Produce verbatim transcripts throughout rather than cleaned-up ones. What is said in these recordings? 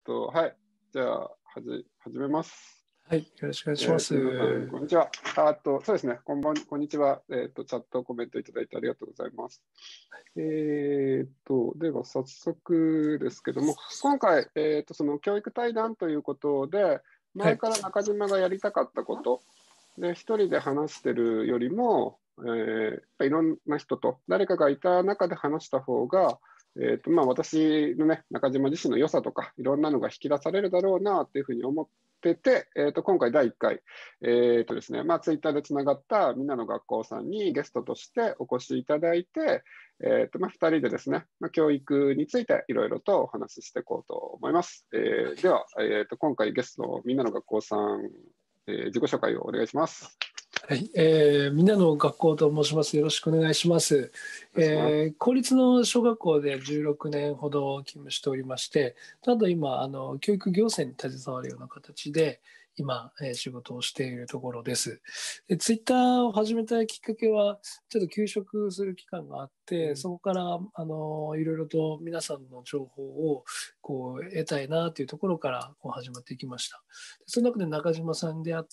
と、はい。じゃあ、はじ、始めます。 はい。よろしくお願いします。 えー、皆さん、こんにちは。あと、そうですね。こんばん、こんにちは。えっと、チャットコメントいただいてありがとうございます。えっと、では、早速ですけども、今回、えっと、その教育対談ということで、前から中島がやりたかったこと、で、一人で話してるよりも、えー、やっぱいろんな人と、誰かがいた中で話した方が、えーとまあ、私のね、中島自身の良さとか、いろんなのが引き出されるだろうなっていうふうに思ってて、えーと今回だいいっかい、えーとですね、まあ、ツイッターでつながったみんなの学校さんにゲストとしてお越しいただいて、えーとまあ、ふたりでですね、まあ、教育についていろいろとお話ししていこうと思います。えー、では、えーと、今回ゲストのみんなの学校さん、えー、自己紹介をお願いします。 はい、えー、みんなの学校と申します。よろしくお願いします。えー、公立の小学校でじゅうろくねんほど勤務しておりまして、ただ今あの教育行政に携わるような形で今、えー、仕事をしているところです。で、ツイッターを始めたきっかけはちょっと休職する期間があって、うん、そこからあのいろいろと皆さんの情報をこう得たいなというところからこう始まっていきました。でその中で中島さんであって、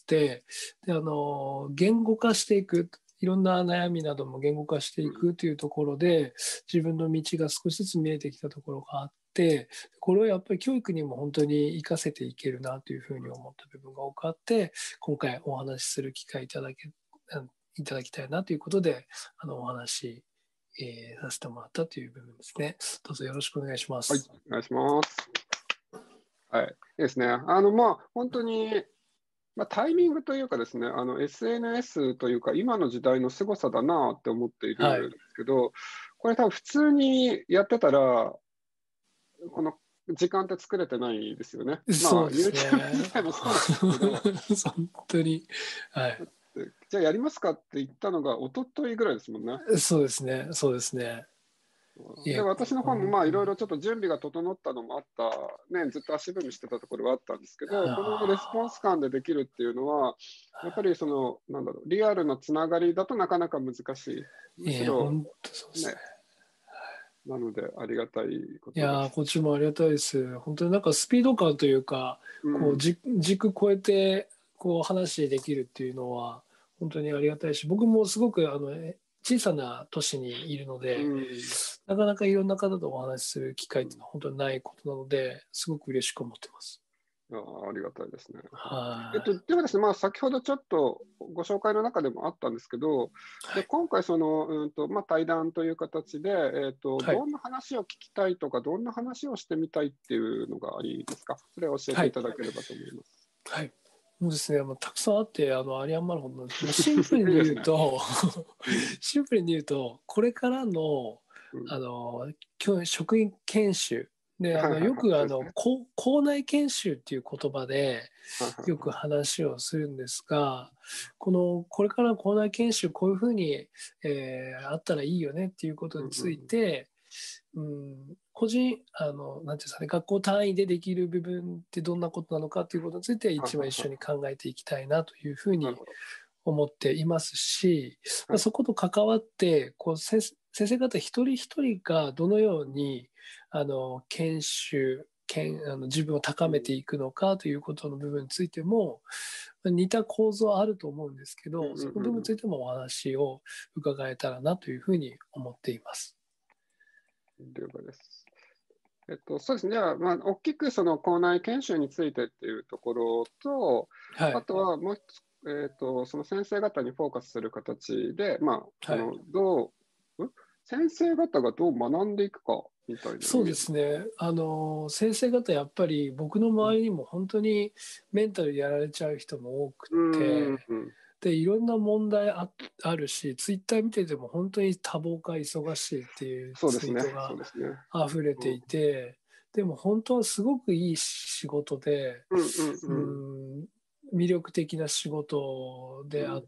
であの言語化していく、いろんな悩みなども言語化していくというところで自分の道が少しずつ見えてきたところがあって、これをやっぱり教育にも本当に活かせていけるなというふうに思った部分が多くあって、今回お話しする機会いただけいただきたいなということであのお話、えー、させてもらったという部分ですね。どうぞよろしくお願いします。 はい、お願いします。はい、いいですね。あのまあ本当にまあ、タイミングというかですね、あの エスエヌエス というか、今の時代の凄さだなって思っているんですけど、はい、これ多分普通にやってたら、この時間って作れてないですよね。 そうですね。 まあ、YouTube 自体もそうなんですけど、 本当に。はい。 じゃあやりますかって言ったのが一昨日ぐらいですもんね。 そうですね、そうですね。 で私の方もまあいろいろちょっと準備が整ったのもあった、ね、ずっと足踏みしてたところはあったんですけど、このレスポンス感でできるっていうのは、やっぱりそのなんだろう、リアルなつながりだとなかなか難しい。むしろ、 本当そうですね。 なのでありがたいことです。いやこっちもありがたいです。本当になんかスピード感というか、うん、こうじ軸超えてこう話できるっていうのは本当にありがたいし、僕もすごくあの小さな都市にいるので、うん、なかなかいろんな方とお話しする機会っていうのは本当にないことなので、すごく嬉しく思ってます。 あ, ありがたいですね。 はい。 えっと、ではですね、まあ、先ほどちょっとご紹介の中でもあったんですけど、はい、で今回その、うんとまあ、対談という形で、えーとはい、どんな話を聞きたいとか、どんな話をしてみたいっていうのがありますか？それを教えていただければと思います。 はい、はい、もうですね、もうたくさんあってあの有り余るほどなんですけど、シンプルに言うとシンプルに言うと、これからの、うん、あの職員研修で、あのよくあの、ね、校内研修っていう言葉でよく話をするんですが、このこれからの校内研修こういうふうに、えー、あったらいいよねっていうことについて、うん、個人あのなんていうんですかね、学校単位でできる部分ってどんなことなのかということについて一番一緒に考えていきたいなというふうに思っていますし、まあ、そこと関わってこう先生方一人一人がどのようにあの研修研あの自分を高めていくのかということの部分についても似た構造はあると思うんですけど、その部分についてもお話を伺えたらなというふうに思っています。 了解です。えっと、そうですね。じゃあ、まあ、大きくその校内研修についてっていうところと、はい、あとはもう一つ、えっと、その先生方にフォーカスする形で、まあ、その、はい、どう、先生方がどう学んでいくかみたいな。 そうですね。あの、先生方やっぱり僕の周りにも本当にメンタルやられちゃう人も多くて、うんうんでいろんな問題 あ, あるし、ツイッター見てても本当に多忙か忙しいっていうツイートが溢れていて、で, ねねうん、でも本当はすごくいい仕事で、うんうんうん、魅力的な仕事であって、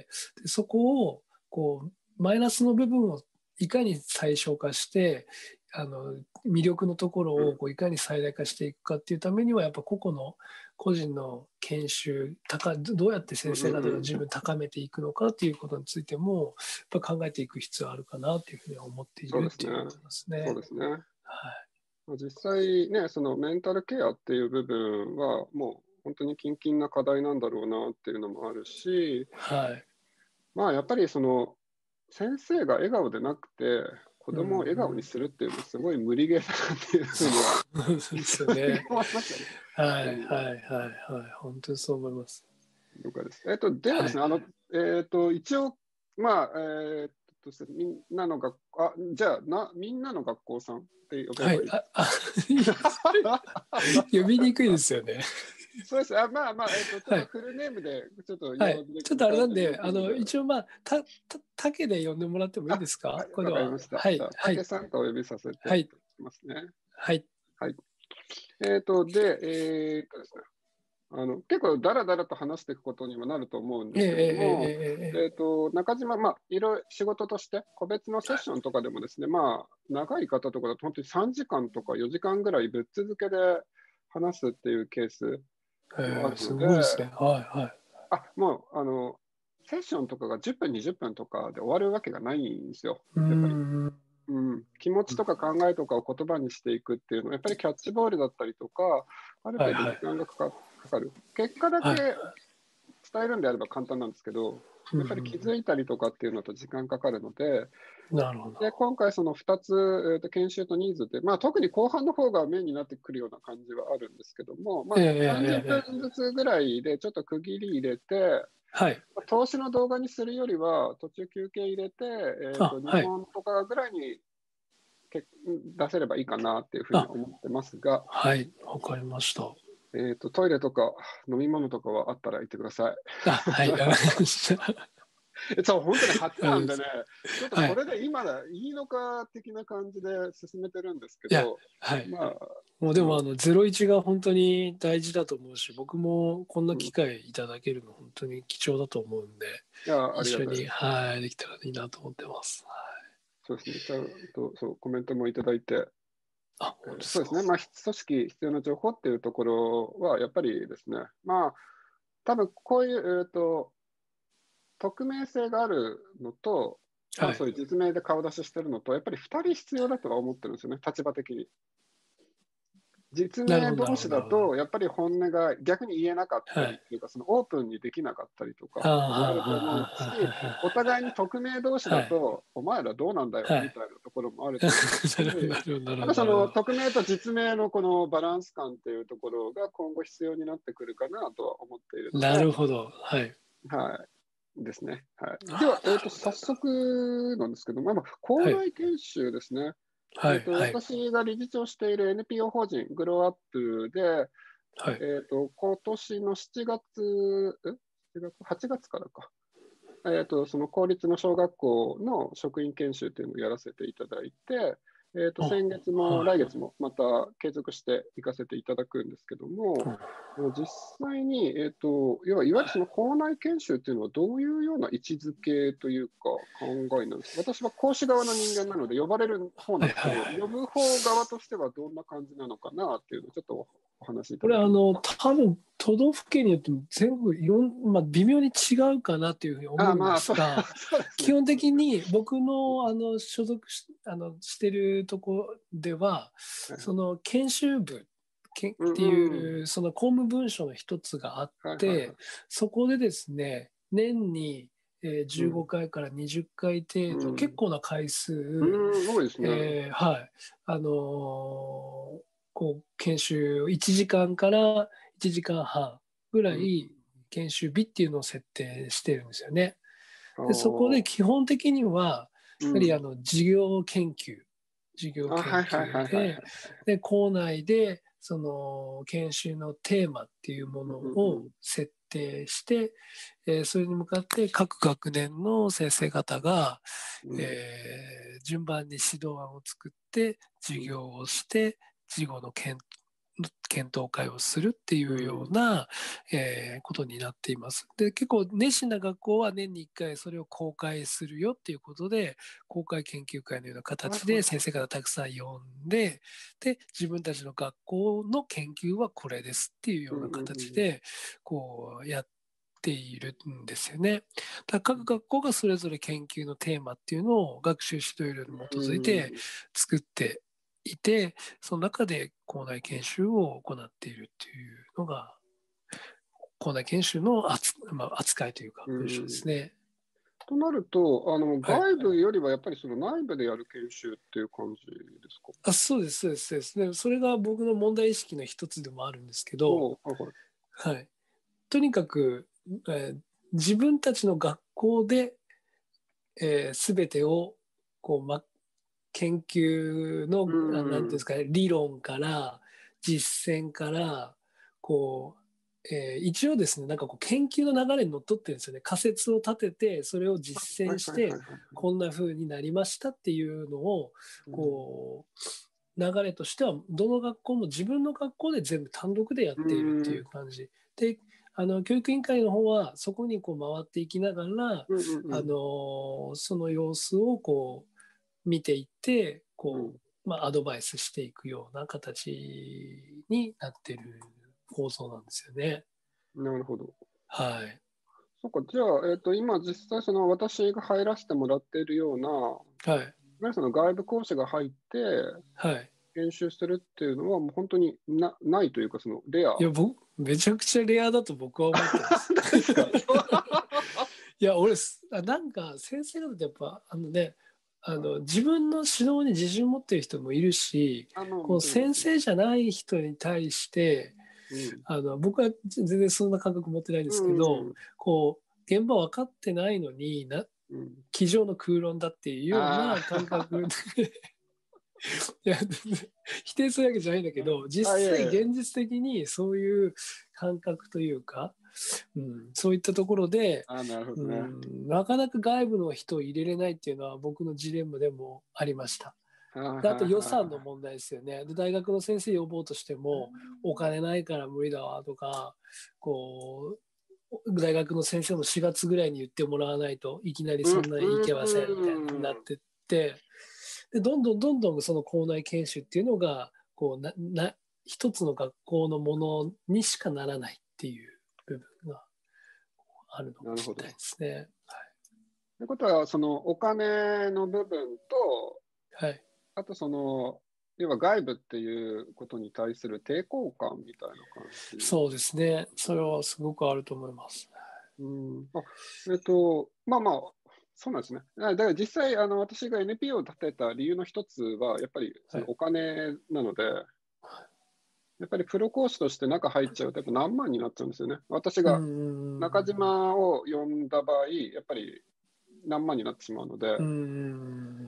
うん、でそこをこうマイナスの部分をいかに最小化してあの魅力のところをこういかに最大化していくかっていうためにはやっぱ個々の個人の研修高どうやって先生方が自分高めていくのかっていうことについてもやっぱ考えていく必要あるかなというふうには思っているっていうことですね。 そうですね。 はい。 実際ね、そのメンタルケアっていう部分は、もう本当に喫緊な課題なんだろうなっていうのもあるし、 はい。 まあやっぱりその先生が笑顔でなくて、子供を笑顔にするっていうのはすごい無理ゲーだなっていうふうにはそうですよね。 思いますよね。 はいはいうん、 はいはい。本当にそう思います。 了解です。えっと、ではですね、あの、 はいはい。 えっと、一応、まあ、えっと、みんなの学あ、じゃあな、みんなの学校さんって呼べはい。 ばいい。 あ、あ呼びにくいですよね。 そうです。あ、まあまあ、えっと、ちょっはい。 とフルネームで、ちょっとはい。 呼んでちょっとあれいただいてもいいなんで、あの、 と思うので。 一応まあ、た、た、竹で呼んでもらってもいいあ、 ですか、 はい、 これでは。 わかりました。 はい。 じゃあ、 はい。 竹さんとお呼びさせていたはい。 だきますね。 はい。 はい。えっと、で、えっとですね、あの結構だらだらと話していくことにもなると思うんでえええすけども、 えええええ。 えっと、中島、まあ、いろいろ仕事として個別のセッションとかでもですね、まあ、長い方とかだと本当にさんじかんとかよじかんぐらいぶっ続けで話すっていうケースもあええ、するので、 ごいですね。はいはい。 あ、もう、あの、セッションとかがじゅっぷん、にじゅっぷんとかで終わるわけがないんですよ、 うーやっぱり。 ん。 うん、気持ちとか考えとかを言葉にしていくっていうのは、やっぱりキャッチボールだったりとか、ある程度時はいはい。 間がかかかかる。結果だはい。 け伝えるんであれば簡単なんですけど、 うんうやっぱり気づいたりとかっていうのと時間かかるので、 ん、なるほで、 ど。 今回そのふたつ、えーと、研修とニーズって、まあ、特に後半の方がメインになってくるような感じはあるんですけども、まあ、 ええええ 30 ええ。 分ずつぐらいでちょっと区切り入れて、 はい。 投資の動画にするよりは、途中休憩入れて、えーと、 あ、はい。 にほんとかぐらいにけ出せればいいかなっていうふうにあ、 思ってますが、 はい。わかりました。 えーと、トイレとか飲み物とかはあったら言ってください。 あ、はい。わかりました。 そう、本当に初なんでね、ちょっとはい。 これで今だいいのか的な感じで進めてるんですけいや、 ど、 はい。 まあ、 もうその、 でもあのゼロイチが本当に大事だと思うし、僕もこんなうん、い機会いただけるの本当に貴重だと思うんで、 や、あ一緒に、 りがたいです。 はい、できたらいいなと思ってます。 そうですね、ちゃんとそうコメントもいただいて、 あ、 え本当ですか。 ーそうですね、まあ、組織必要な情報っていうところは、やっぱりですね、まあ、多分こういう、えーと、匿名性があるのと、まあ、 はい。 そういう実名で顔出ししてるのと、やっぱりふたり必要だとは思ってるんですよね、立場的に。実なるほど、なるほど、 名同士なるほど。 だと、やっぱり本音が逆に言えなかったはい。 りっていうか、そのオープンにできなかったりとああ、 かはあると思うい、 し、 はお互いに匿名同士い、はい。 だと、お前らどうなんだよはい。 みたいなところもあるなと思うし、 るほど、なるほど、なるほど、 やっぱそなるほど。 の匿名と実名のこのバランス感っていうところが今後必要になってくるかなとは思っているのなで、 るほど。はい。 はい、ですね。はい、では、 ああ、 えーと、早なるほど。 速なんですけども、まあ、校はい。 内研修ですね。 はい、 えーと、 はい、 私が理事長している エヌピーオー 法人グローアップで、 はい。 えーと、今年のしちがつ、え ?しち 月 ?はちがつからか。えーと、その公立の小学校の職員研修というのをやらせていただいて、えーと、 あ、 先月もはい。 来月もまた継続して行かせていただくんですけども、 うん、 実際に、えーと、要はいわゆるその校内研修というのはどういうような位置づけというか考えなんですか。私は講師側の人間なので呼ばれる方はい、 なんですけど、 はい。 呼ぶ方側としてはどんな感じなのかなっていうのをちょっとお話しいたこれあのだけますか。 多分都道府県によっても全部いろん、まあ、微妙に違うかなというふうに思あ、 うんでまあ、そう、 すが、 そうですね。 基本的そうですね。 に僕のあの所属しあのしてるところでは、 はいはい。 その研修部けっうんてうん。 いうその公務文書の一つがあっはいはいはい。 て、そこでですね、年にえー15 うん。 回からにじゅっかい程度、結うん。 構な回数、 うん、多いですね。 えーはい、あのーこう研修いちじかんからいちじかんはんぐらうん。 い研修日っていうのを設定してるんですよね。 あでそこであ。 基本的にはうん。 やはりあの授業研究授業あ、はい研はいはいはいはい。 究でで校内でその研修のテーマっていうもうんのをうん設定して、えーそれに向かって各学年の先生方が、 うん。 えー順番に指導案を作ってうん。 授業をして事後の検検討会をするっていうよううん。 な、えーことになっています。で、結構熱心な学校は年にいっかいそれを公開するよっていうことで、公開研究会のようなはい形で先生はいはい。 方たくさん呼んで、で、自分たちの学校の研究はこれですっていうようなうんうんうん形で、こうやっているんですよね。だから各学校がそれぞれ研究のテーマっていうのを学習指導要領に基づいてうん。 作っていて、その中で校内研修を行っているっていうのが、校内研修の扱、まあ、扱いというか、文章ですね。 となると、あのはい、 外部よりはやっぱりその内部でやる研修っていう感じですか？ あ、そうです、そうです、そうです。でそれが僕の問題意識の一つでもあるんですけど、 おはいはい。 はい、とにかく、えー自分たちの学校で、えー、全てをこう、ま、研究の、 うあなんていうんでん。 すかね、理論から実践からこう、えー一応ですね、なんかこう研究の流れにのっとってるんですよね。仮説を立ててそれを実はい践してはいはいはい。 こんな風になりましたっていうのをうん、 こう流れとしてはどの学校も自分の学校で全部単独でやっうているっていんう感じで、あの教育委員会の方はそこにこう回っていきながら、 うんうんうあんのその様子をこう見ていってこうんう、まあ、アドバイスしていくような形になってる構造なんですよね。 なるほど。 はい。 そっか、じゃあ、えっと、今実際その私が入らせてもらっているような、いわはい。 ゆるその外部講師が入ってはい。 研修するっていうのはもう本当にな、ないというか、そのレア。 いや、僕、めちゃくちゃレアだと僕は思ってます。 ですか？ いや、俺、なんか先生方ってやっぱ、あのね、あの自分の指導に自信を持ってる人もいるし、 あの、 こうもちろんもちろん。 先生じゃない人に対して、 うん。 あの僕は全然そんな感覚持ってないんですけど、 うん。 こう現場分かってないのにな、 うん。 机上の空論だっていうようあな感覚あ。 でいや否定するわけじゃないんだけど、 あ、い実際えいえ。 現実的にそういう感覚というか、うん、そういったところで、 あ、なるほどうね。 ん、なかなか外部の人を入れれないっていうのは僕のジレンマでもありました。 はいであと予はいはい算のはい。 問題ですよね。で大学の先生呼ぼうとしてもお金ないから無理だわとか、こう大学の先生もしがつぐらいに言ってもらわないといきなりうん。 そんなにいけませんみたいになっうん。 てって、でどんどんどんどんその校内研修っていうのがこうなな一つの学校のものにしかならないっていう部分があるのみなるほど。 たいですね。 ということは、そのお金の部分と、 はい。 あとその、要は外部っていうことに対する抵抗感みたいな感じ。 そうですね。それはすごくあると思います。 うん。あ、えっと、まあまあ、そうなんですね。だから実際、あの、私が エヌピーオー を立てた理由の一つは、やっぱりそはい。 のお金なので、やっぱりプロ講師として中入っちゃうと、やっぱ何万になっちゃうんですよね。私うが中ん。 島を呼んだ場合、やっぱり何万になってしまうので、 うん。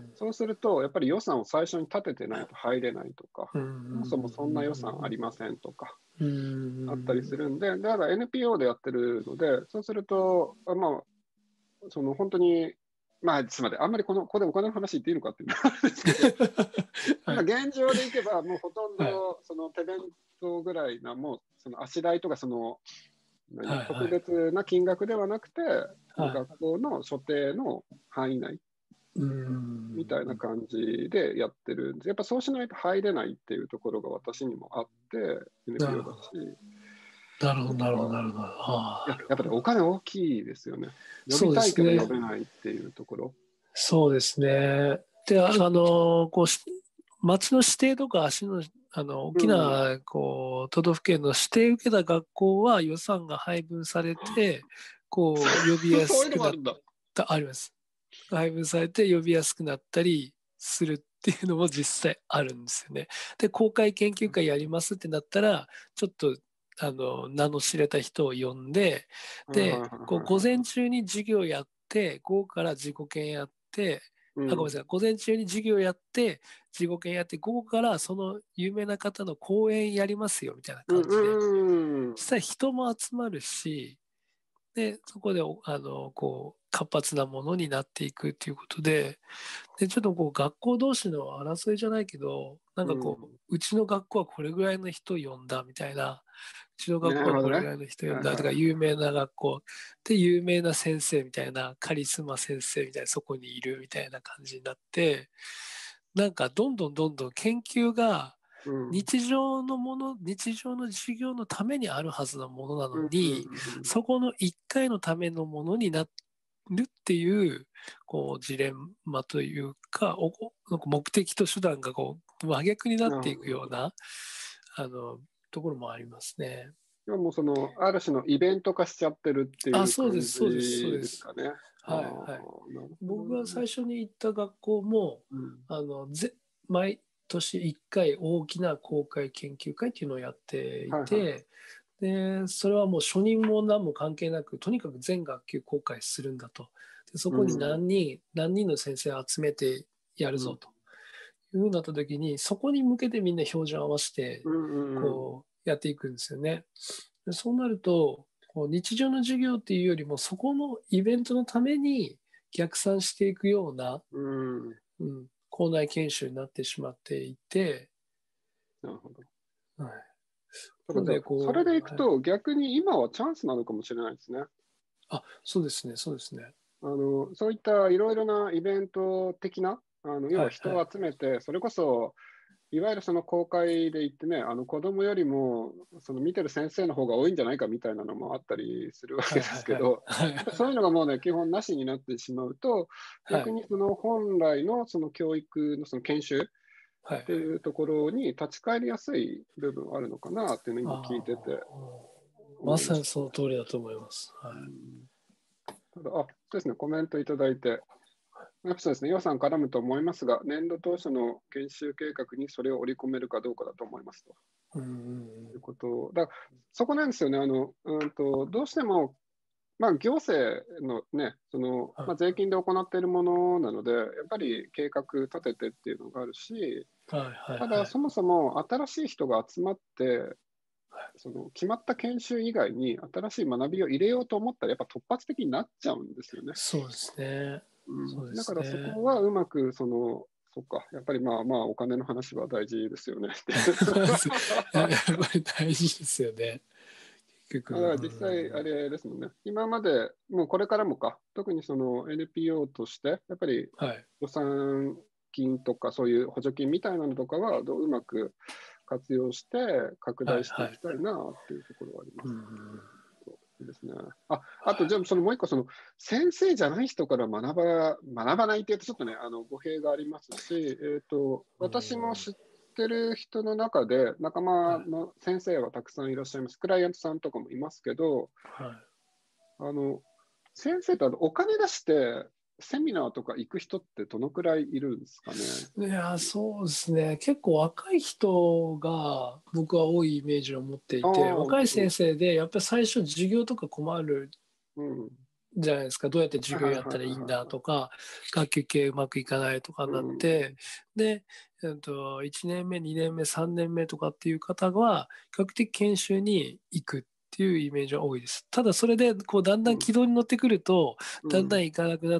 そうすると、やっぱり予算を最初に立ててないと入れないとか、 うそもそもそんな予算あん。 りませんとか、 うあったりすん。 るんで、だから エヌピーオー でやってるので、そうすると、まあ、その本当に、まあ、すみません、あんまりこの、ここでお金の話言っていいのかっていうのはあるんですけど、 はい。 今現状でいけば、もうほとんはい。 ど、その手弁当ぐらいな、もう、その足代とか、その、何、 はい。 特はい。 別な金額ではなくて、そのはい。 学校の所定の範囲内うん。 みたいな感じでやってるんです。やっぱそうしないと入れないっていうところが私にもあって、 なエヌピーオー だし、 るほど。なるほど。 なんなるほど。 か、 なるほど。ああ、 いや、 なるほど。 やっぱりお金大きいですよね。呼びそうでたいけど呼すね。 べないっていうところ。 そうですね。で、ああの、こうし、町の指定とか、市の、あの、大きうん。 な、こう、都道府県の指定受けた学校は予算が配分されて、こう、呼びやそういうのすくなっもあるんだ。 た、あります。配分されて呼びやすくなったりするっていうのも実際あるんですよね。で、公開研究会やりますってなったら、ちょっと、あの、名の知れた人を呼んで、で、 はいはいはいこう、午はいはい。 前中に授業やって、午後から自己研やって、あ、ごめんなうん。 さい。午前中に授業やって、自己研やって、午後からその有名な方の講演やりますよ、みたいなうん感じで。 うんうん。 実際人も集まるし、で、そこで、あの、こう、活発なものになっていくっていうことで、で、ちょっとこう、学校同士の争いじゃないけど、なんかこうん。 う、うちの学校はこれぐらいの人呼んだみたいな、うちの学校はなるほどね。 これぐらいの人呼んだとか、 はいはい。 有名な学校で有名な先生みたいな、カリスマ先生みたいな、そこにいるみたいな感じになって、なんかどんどんどんどん研究がうん。 日常のもの、日常の授業のためにあるはずのものなうんうんのに、 うんそこのいっかいのためのものになるっていう、こう、ジレンマというか、おなんか目的と手段がこう、 真逆になっていくようなあのところもありますね。 今もうそのある種のイベント化しちゃってるっていうあ、そう感じですそうですそうです。 ですかね。 はいはい。僕が最初、 初に行った学校も、 うん、 あのぜ毎年いっかい大きな公開研究会っていうのをやっていはいはい。 て、でそれはもう初任も何も関係なく、とにかく全学級公開するんだと。でそこに何人、何人の先生を集めてやるぞというふうになった時に、そこに向けてみんな標準合わせてうんうんうん、 こうやっていくんですよね。でそうなるとこう日常の授業っていうよりも、そこのイベントのために逆算していくような、 うんうん、校内研修になってしまっていて、 なるほど。 はい、 だからじゃあなのでこそれでいくう、はい、 と逆に今はチャンスなのかもしれないですね。 あ、そうですね、そうですね。 あのそういったいろいろなイベント的な、あの要はい、 は人はい、 を集めて、それこそいわゆるその公開で言ってね、あの子供よりもその見てる先生の方が多いんじゃないかみたいなのもあったりするわけはい、 ではい、 すけど、 はい、 やっぱそういうのがもうね、基本なしになってしまうと、 はい、 逆にその本来のその教育のその研修っはい。 ていうところに立ち返りやすい部分はあるのかなっていうのを今聞いててああ、ま思いました。 さにその通りだと思います。はい。 うん、ただ、あ、そうですね、コメントいただいて、やっぱそうですね、予算絡むと思いますが、年度当初の研修計画にそれを織り込めるかどうかだと思いますと。 うん、 いうことだからそこなんですよね、あのうんとどうしても、まあ、行政のね、そのはい、 まあ、税金で行っているものなので、やっぱり計画立ててっていうのがあるし、 はい、はい、 ただ、 はい。 そもそも新しい人が集まって、その決まった研修以外に新しい学びを入れようと思ったら、やっぱ突発的になっちゃうんですよね。 そうですね。 うん、 そうでだからそすね。 こはうまくその、そっか、やっぱりまあまあお金の話は大事ですよね。 やっぱり大事ですよね。結局。 だから実際、あれですもんね、今まで、もうこれからもか、特にその エヌピーオー として、やっぱりはい。 予算金とか、そういう補助金みたいなのとかは、どううまく活用して拡はい、 大してはい。 いきたいなっていうところはありまうす。 ん、 そういいですね。あ、あと、じゃあ、そのもう一個、その先生じゃない人から学ば学ばないっていうと、ちょっとね、あの語弊がありますし、えーと、 うん、 私も知ってる人の中で、仲間はい、 の先生はたくさんいらっしゃいます。クライアントさんとかもいますけど、 はあの先生とあのお金出してセミナーとか行く人ってどのくらいいるんですかね。 い。いや、そうですね。結構若い人が僕は多いイメージを持っていああ、 て、 なるほど。 若い先生でやっぱり最初授業とか困るうん。 じゃないですか。どうやってはい授業やっはいはいはいたらいいんだはい。 とか、学級系うまくいかないとかになっうん。 て、で、えっと、いちねんめ、にねんめ、さんねんめとかっていう方は、比較的研修に行くっていうイメージは多いです。ただ、それで、こう、だんだん軌道に乗ってくると、だんだん行かなくなって、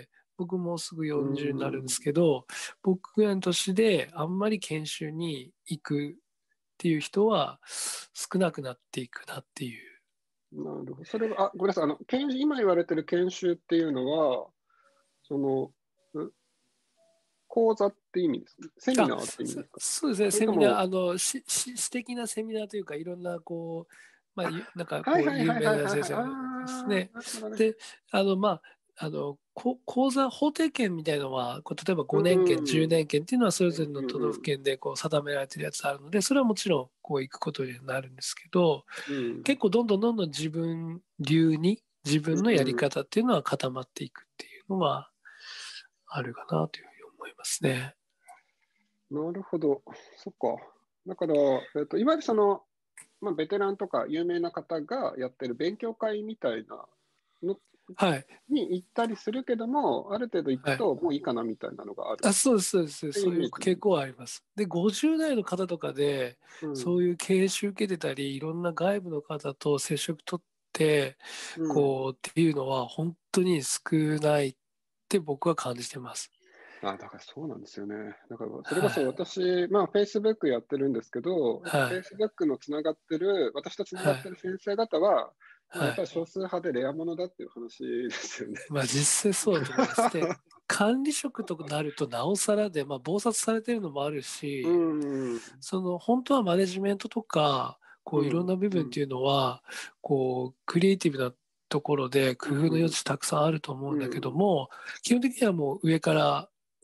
僕もうすぐうよんじゅうになるんでん。 すけど、僕ぐらいの年であんまり研修に行くっていう人は少なくなっていくなっていう。 なるほど。それは、あ、ごめんなさい。あの、研修、今言われてる研修っていうのは、その、う講座って意味ですか？セミあ、 ナーって意味ですか？ そうですね、セミナー、 それとも、 あの、しし私的なセミナーというか、いろんな、こう、まあ、ゆなんか、こう、 はいはいはい有名はいはいはい。 な先生ですね。 ああ、なるほどね。 で、あの、まあ、あの、こ講座、法定権みたいなのは、こう例えばうごねんけん、10 ん。 年券っていうのは、それぞれうの都道府ん県でこう定められてるやつあるので、それはもちろん、こう、行くことになるんですけど、 うん。 結構、どんどんどんどん自分流に、自分のやりうん。 方っていうのは固まっていくっていうのは、あるかなというふうに思いますね。 なるほど。そっか。だから、えっと、いわゆるその、まあ、ベテランとか有名な方がやってる勉強会みたいなのはい。 に行ったりするけども、ある程度行くはい。 ともういいかなみたいなのがあるあ、そうです、そうです。 っていうそういうイメージなんです。 傾向はあります。で、ごじゅう代の方とかで、 うん。 そういう研修受けてたり、いろんな外部の方と接触取って、 うん。 こう、っていうのは、本当に少ないって僕は感じてます。 あ、だからそうなんですよね。だからそれこそはい。 私、まあ、Facebook やってるんですけど、やっぱはい。 Facebook のつながってる、私とつながはい。 ってる先生方は、まあ、 はい。 やっぱり少数派でレアものだっていう話ですよね。 まあ、実際そうだと思います。で、管理職となると、なおさらで、まあ、忙殺されてるのもあるうし、 ん。 その本当はマネジメントとかこういろんうん。 な部うん。 分っていうのはこうクリエイティブなところでう工夫の余ん。 地たくさんあると思うんだけどうん。 も、基本的にはもう上から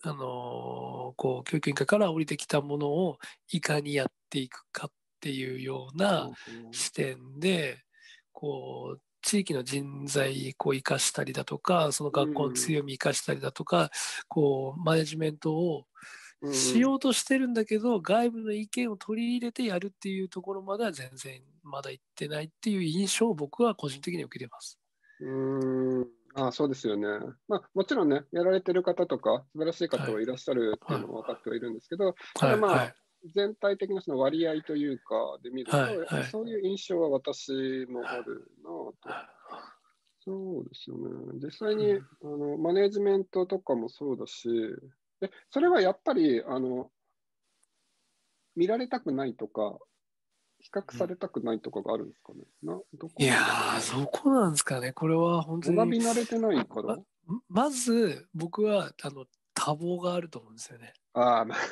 あのこう教育委員会から降りてきたものをいかにやっていくかっていうような視点でこう地域の人材を生かしたりだとか、その学校の強み生かしたりだとか、こうマネジメントをしようとしてるんだけど、外部の意見を取り入れてやるっていうところまでは全然まだ行ってないっていう印象を僕は個人的に受けてます。 うーん、あ、そうですよね。まあ、もちろんね、やられてる方とか、素晴らしい方はいらっしゃるっていうのは分かってはいるんですけど、ただまあ、 はいはい全体的なその割合というかで見ると、 はいやっぱりはいそういう印象は私もあるなと。そうですよね。実際に、あのマネジメントとかもそうだし、でそれはやっぱりあの見られたくないとか、比較されたくないとかがあるんですかね。などこいやなんですかね。 ー、そこなんですかね。これは本当学に、 び慣れてないから。 ま、まず僕はあの多忙があると思うんですよね。 ああ、な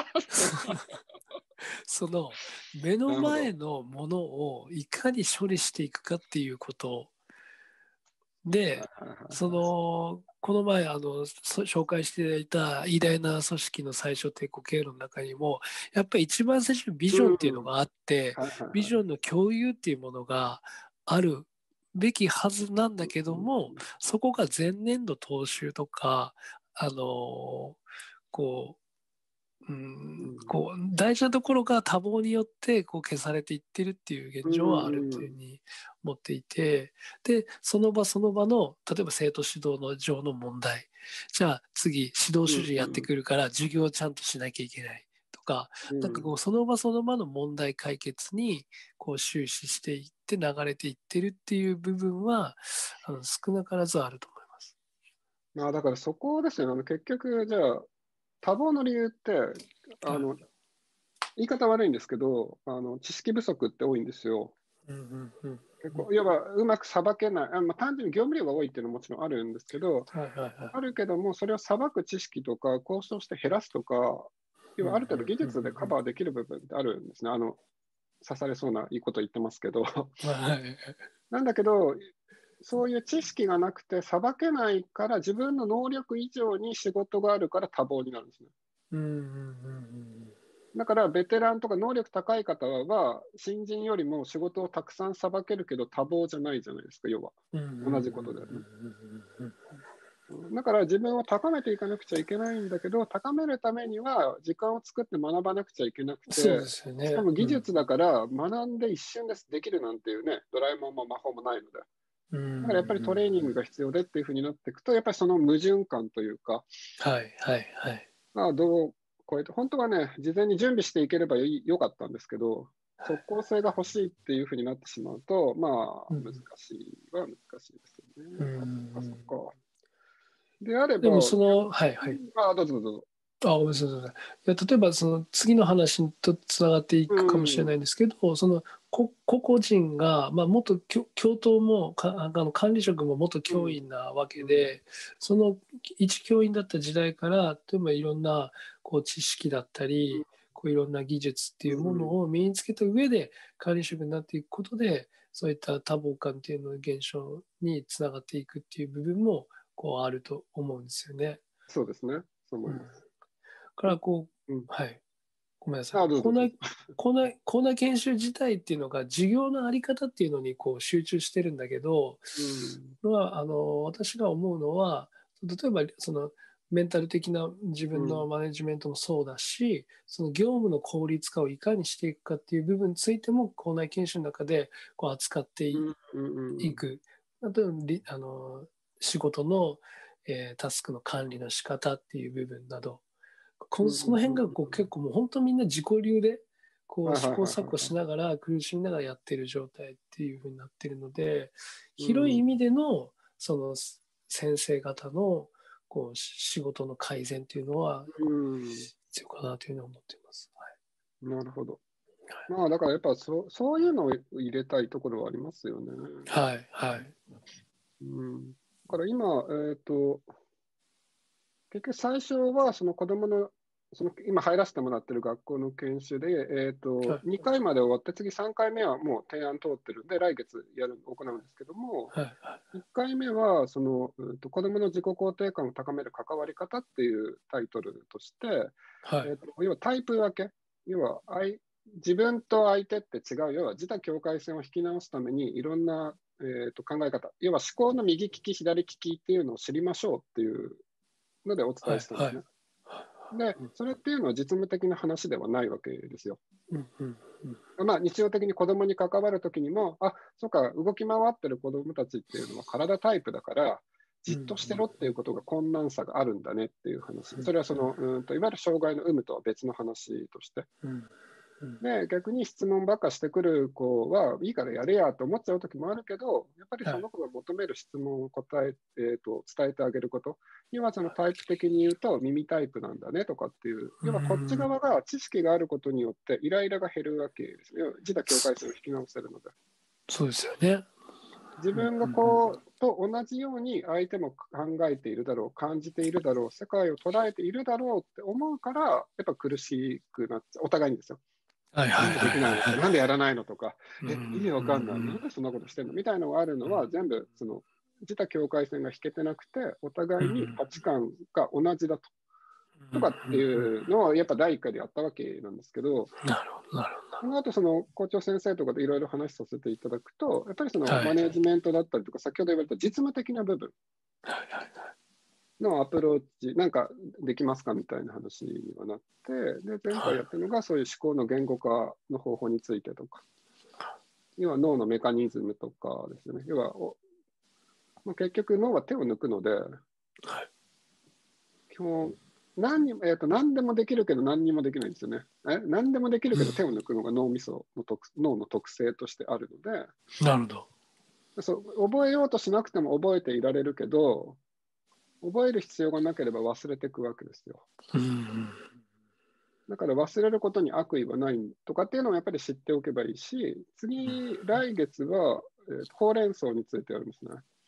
その目のなるほど。 前のものをいかに処理していくかっていうことで、そのこの前あの紹介していただいた偉大な組織の最小抵抗経路の中にもやっぱり一番最初にビジョンっていうのがあって、ビジョンの共有っていうものがあるべきはずなんだけども、そこが前年度踏襲とかあのこううん、こう大事なところが多忙によってこう消されていってるっていう現状はあるというふうに思っていて、でその場その場の例えば生徒指導の上の問題、じゃあ次指導主事やってくるから授業をちゃんとしなきゃいけないとか、なんかこうその場その場の問題解決にこう終始していって流れていってるっていう部分はあの少なからずあると思います。 まあ、だからそこですよね。あの結局、じゃあ、多忙の理由って、あの、言い方悪いんですけど、あの知識不足って多いんですよ。 うんうんうん、 結構、いわばうまくさばけない、あまあ、単純に業務量が多いっていうのももちろんあるんですけど、 はいはいはい、 あるけども、それをさばく知識とか、交渉して減らすとか、要はある程度技術でカバーできる部分ってあるんですね。あの刺されそうないいこと言ってますけど。なんだけど、そういう知識がなくて、さばけないから、自分の能力以上に仕事があるから多忙になるんですね。 うんうんうんうんだから、ベテランとか能力高い方は、新人よりも仕事をたくさんさばけるけど、多忙じゃないじゃないですか、要は。同じことだよね。だから自分を高めていかなくちゃいけないんだけど、高めるためには時間を作って学ばなくちゃいけなくて、 そうですよね、 しかも技術だから学んで一瞬ですできるなんていうね、ドラえもんも魔法もないので。だからやっぱりトレーニングが必要でっていうふうになっていくと、やっぱりその矛盾感というか、 はいはいはい。 まあ、どうこうやって、本当はね、事前に準備していければよよかったんですけど、即効性が欲しいっていうふうになってしまうと、まあ、難しいは難しいですよね。うん、あ、そっか。であれば、 でもその、はいはい。 あ、どうぞどうぞ。 あ、ごめんなさい。いや例えばその次の話とつながっていくかもしれないんですけど、うん、その個々人が、まあ、元教教頭もかあの管理職も元教員なわけで、うん、その一教員だった時代から例えばいろんなこう知識だったり、うん、こういろんな技術っていうものを身につけた上で管理職になっていくことで、そういった多忙感っていうのの減少につながっていくっていう部分もこうあると思うんですよね。 そうですね。そう思います。うんからこう、 うん、 はい、ごめんなさい。 あ、どうぞ校内校内校内研修自体っていうのが授業のあり方っていうのにこう集中してるんだけど、 うん、 これはあの私が思うのは、例えばそのメンタル的な自分のマネジメントもそうだし、うん、その業務の効率化をいかにしていくかっていう部分についても校内研修の中でこう扱っていく。例えばあの仕事の、えー、タスクの管理の仕方っていう部分など。このその辺がこう結構もう本当みんな自己流でこう試行錯誤しながら苦しみながらやってる状態っていう風になってるので、広い意味でのその先生方のこう仕事の改善っていうのは必要かなというふうに思っています。 はい、なるほど。まあだからやっぱそそういうのを入れたいところはありますよね。 はいはい。 うん、だから今えっと結局最初はその子どものその今入らせてもらってる学校の研修で、えーとはいにかいまで終わって、次さんかいめはもう提案通ってるんで、来月やる行うんですけども、 はいいっかいめはその、うん、と子どもの自己肯定感を高める関わり方っていうタイトルとして、 はいえーと要はタイプ分け、要は相自分と相手って違う、要は自他境界線を引き直すためにいろんな、えーと考え方、要は思考の右利き、左利きっていうのを知りましょうっていうのでお伝えしたんですね。 はいで、それっていうのは実務的な話ではないわけですよ。 うんうんうんまあ、日常的に子どもに関わるときにも、あ、そうか、動き回ってる子どもたちっていうのは体タイプだから、じっとしてろっていうことが困難さがあるんだねっていう話。それはその、うんといわゆる障害の有無とは別の話として。 うんうんで、逆に質問ばっかしてくる子はいいからやれやと思っちゃうときもあるけど、やっぱりその子が求める質問を答え、えーと、伝えてあげること。要はそのタイプ的に言うと耳タイプなんだねとかっていう、要はこっち側が知識があることによってイライラが減るわけですね。自他境界線を引き直せるので。 そうですよね。 自分がこうと同じように相手も考えているだろう、感じているだろう、世界を捉えているだろうって思うから、やっぱ苦しくなっちゃう、お互いにですよ。 はいはないんでできないのとか、なんでやらないのとか、え、 うん意味わかんない、なんでそんなことしてんのみたいなのがあるのは、全部その自他境界線が引けてなくて、お互いに価値観が同じだと。とかっていうのをやっぱだいいっかいでやったわけなんですけど、 なるほどなるほその後その校長先生とかでいろいろ話させていただくと、やっぱりそのはいマネジメントだったりとか、先ほど言われた実務的な部分ど。はいはいはいのアプローチ、なんかできますかみたいな話にはなって、で前回やったのがそういう思考の言語化の方法についてとか、要は脳のメカニズムとかですよね。要はお、まあ、結局脳は手を抜くので、 はい基本何にも、えーと、何でもできるけど何にもできないんですよね。え何でもできるけど手を抜くのが脳みその特脳の特性としてあるので、 なるほど。 そう覚えようとしなくても覚えていられるけど、覚える必要がなければ忘れていくわけですよ。 うんうんだから忘れることに悪意はないとかっていうのをやっぱり知っておけばいいし、次、来月は、えー、ほうれん草についてやりますね。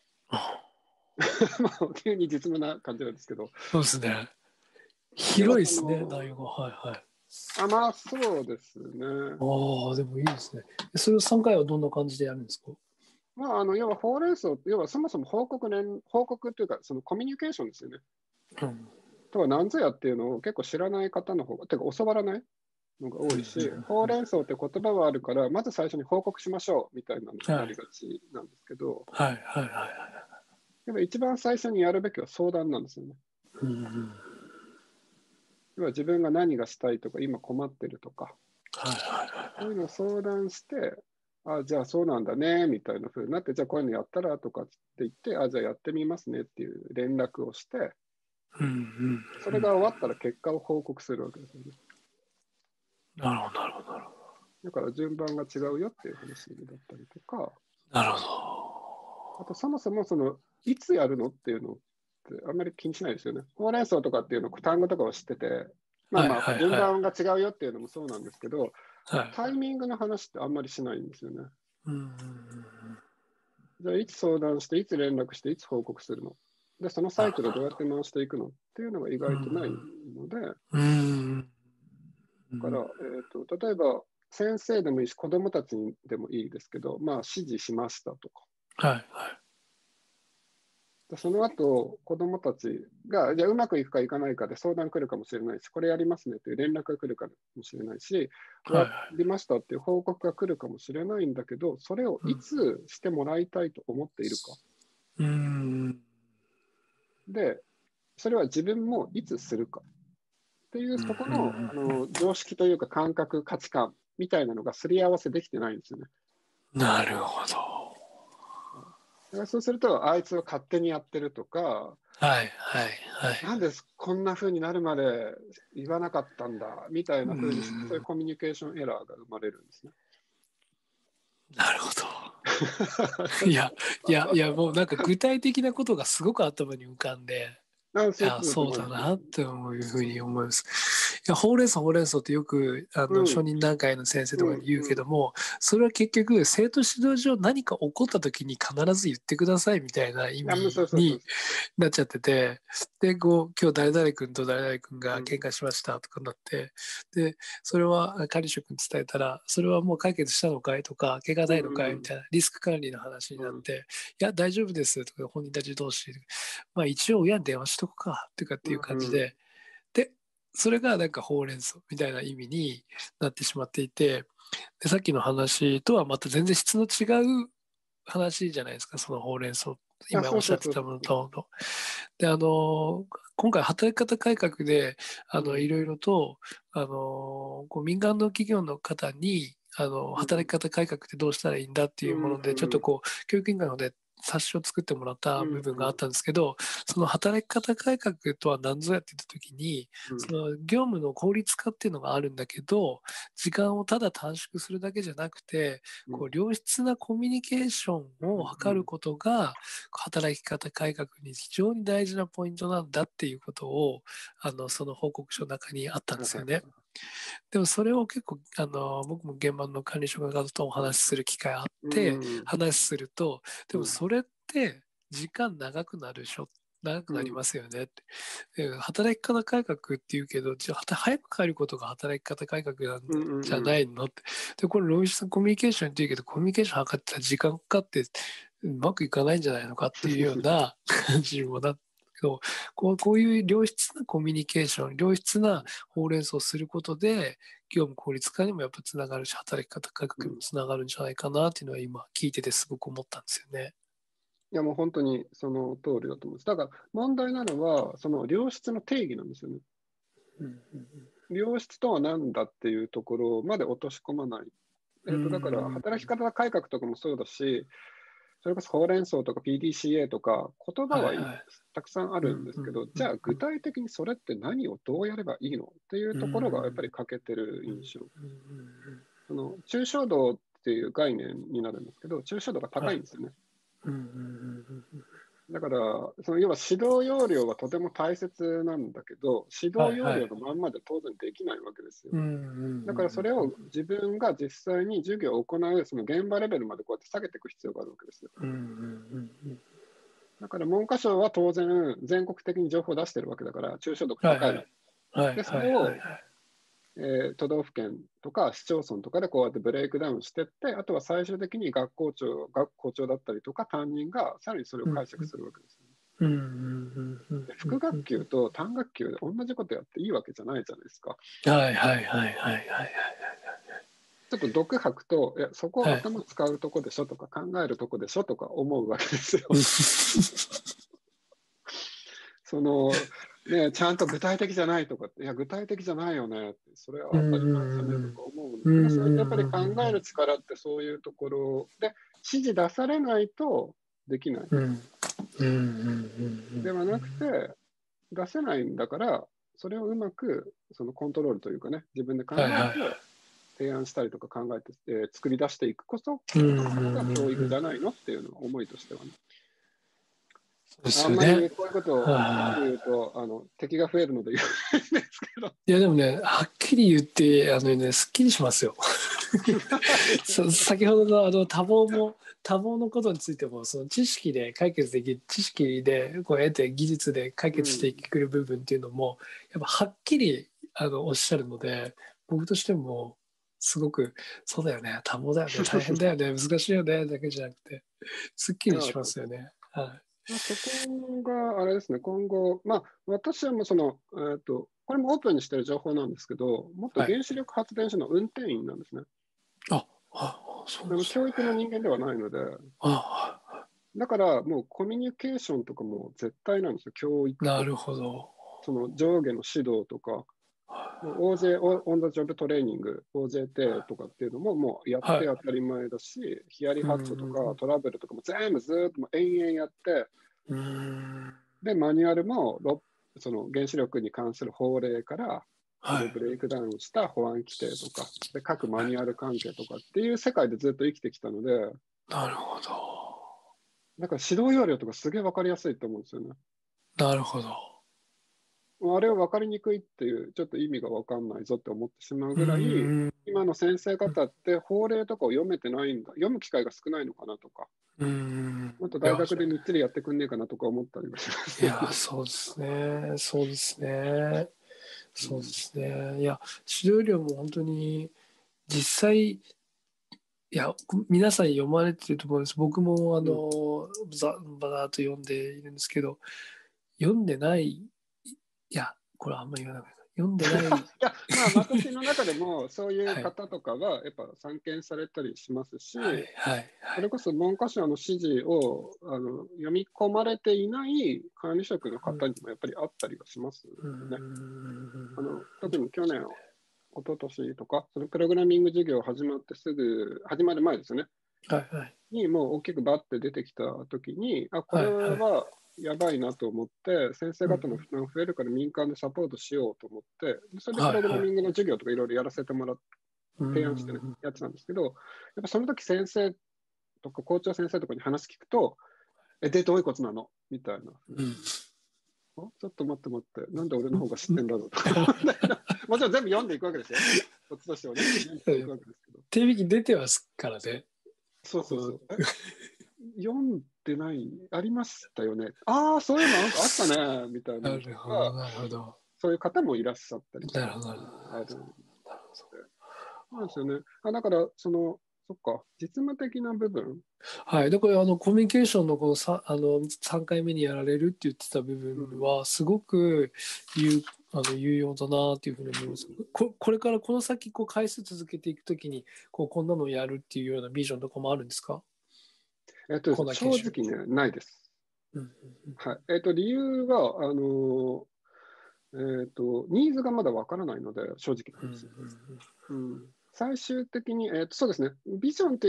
もう急に実務な感じなんですけど。 そうですね。広いですね、内容が。はいはい。 あ、まあそうですね。 ああ、でもいいですね。それをさんかいはどんな感じでやるんですか？ まあ、あの要はほうれん草、要はそもそも報告連、報告というか、そのコミュニケーションですよね。 うん。 とは何ぞやっていうのを結構知らない方の方が、てか教わらないのが多いし、ほうれん草って言葉はあるから、まず最初に報告しましょうみたいなのになりがちなんですけど、 はいはいはいはい。 やっぱ一番最初にやるべきは相談なんですよね。 うんうん要は自分が何がしたいとか、今困ってるとか、 はいはいはい。 そういうのを相談して、あ、じゃあそうなんだね、みたいな風になって、じゃあこういうのやったらとかって言って、あ、じゃあやってみますねっていう連絡をして、 うんうんそれが終わったら結果を報告するわけですよね。 なるほどなるほどなるほだから順番が違うよっていう話だったりとか、 ど。なるほあとそもそもそのいつやるのっていうのってあんまり気にしないですよね。ほうれん草とかっていうの単語とかを知ってて、まあまあ順番が違うよっていうのもそうなんですけど、 はい。 タイミングの話ってあんまりしないんですよね。 うんうんうんじゃあいつ相談して、いつ連絡して、いつ報告するので、そのサイクルどうやって回していくのっていうのが意外とないので、 うんうんだから、えーと、例えば先生でもいいし、子どもたちでもいいですけど、まあ、指示しましたとか。 はいはい。 でその後、子どもたちが、じゃあうまくいくかいかないかで相談来るかもしれないし、これやりますねという連絡が来るかもしれないし、 はいやりましたっていう報告が来るかもしれないんだけど、それをいつしてもらいたいと思っているか。 うんで、それは自分もいつするかっていう、そこの、あの常識というか感覚、価値観みたいなのがすり合わせできてないんですよね。 なるほど。 だからそうすると、あいつは勝手にやってるとか、 はいはいはい。 なんでこんな風になるまで言わなかったんだみたいな風に、そういうコミュニケーションエラーが生まれるんですね。 なるほど。いやいやいや、もうなんか具体的なことがすごく頭に浮かんで、 あいやそうだなっていうふうに思います。 やほうれん草ほうれん草ってよくあの、 うん初任段階の先生とかに言うけども、 うんそれは結局生徒指導上何か起こった時に必ず言ってくださいみたいな意うん、あ、もう味そうそうそうになっちゃってて、でこう今日誰々君と誰々君がうん喧嘩しましたとかなって、でそれは管理職に伝えたら、それはもう解決したのかいとか怪我ないのかいみたいなリスク管理の話になって、いや大丈夫ですとか本人たち同士、まあ一応親に電話しとくかとかっていう感じうんで、でそれがなんかほうれん草みたいな意味になってしまっていて、でさっきの話とはまた全然質の違う話じゃないですか、そのほうれん草あ、 今おっしゃってたそうそうそうそものと。であの今回働き方改革であう。うんのいろいろとあのこう民間の企業の方にあの働き方改革ってどうしたらいいんだっていうもので、ちょっとこう教育委員会の方で冊子を作ってもらった部分があったんですけど、その働き方改革とは何ぞやって言った時に、 うんその業務の効率化っていうのがあるんだけど、時間をただ短縮するだけじゃなくて、こう良質なコミュニケーションを図ることが働き方改革に非常に大事なポイントなんだっていうことをあのその報告書の中にあったんですよね。でもそれを結構あの僕も現場の管理職の方とお話しする機会あって話すると、でもそれって時間長くなるでしょ、長くなりますよねって。で働き方改革っていうけど、じゃあ早く帰ることが働き方改革なんじゃないのって。でこれ良質なコミュニケーションっていうけど、コミュニケーション測ってたら時間かかってうまくいかないんじゃないのかっていうような感じもなって。こうこういう良質なコミュニケーション、良質なほうれん草をすることで、業務効率化にもやっぱつながるし、働き方改革にもつながるんじゃないかなっていうのは今聞いててすごく思ったんですよね。 いやもう本当にその通りだと思います。だから問題なのは、その良質の定義なんですよね。 うんうん良質とは何だっていうところまで落とし込まない。えー、とだから働き方改革とかもそうだし、それこそほうれん草とか ピーディーシーエー とか言葉ははいはい、 たくさんあるんですけど、じゃあ具体的にそれって何をどうやればいいのっていうところがやっぱり欠けてる印象。その抽象度っていう概念になるんですけど、抽象度が高いんですよね。だからその要は指導要領はとても大切なんだけど、指導要領のまんまで当然できないわけですよ。だからそれを自分が実際に授業を行うその現場レベルまでこうやって下げていく必要があるわけですよ。だから文科省は当然全国的に情報を出してるわけだから抽象度が高い。でそれを、えー、都道府県とか市町村とかでこうやってブレイクダウンしていって、あとは最終的に学校長、学校長だったりとか担任がさらにそれを解釈するわけですよね。副学級と単学級で同じことやっていいわけじゃないじゃないですか。 はいはいはいはいはいはい。 ちょっと独白と、いやそこは頭使うとこでしょとか考えるとこでしょとか思うわけですよ。そのね、ちゃんと具体的じゃないとかって、いや具体的じゃないよねって、それは当たり前じゃねとか思うんですけど、それってやっぱり考える力ってそういうところで指示出されないとできない。ではなくて、出せないんだから、それをうまくそのコントロールというかね、自分で考えて提案したりとか考えて、えー、作り出していくこそ、が教育じゃないのっていうのは思いとしてはね。あんまりこういうことをはっきり言うとあの敵が増えるので言うんですけど。 いやでもね、はっきり言ってあのね、すっきりしますよ。先ほどのあの多忙も多忙のことについてもその知識で解決できる、知識でこう得て技術で解決していくる部分っていうのも、やっぱはっきりあのおっしゃるので、僕としてもすごくそうだよね、多忙だよね、大変だよね、難しいよねだけじゃなくてすっきりしますよね。はい。 そこがあれですね、今後、まあ、私はもうその、えーと、これもオープンにしている情報なんですけど、もっと原子力発電所の運転員なんですね。はい、ああ、そうですね。教育の人間ではないので、ああ、だからもうコミュニケーションとかも絶対なんですよ、教育とか。 なるほど。 その上下の指導とか、オージェー、オン・ザ・ジョブ・トレーニング、オージェーティー とかっていうのももうやって当たり前だし、はい、ヒヤリハットとかトラベルとかも全部ずっともう延々やって、で、マニュアルもその原子力に関する法令から、はい、ブレイクダウンした保安規定とか、で各マニュアル関係とかっていう世界でずっと生きてきたので、 なるほど。 だから指導要領とかすげえ分かりやすいと思うんですよね。 なるほど。 あれは分かりにくいっていう、ちょっと意味が分かんないぞって思ってしまううぐらい、 ん今の先生方って法令とかを読めてないんだ、読む機会が少ないのかなとか、 うんもっといや、 大学でみっちりやってくんねえかなとか思ったりもしますいよね。 や、そうですね。そうですね。そうですね。いや、指導料も本当に実際、いや、皆さん読まれてると思うんです。僕もあうん、いの、ざばーっと読んでいるんですけど、読んでない、いや、これあんまり言わない。読んでない、 や、まあ私の中でもそういうはい、 方とかはやっぱ散見されたりしますし、 はい、はい、はい。 それこそ文科省の指示をあの読み込まれていない管理職のうん、 方にもやっぱりあったりはしますうよね。 ん、 あの特に去年、一昨年とか、そのプログラミング授業始まってすぐ、始まる前ですよね。 はい、はい、 にもう大きくバッて出てきたときに、あ、これはい、はい。 はやばいなと思って、先生うん、 方の負担増えるから民間でサポートしようと思って、それでプはい、はい。 ログラミングの授業とかいろいろやらせてもらって、 う提案してね、 ん、 やってたんですけど、やっぱその時先生とか校長先生とかに話聞くと、え、で、どういうことなのみたいな。 うん。 あちょっと待って待って、なんで俺の方が知ってんだろうとか、もちろん全部読んでいくわけですよ。こっちとしてはね、読んでいくわけですけど。 手引き出てますからね。 そうそうそう。え読んでない、ありましたよね。ああ、そういうのなんかあったね、みたいななのとるほど、 か、 なるほど。 そういう方もいらっしゃったりとかなるほど、なるほど。 あるので、そうなんですよね。あだから、その、そっか、実務的な部分、 はい。だからあのコミュニケーションのこのさあのさんかいめにやられるって言ってた部分うんはすごく有あの有用だなっていうふうに思います。ここれからこの先こう回数続けていくときにこうこんなのをやるっていうようなビジョンとかもあるんですか？ えっとですね、 こんな研修。 正直ね、ないです。 うんうんはい。えっと、理由は、あの、えっと、ニーズがまだわからないので、正直なうん話。うん、最終的に、えーと、そうですね、ビジョンっていう、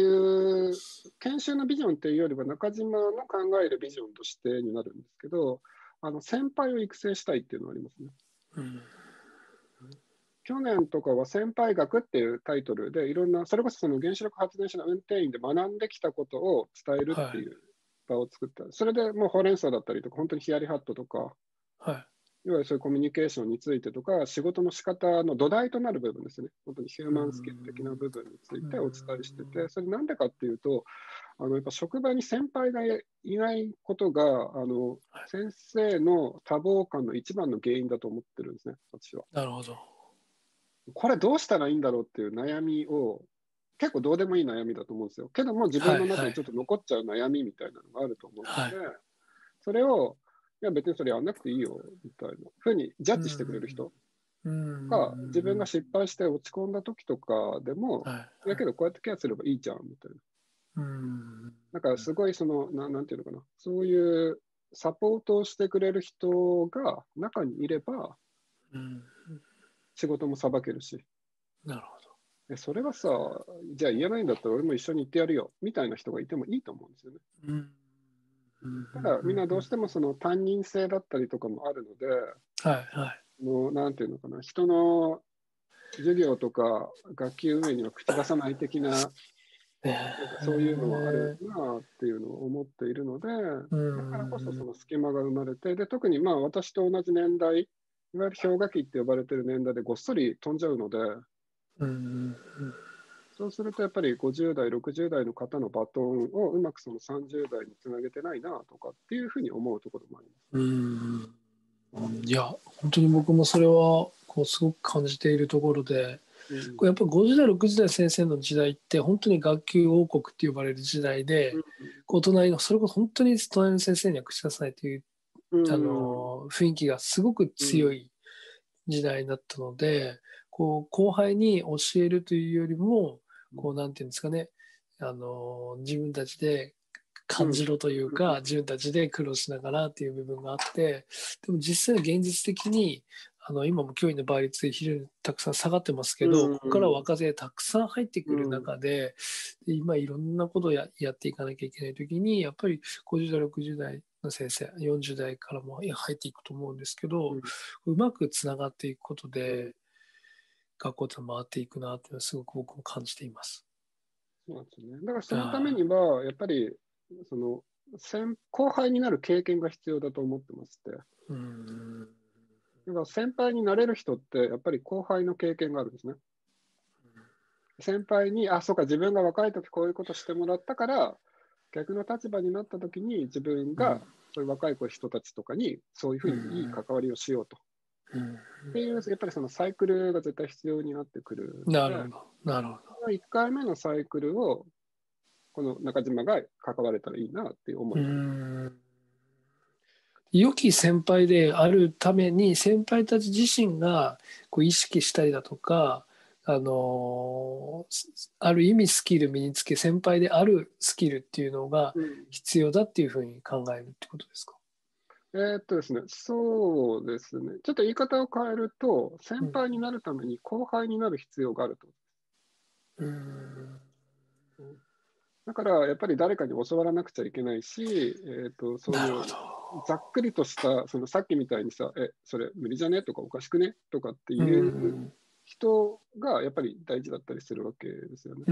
研修のビジョンっていうよりは、中島の考えるビジョンとしてになるんですけど、あの先輩を育成したいっていうのがありますね。 うんうん去年とかは先輩学っていうタイトルで、いろんな、それこそその原子力発電所の運転員で学んできたことを伝えるってはいいう場を作った。それでもうほうれん草だったりとか、本当にヒヤリハットとか、 はいいわゆるそういうコミュニケーションについてとか、仕事の仕方の土台となる部分ですね。本当にヒューうマンスキル的なん部分についうてお伝えしてて、 んそれなんでかっていうと、あのやっぱ職場に先輩がいないことが、あの先生の多忙感の一番の原因だと思ってるんですね、私は。 なるほど。 これどうしたらいいんだろうっていう悩みを、結構どうでもいい悩みだと思うんですよ。けども自分の中はいはいにちょっと残っちゃう悩みみたいなのがあると思うので、 はい。 それを、いや別にそれやんなくていいよみたいなふうにジャうッジしてくれる人んうんが、自分が失敗して落ち込んだ時とかでも、 はいいやけどこうやってケアすればいいじゃんみたいな。 うんだからすごいそのな、なんていうのかな、そういうサポートをしてくれる人が中にいれば、 うん仕事もさばけるし、 なるほど。 でそれがさ、じゃあ言えないんだったら俺も一緒に行ってやるよみたいな人がいてもいいと思うんですよね。 うんうんただみんなどううんしてもその担任制だったりとかもあるので、 はいはい。 もうなんていうのかな、人の授業とか学級運営には口出さない的な、なんかそういうのはあるえなっていうのを思っているので、 うだからこそそんの隙間が生まれて、で特にまあ私と同じ年代、いわゆる氷河期って呼ばれている年代でごっそり飛んじゃうので、 うんそうするとやっぱりごじゅう代、ろくじゅう代の方のバトンをうまくそのさんじゅう代につなげてないなとかっていうふうに思うところもあります。 うんいや本当に僕もそれはこうすごく感じているところで、 うんこれやっぱりごじゅう代ろくじゅう代先生の時代って本当に学級王国って呼ばれる時代で、こう隣のそれこそ本当に隣の先生には口出さないというあうんの雰囲気がすごく強い時代だったので、こう後輩に教えるというよりも、こうなんていうんですかね、あの自分たちで感じろというか、自分たちで苦労しながらっていう部分があって、でも実際現実的にあの今も教員の倍率非常にたくさん下がってますけど、ここから若手たくさん入ってくる中で、で今いろんなことを や, やっていかなきゃいけないときに、やっぱりごじゅう代、ろくじゅう代の先生、よんじゅう代からも入っていくと思うんですけど、うまくつながっていくことで、学校って回っていくなっていうのはすごく僕も感じています。 そうなんですね。だからそのためには、やっぱりその先後輩になる経験が必要だと思ってまして。 うんだから先輩になれる人ってやっぱり後輩の経験があるんですね。先輩に、あ、そうか、自分が若い時こういうことしてもらったから、逆の立場になった時に自分がそういう若い子人たちとかにそういうふうにいい関わりをしようと。っていう、やっぱりそのサイクルが絶対必要になってくるので、 なるほど、なるほど。 いっかいめのサイクルをこの中島が関われたらいいなっていう思いがあります。 良き先輩であるために先輩たち自身がこう意識したりだとか、あのある意味スキル身につけ、先輩であるスキルっていうのが必要だっていうふうに考えるってことですか？ うん、えー、っとですね、そうですね。ちょっと言い方を変えると、先輩になるために後輩になる必要があると。 うん、 だからやっぱり誰かに教わらなくちゃいけないし、えー、とそういうざっくりとしたそのさっきみたいにさ、えそれ無理じゃねとかおかしくねとかっていう人がやっぱり大事だったりするわけですよね。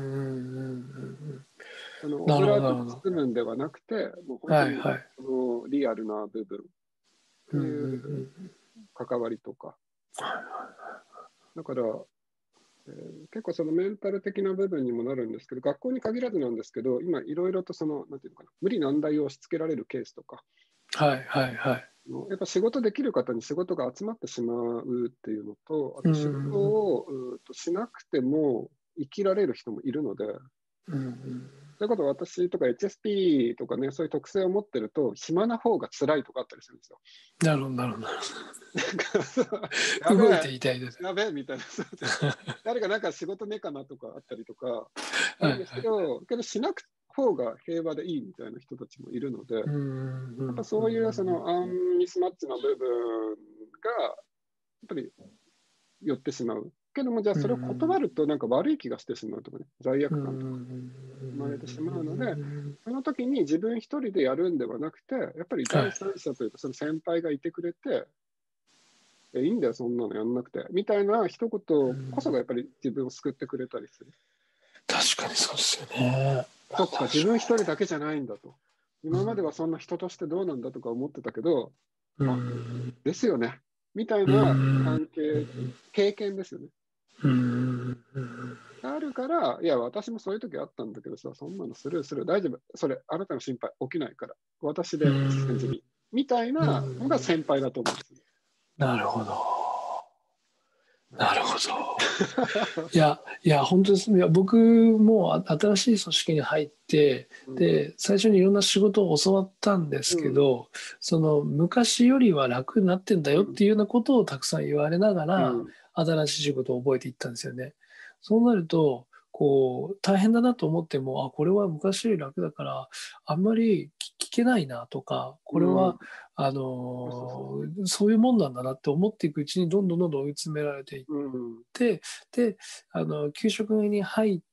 そのオブラートに包むんではなくて、もう本当にそのリアルな部分っていう関わりとか。だからえー、結構そのメンタル的な部分にもなるんですけど、学校に限らずなんですけど、今いろいろとその、なんていうのかな、無理難題を押し付けられるケースとか、 はいはいはい。 やっぱ仕事できる方に仕事が集まってしまうっていうのと、あと仕事をうとしなくても生きられる人もいるので、 うんうん、 そういうこと私とか エイチエスピー とかね、そういう特性を持ってると、暇な方が辛いとかあったりするんですよ。 なるほど、なるほど。動いていたいです。 やべえみたいな。誰かなんか仕事ねえかなとかあったりとか、あるんですけど、はいはい、けどしなく方が平和でいいみたいな人たちもいるので、やっぱそういうそのアンミスマッチの部分が、やっぱり寄ってしまう。けども、じゃあそれを断るとなんか悪い気がしてしまうとかね、罪悪感とか生まれてしまうので、その時に自分一人でやるんではなくて、やっぱり第三者というか、その先輩がいてくれて、いいんだよ、そんなのやんなくて。みたいな一言こそがやっぱり自分を救ってくれたりする。 確かにそうですよね。 そっか、自分一人だけじゃないんだと。今まではそんな人としてどうなんだとか思ってたけど、うん、あ、ですよね。みたいな関係、経験ですよね。があるから、いや、私もそういう時あったんだけどさ、そんなのスルーする、大丈夫、それ、あなたの心配起きないから、私で実践済み。みたいなのが先輩だと思うんですよ。 なるほど。なるほど。いや、いや、本当ですね。僕も新しい組織に入って、で、最初にいろんな仕事を教わったんですけど、うん、その昔よりは楽になってんだよっていうようなことをたくさん言われながら、うん、新しい仕事を覚えていったんですよね。そうなると、こう、大変だなと思っても、あ、これは昔より楽だから、あんまり聞けないなとか、これは、うん、あのー、そういうもんなんだなって思っていくうちにどんどんどんどん追い詰められていって、うん、で、あの、給食に入って、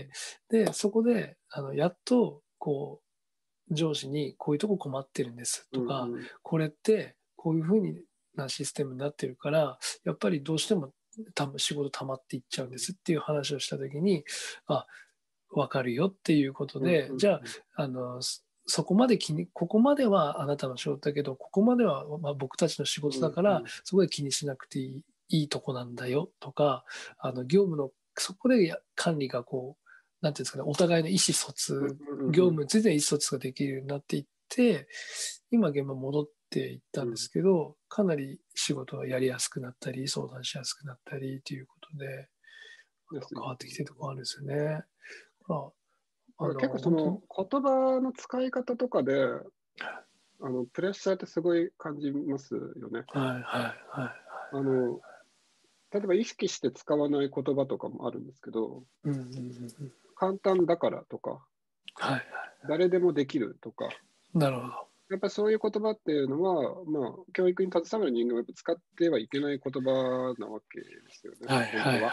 うん、で、そこで、あの、やっと、こう、上司にこういうとこ困ってるんですとか、うん、これってこういうふうなシステムになってるから、やっぱりどうしても多分仕事溜まっていっちゃうんですっていう話をしたときに、あ、わかるよっていうことで、うん、じゃあ、あの、そこまで気に、ここまではあなたの仕事だけど、ここまではまあ僕たちの仕事だから、そこで気にしなくていい、いいとこなんだよとか、あの、業務の、そこで管理がこう、なんていうんですかね、お互いの意思疎通、業務についての意思疎通ができるようになっていって、今現場戻っていったんですけど、かなり仕事がやりやすくなったり、相談しやすくなったりということで、変わってきてるところあるんですよね。ああの結構その言葉の使い方とかで、あのプレッシャーってすごい感じますよね。 はいはいはい。 あの例えば意識して使わない言葉とかもあるんですけど、 うんうんうん、 簡単だからとか、 はいはい、 誰でもできるとか、 なるほど。 やっぱりそういう言葉っていうのは、まあ、教育に携わる人間はやっぱ使ってはいけない言葉なわけですよね、 はい本当は。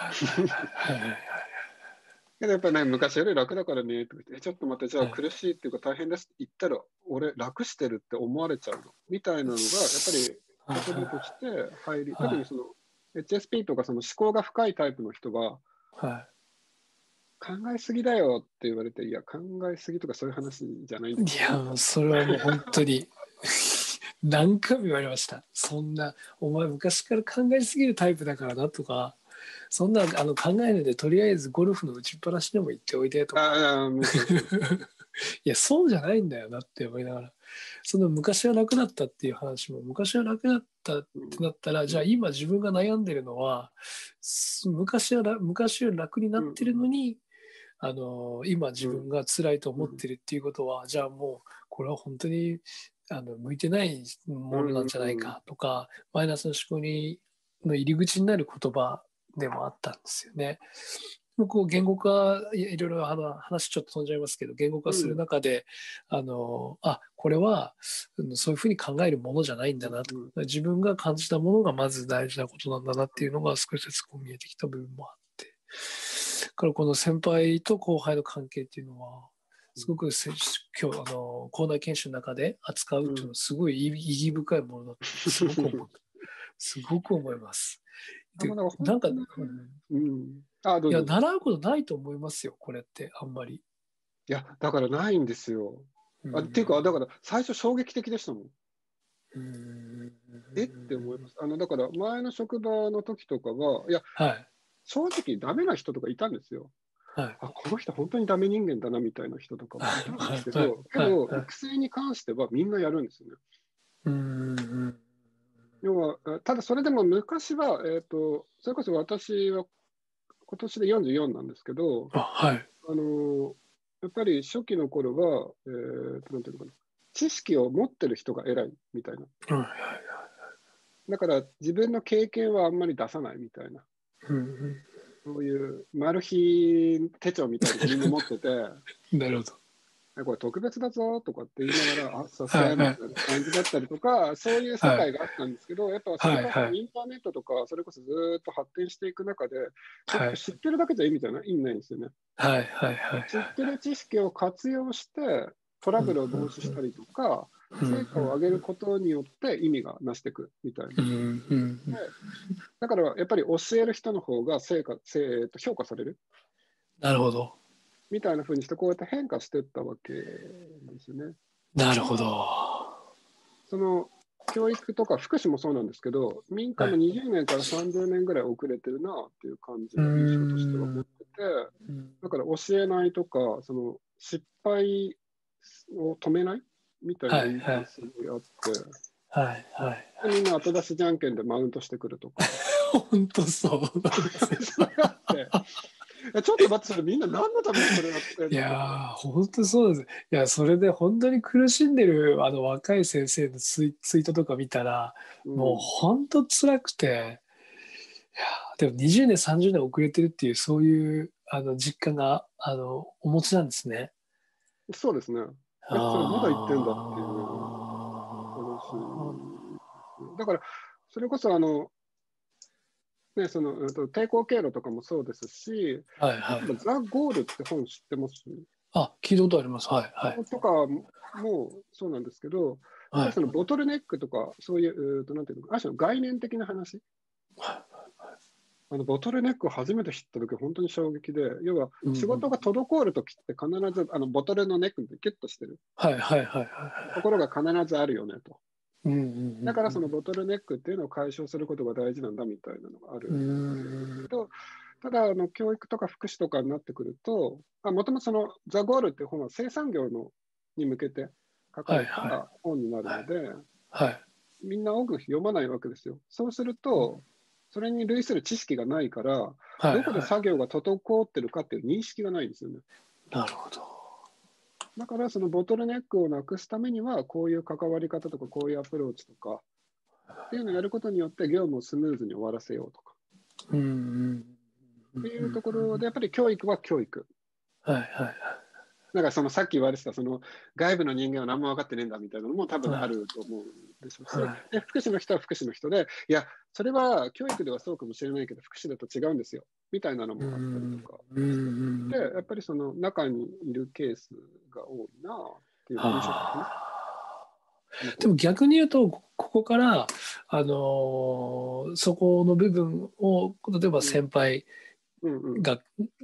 けどやっぱりね、昔より楽だからねって言って、え、ちょっと待って、じゃあ苦しいっていうか大変ですって言ったら、俺楽してるって思われちゃうのみたいなのが、やっぱり言葉として入り、特にその エイチエスピー とかその思考が深いタイプの人は、 はい、 考えすぎだよって言われて、いや、考えすぎとかそういう話じゃないんですよ。いや、それはもう本当に何回も言われました。そんなお前昔から考えすぎるタイプだからなとか、そんなあの考えないでとりあえずゴルフの打ちっぱなしでも行っておいでとか。 ああ、もうそうそういやそうじゃないんだよなって思いながら、その昔は楽だったっていう話も、昔は楽だったってなったら、じゃあ今自分が悩んでるのは昔は昔は楽になってるのに、あの今自分が辛いと思ってるっていうことは、じゃあもうこれは本当にあの向いてないものなんじゃないかとか、マイナスの思考にの入り口になる言葉でもあったんですよね。こう言語化、いろいろ話ちょっと飛んじゃいますけど、言語化する中で、うん、あのあこれはそういうふうに考えるものじゃないんだなと、うん、自分が感じたものがまず大事なことなんだなっていうのが少しずつこう見えてきた部分もあって、だからこの先輩と後輩の関係っていうのはすごく今日あの校内研修の中で扱うっていうのはすごい意義深いものだとすごく思うすごく思います。でなんか、うん、あどうぞ。いや習うことないと思いますよこれってあんまり。いやだからないんですよ。あっていうかだから最初衝撃的でしたもん。うんえって思います。あのだから前の職場の時とかはいや、はい、正直ダメな人とかいたんですよ。はい、あこの人本当にダメ人間だなみたいな人とかもいたんですけど、はいはい、けど、はい、育成に関してはみんなやるんですよね。うん要はただそれでも昔は、えーと、それこそ私は今年でよんじゅうよんなんですけど、あ、はい、あのやっぱり初期の頃は、えーと、なんていうのかな、知識を持ってる人が偉いみたいな。はいはいはい、だから自分の経験はあんまり出さないみたいな。うんうん、そういうマル秘手帳みたいなのみんな持っててなるほどこれ特別だぞとかって言いながらあさすがみたいな感じだったりとか、はいはい、そういう世界があったんですけど、はい、やっぱそれからインターネットとかそれこそずっと発展していく中で、はい、知ってるだけじゃ意味じゃない意味ないんですよね。はいはいはいはい、知ってる知識を活用してトラブルを防止したりとか、うんうんうん、成果を上げることによって意味がなしていくみたいな、うんうんうん、だからやっぱり教える人の方が成果、成と評価される。なるほど。みたいな風にしてこうやって変化していったわけですよね。なるほど。その教育とか福祉もそうなんですけど、民間もにじゅうねんからさんじゅうねんぐらい遅れてるなっていう感じの印象としては持ってて、だから教えないとか、その失敗を止めないみたいな意味がすごいあって、はいはいはい、みんな後出しじゃんけんでマウントしてくるとか。本当そうなんですよ。ちょっと待って、それみんな何のためにそれやってるの？いやー、本当そうです。いや、それで本当に苦しんでるあの若い先生のツイ、ツイートとか見たら、うん、もう本当辛くて、いやでもにじゅうねん、さんじゅうねん遅れてるっていう、そういうあの実感があのお持ちなんですね。そうですね。え、それまだ言ってんだっていう話。だから、それこそあの、ね、その抵抗経路とかもそうですし、はいはい、ザ・ゴールって本知ってます？あ、聞いたことあります。はいはい。とかもそうなんですけど、はい、そのボトルネックとか、そういう、うなんていうの、ある種の概念的な話。はいあのボトルネックを初めて知ったとき、本当に衝撃で、要は仕事が滞るときって必ずあのボトルのネックでキュッとしてる、はいはいはいはい、ところが必ずあるよねと。うんうんうんうん、だからそのボトルネックっていうのを解消することが大事なんだみたいなのがあるんですけど、ただあの教育とか福祉とかになってくると、もともとそのザ・ゴールっていう本は生産業のに向けて書かれた本になるので、はいはいはい、みんな多く読まないわけですよ。そうすると、うん、それに類する知識がないから、はいはい、どこで作業が滞ってるかっていう認識がないんですよね。なるほど。だからそのボトルネックをなくすためにはこういう関わり方とかこういうアプローチとかっていうのをやることによって業務をスムーズに終わらせようとか、うんうんうん、っていうところでやっぱり教育は教育。はいはいはい。だからそのさっき言われてたその外部の人間は何も分かってねえんだみたいなのも多分あると思うんでしょうし、はい、で福祉の人は福祉の人でいやそれは教育ではそうかもしれないけど福祉だと違うんですよみたいなのもあったりとかしてでやっぱりその中にいるケースが多いなっていう印象ですね。でも逆に言うとここから、あのー、そこの部分を例えば先輩が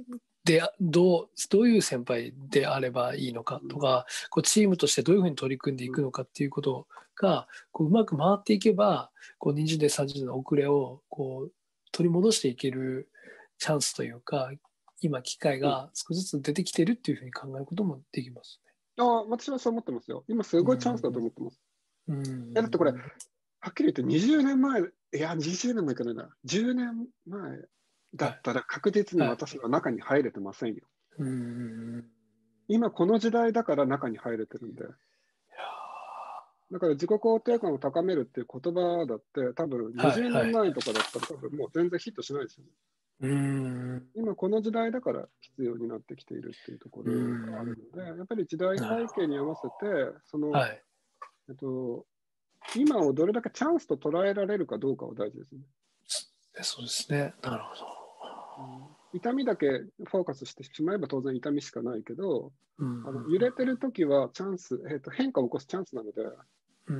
でどうどういう先輩であればいいのかとか、こうチームとしてどういうふうに取り組んでいくのかっていうことがこううまく回っていけば、こうにじゅうねんさんじゅうねんの遅れをこう取り戻していけるチャンスというか、今機会が少しずつ出てきてるっていうふうに考えることもできますね。ああ、私はそう思ってますよ。今すごいチャンスだと思ってます。 うん、 だってこれ、はっきり言ってにじゅうねんまえ、いや、にじゅうねんもいかないな、じゅうねんまえだったら確実に私は中に入れてませんよ。 はいはい、うん今この時代だから中に入れてるんで。だから自己肯定感を高めるっていう言葉だって多分にじゅうねんまえとかだったら多分もう全然ヒットしないですよね。 うん今この時代だから必要になってきているっていうところがあるので、やっぱり時代背景に合わせてその、はい、えっと、今をどれだけチャンスと捉えられるかどうかは大事ですね。 そうですね。なるほど。 うん、痛みだけフォーカスしてしまえば当然痛みしかないけど、うんうん、あの揺れてるときはチャンス、えーと、変化を起こすチャンスなので、うん、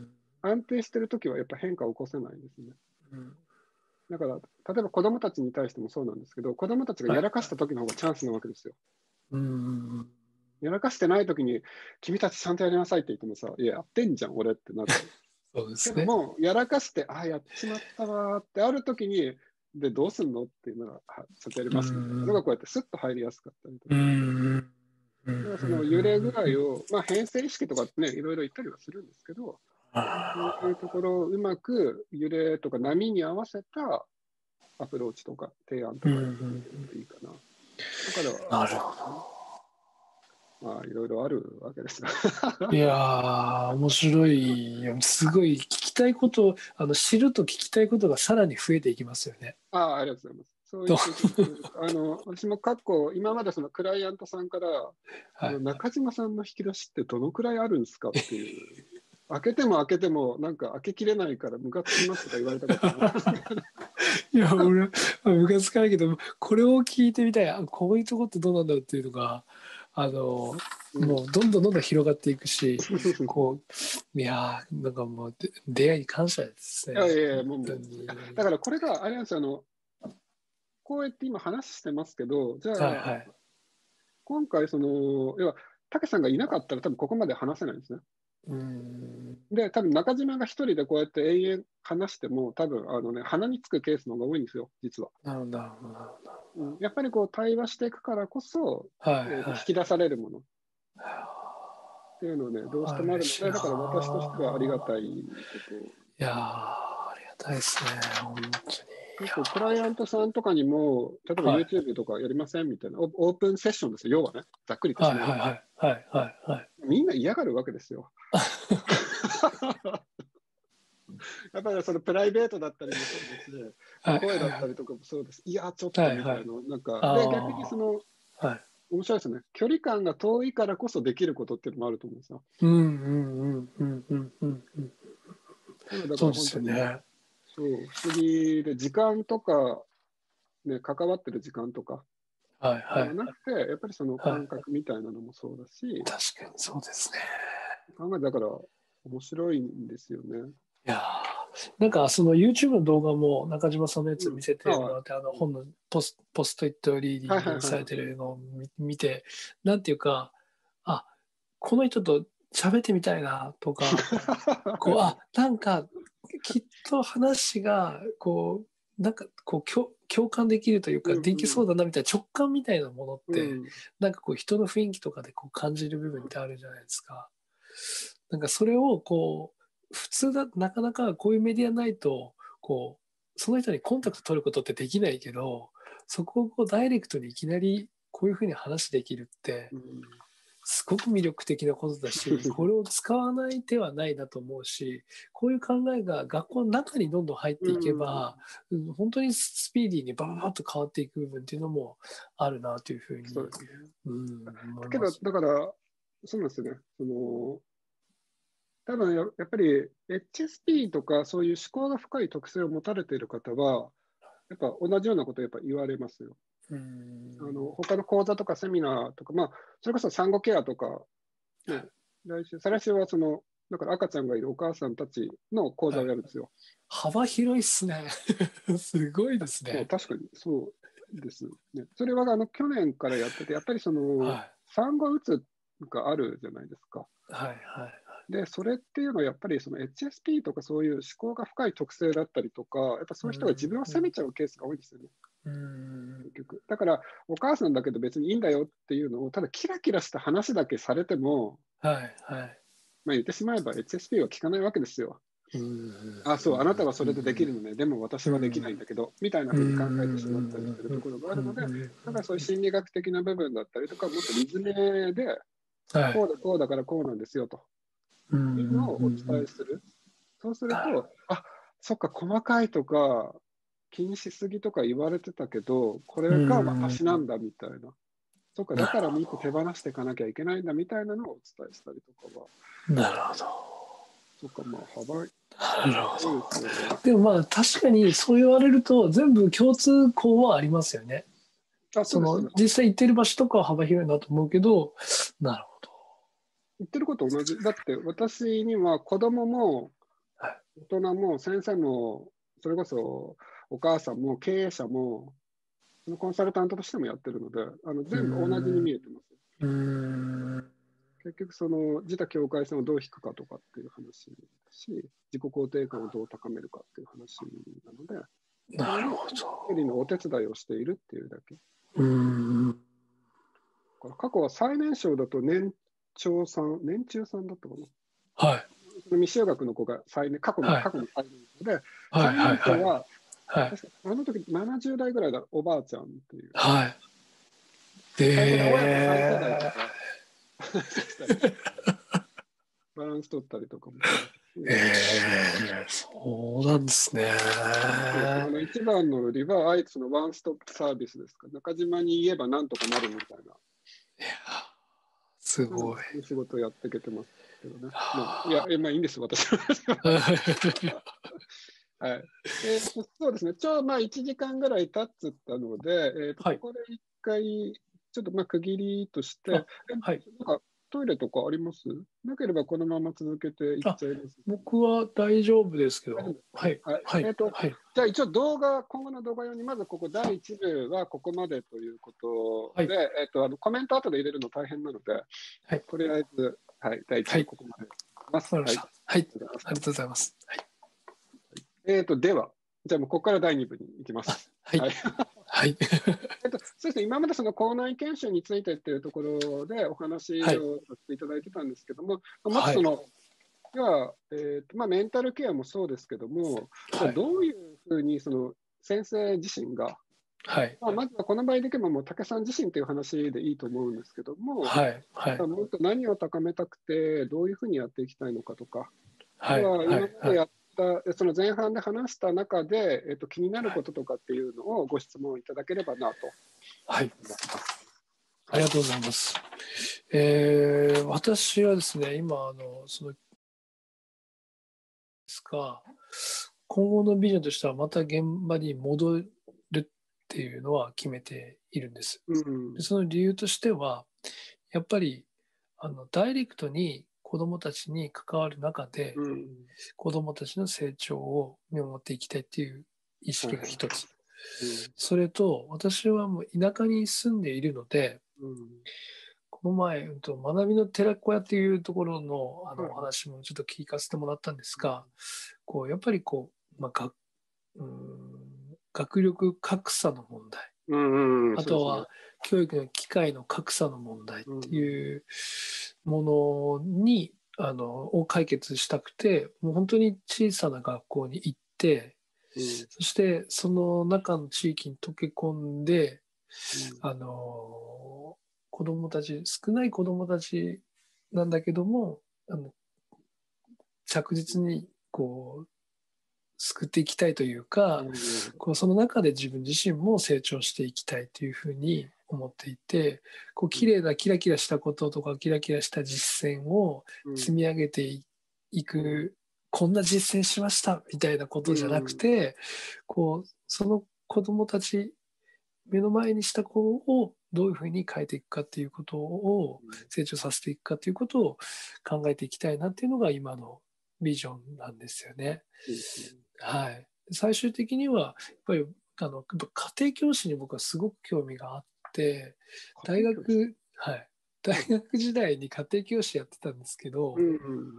安定してるときはやっぱ変化を起こせないですね。うん、だから例えば子どもたちに対してもそうなんですけど、子どもたちがやらかしたときの方がチャンスなわけですよ。はい、うん、やらかしてないときに君たちちゃんとやりなさいって言ってもさ、いややってんじゃん俺ってなる。 そうですね。 けどもやらかしてああやっちまったわってあるときにでどうすんのっていうのがちょっとやりますみたいなのがこうやってスッと入りやすかったりとか。うんだからその揺れ具合を、まあ、編成意識とかねいろいろ言ったりはするんですけど、そういうところをうまく揺れとか波に合わせたアプローチとか提案とかやってみるといいかな。だからなるほど。 まあいろいろあるわけですがいやー面白い。すごい聞きたいことあの知ると聞きたいことがさらに増えていきますよね。 ああ、ありがとうございます。そういうあの私も過去今までそのクライアントさんから、はい、中島さんの引き出しってどのくらいあるんですかっていう開けても開けてもなんか開けきれないからムカつきますとか言われたことあるいや俺ムカつかないけどこれを聞いてみたい。こういうとこってどうなんだろうっていうのがあの、うん、もうどんどんどんどん広がっていくしこういやーなんかもう出会いに感謝ですね。 いやいやいやもうだからこれがあれなんですよ、あのこうやって今話してますけど、じゃあ、はいはい、今回その要はたけさんがいなかったら多分ここまで話せないんですね。うんで多分中島が一人でこうやって永遠話しても多分あの、ね、鼻につくケースの方が多いんですよ実は。なるほどなるほど、うん、やっぱりこう対話していくからこそ、はいはいえー、引き出されるものっていうのをねどうしてもあるので、だから私としてはありがたいこと。いやーありがたいですね本当に。結構クライアントさんとかにも例えば YouTube とかやりませんみたいな、はい、オープンセッションですよ要はねざっくりとしまう、はいはいはいはいはい、みんな嫌がるわけですよやっぱりそのプライベートだったりもそうですね、はい、声だったりとかもそうです、いやちょっとみたいな、はいはい、なんかで逆にその、はい、面白いですね、距離感が遠いからこそできることっていうのもあると思うんですよ。うんうんうんうんうんうんうん。そうですよね。そう不思議で時間とか、ね、関わってる時間とか、はいはい、ではなくてやっぱりその感覚みたいなのもそうだし、はい、確かにそうですね。考えだから面白いんですよね。いやなんかその YouTube の動画も中島さんのやつ見せてもらって、うん、あの本のポス、ポストイットリーディングされてるのを見て、はいはいはい、なんていうかあこの人と喋ってみたいなとかこうあなんかきっと話がこうなんかこう共感できるというか、うんうん、できそうだなみたいな直感みたいなものって、うん、なんかこう人の雰囲気とかでこう感じる部分ってあるじゃないですか。なんかそれをこう普通だなかなかこういうメディアないとこうその人にコンタクト取ることってできないけど、そこをこうダイレクトにいきなりこういうふうに話できるって、うんすごく魅力的なことだし、これを使わない手はないなと思うし、こういう考えが学校の中にどんどん入っていけば、うん、本当にスピーディーにバーッと変わっていく部分っていうのもあるなというふうに。そうですね。うん、だけど、だから、そうなんですよね。その多分やっぱり エイチエスピー とかそういう思考が深い特性を持たれている方は、やっぱ同じようなことをやっぱ言われますよ。うんあの他の講座とかセミナーとか、まあ、それこそ産後ケアとか、ね、来週、再来週はその、だから赤ちゃんがいるお母さんたちの講座をやるんですよ。はい、幅広いっすね。すごいですね。そう確かに、そう。 ですね。それはあの去年からやってて、やっぱりその、 はい、 産後うつがあるじゃないですか。 はい、はい。 で、それっていうのはやっぱりその エイチエスピー とかそういう思考が深い特性だったりとか、やっぱそういう人が自分を責めちゃうケースが多いんですよね。 うん、 結局。だから、お母さんだけど別にいいんだよっていうのを、ただキラキラした話だけされても、 はい、はい。 まあ、言ってしまえば エイチエスピー は聞かないわけですよ。 うん、 あ、そう、あなたはそれでできるのね、でも私はできないんだけど、みたいなう風に考えてしまったりするとん、 ころがあるので、 うんだからそういう心理学的な部分だったりとか、もっとリズムで、 はい。 こうだこうだからこうなんですよとうん、 いうのをおうん、 伝えする。そうするなると、あ、そっか、細かいとか、気にしすぎとか言われてたけど、こうれがん、 私なんだみたいな。そっか、だからもう一個手放していかなきゃいけないんだみたいなのをお伝えしたりとかは、 なるほど。 そっか、まあ、幅なるほ広いですよね。 ど。でもまあ確かにそう言われると全部共通項はありますよね。 あ、そそうです、そうです。 の実際行ってる場所とかは幅広いなと思うけど、なるほど。 言ってること同じ。だって私には子供もはい。 大人も先生も、それこそお母さんも経営者も、そのコンサルタントとしてもやってるので、あのうー全部同じにん。 見えてます。 うーん。 結局、その自他境界線をどう引くかとかっていう話だし、自己肯定感をどう高めるかっていう話なので、それのなるほ一ど。 人のお手伝いをしているっていうだけ。 うーん。 過去は最年少だと年長さん、年中さんだったかな。 はい。 その未就学の子が最年過去の、 はい。 過去の最年少で、 はい。 最はい。はい。 年少は、 はい。 確かあの時ななじゅう代ぐらいだ、おばあちゃんっていう。 はい。 最初で親子さん世代とえかしたり、バランス取ったりとかもしますー、えし。 ー、そうなんですね。 そうですね。あの一番の売りは、あいつのワンストップサービスですか。中島に言えばなんとかなるみたいな。 すなのごい。 で、仕事をやっていけてますけどね。まあ、いや、えまあいいんです、私は。はい。えーと、そうですね。ちょうどまあいちじかんぐらい経つったので、えーと、 はい。 ここで一回、ちょっとまあ区切りとして、 あ、 え、なんはい。 かトイレとかあります？なければこのまま続けていっあ、 ちゃいます。 僕は大丈夫ですけど、 大丈夫ですか？ はい。 はい。 はい。 えっと、 はい。 じゃあ一応動画、今後の動画用に、まずここだいいち部はここまでというこはい。 とで、えっと、あのコメント後で入れるの大変なので、 はい。 とりあえず、はい、だいいちはい。 部ここまでます。はい。 わかりました。はい。 ありがとうございました。 ありがとうございます。はい。 えっと、では、じゃあもうここからだいに部に行きまあ、 す。 はい。 はい。 はい。 えっと、そうですね、今までその校内研修についてっていうところでお話はい。 をさせていただいてたんですけども、まずはい。 その、要は、えーとまあ、メンタルケアもそうですけども、じゃはい。 あどういうふうにその先生自身が、 はい。 まあ、まずはこの場合でいけばもう武さん自身という話でいいと思うんですけども、 はい。はい。 もっと何を高めたくて、どういうふうにやっていきたいのかとか、あはい。 とははい。はい。 今までやった、その前半で話した中で、えーと気になることとかっていうのをご質問いただければなとはい。 思います。 ありがとうございます。えー、私はですね、今、あの、その、ですが、今後のビジョンとしては、また現場に戻るっていうのは決めているんです。 うんでその理由としては、やっぱり、あの、ダイレクトに子どもたちに関わる中で、 うん子どもたちの成長を見守っていきたいっていう意識が一つ。 うんそれと、私はもう田舎に住んでいるので、 うんこの前、うんと学びの寺子屋っていうところのあのはいお話もちょっと聞かせてもらったんですが、こうやっぱりこう、まあ、がうん学力格差の問題、 うんうん、そうですね。 あとは教育の機会の格差の問題っうんていうものにあのを解決したくて、もう本当に小さな学校に行って、 うんそしてその中の地域に溶け込んで、 うんあの子どもたち、少ない子どもたちなんだけども、あの着実にこう救っていきたいというか、こうその中で自分自身も成長していきたいというふうに思っていて、こう綺麗なキラキラしたこととかキラキラした実践を積み上げていく、こんな実践しましたみたいなことじゃなくて、こうその子どもたち、目の前にした子をどういうふうに変えていくかっていうことを成長させていくかということを考えていきたいなっていうのが今のビジョンなんですよね。はい。最終的にはやっぱりあの家庭教師に僕はすごく興味があって、大学、はい、大学時代に家庭教師やってたんですけど、 うんうん、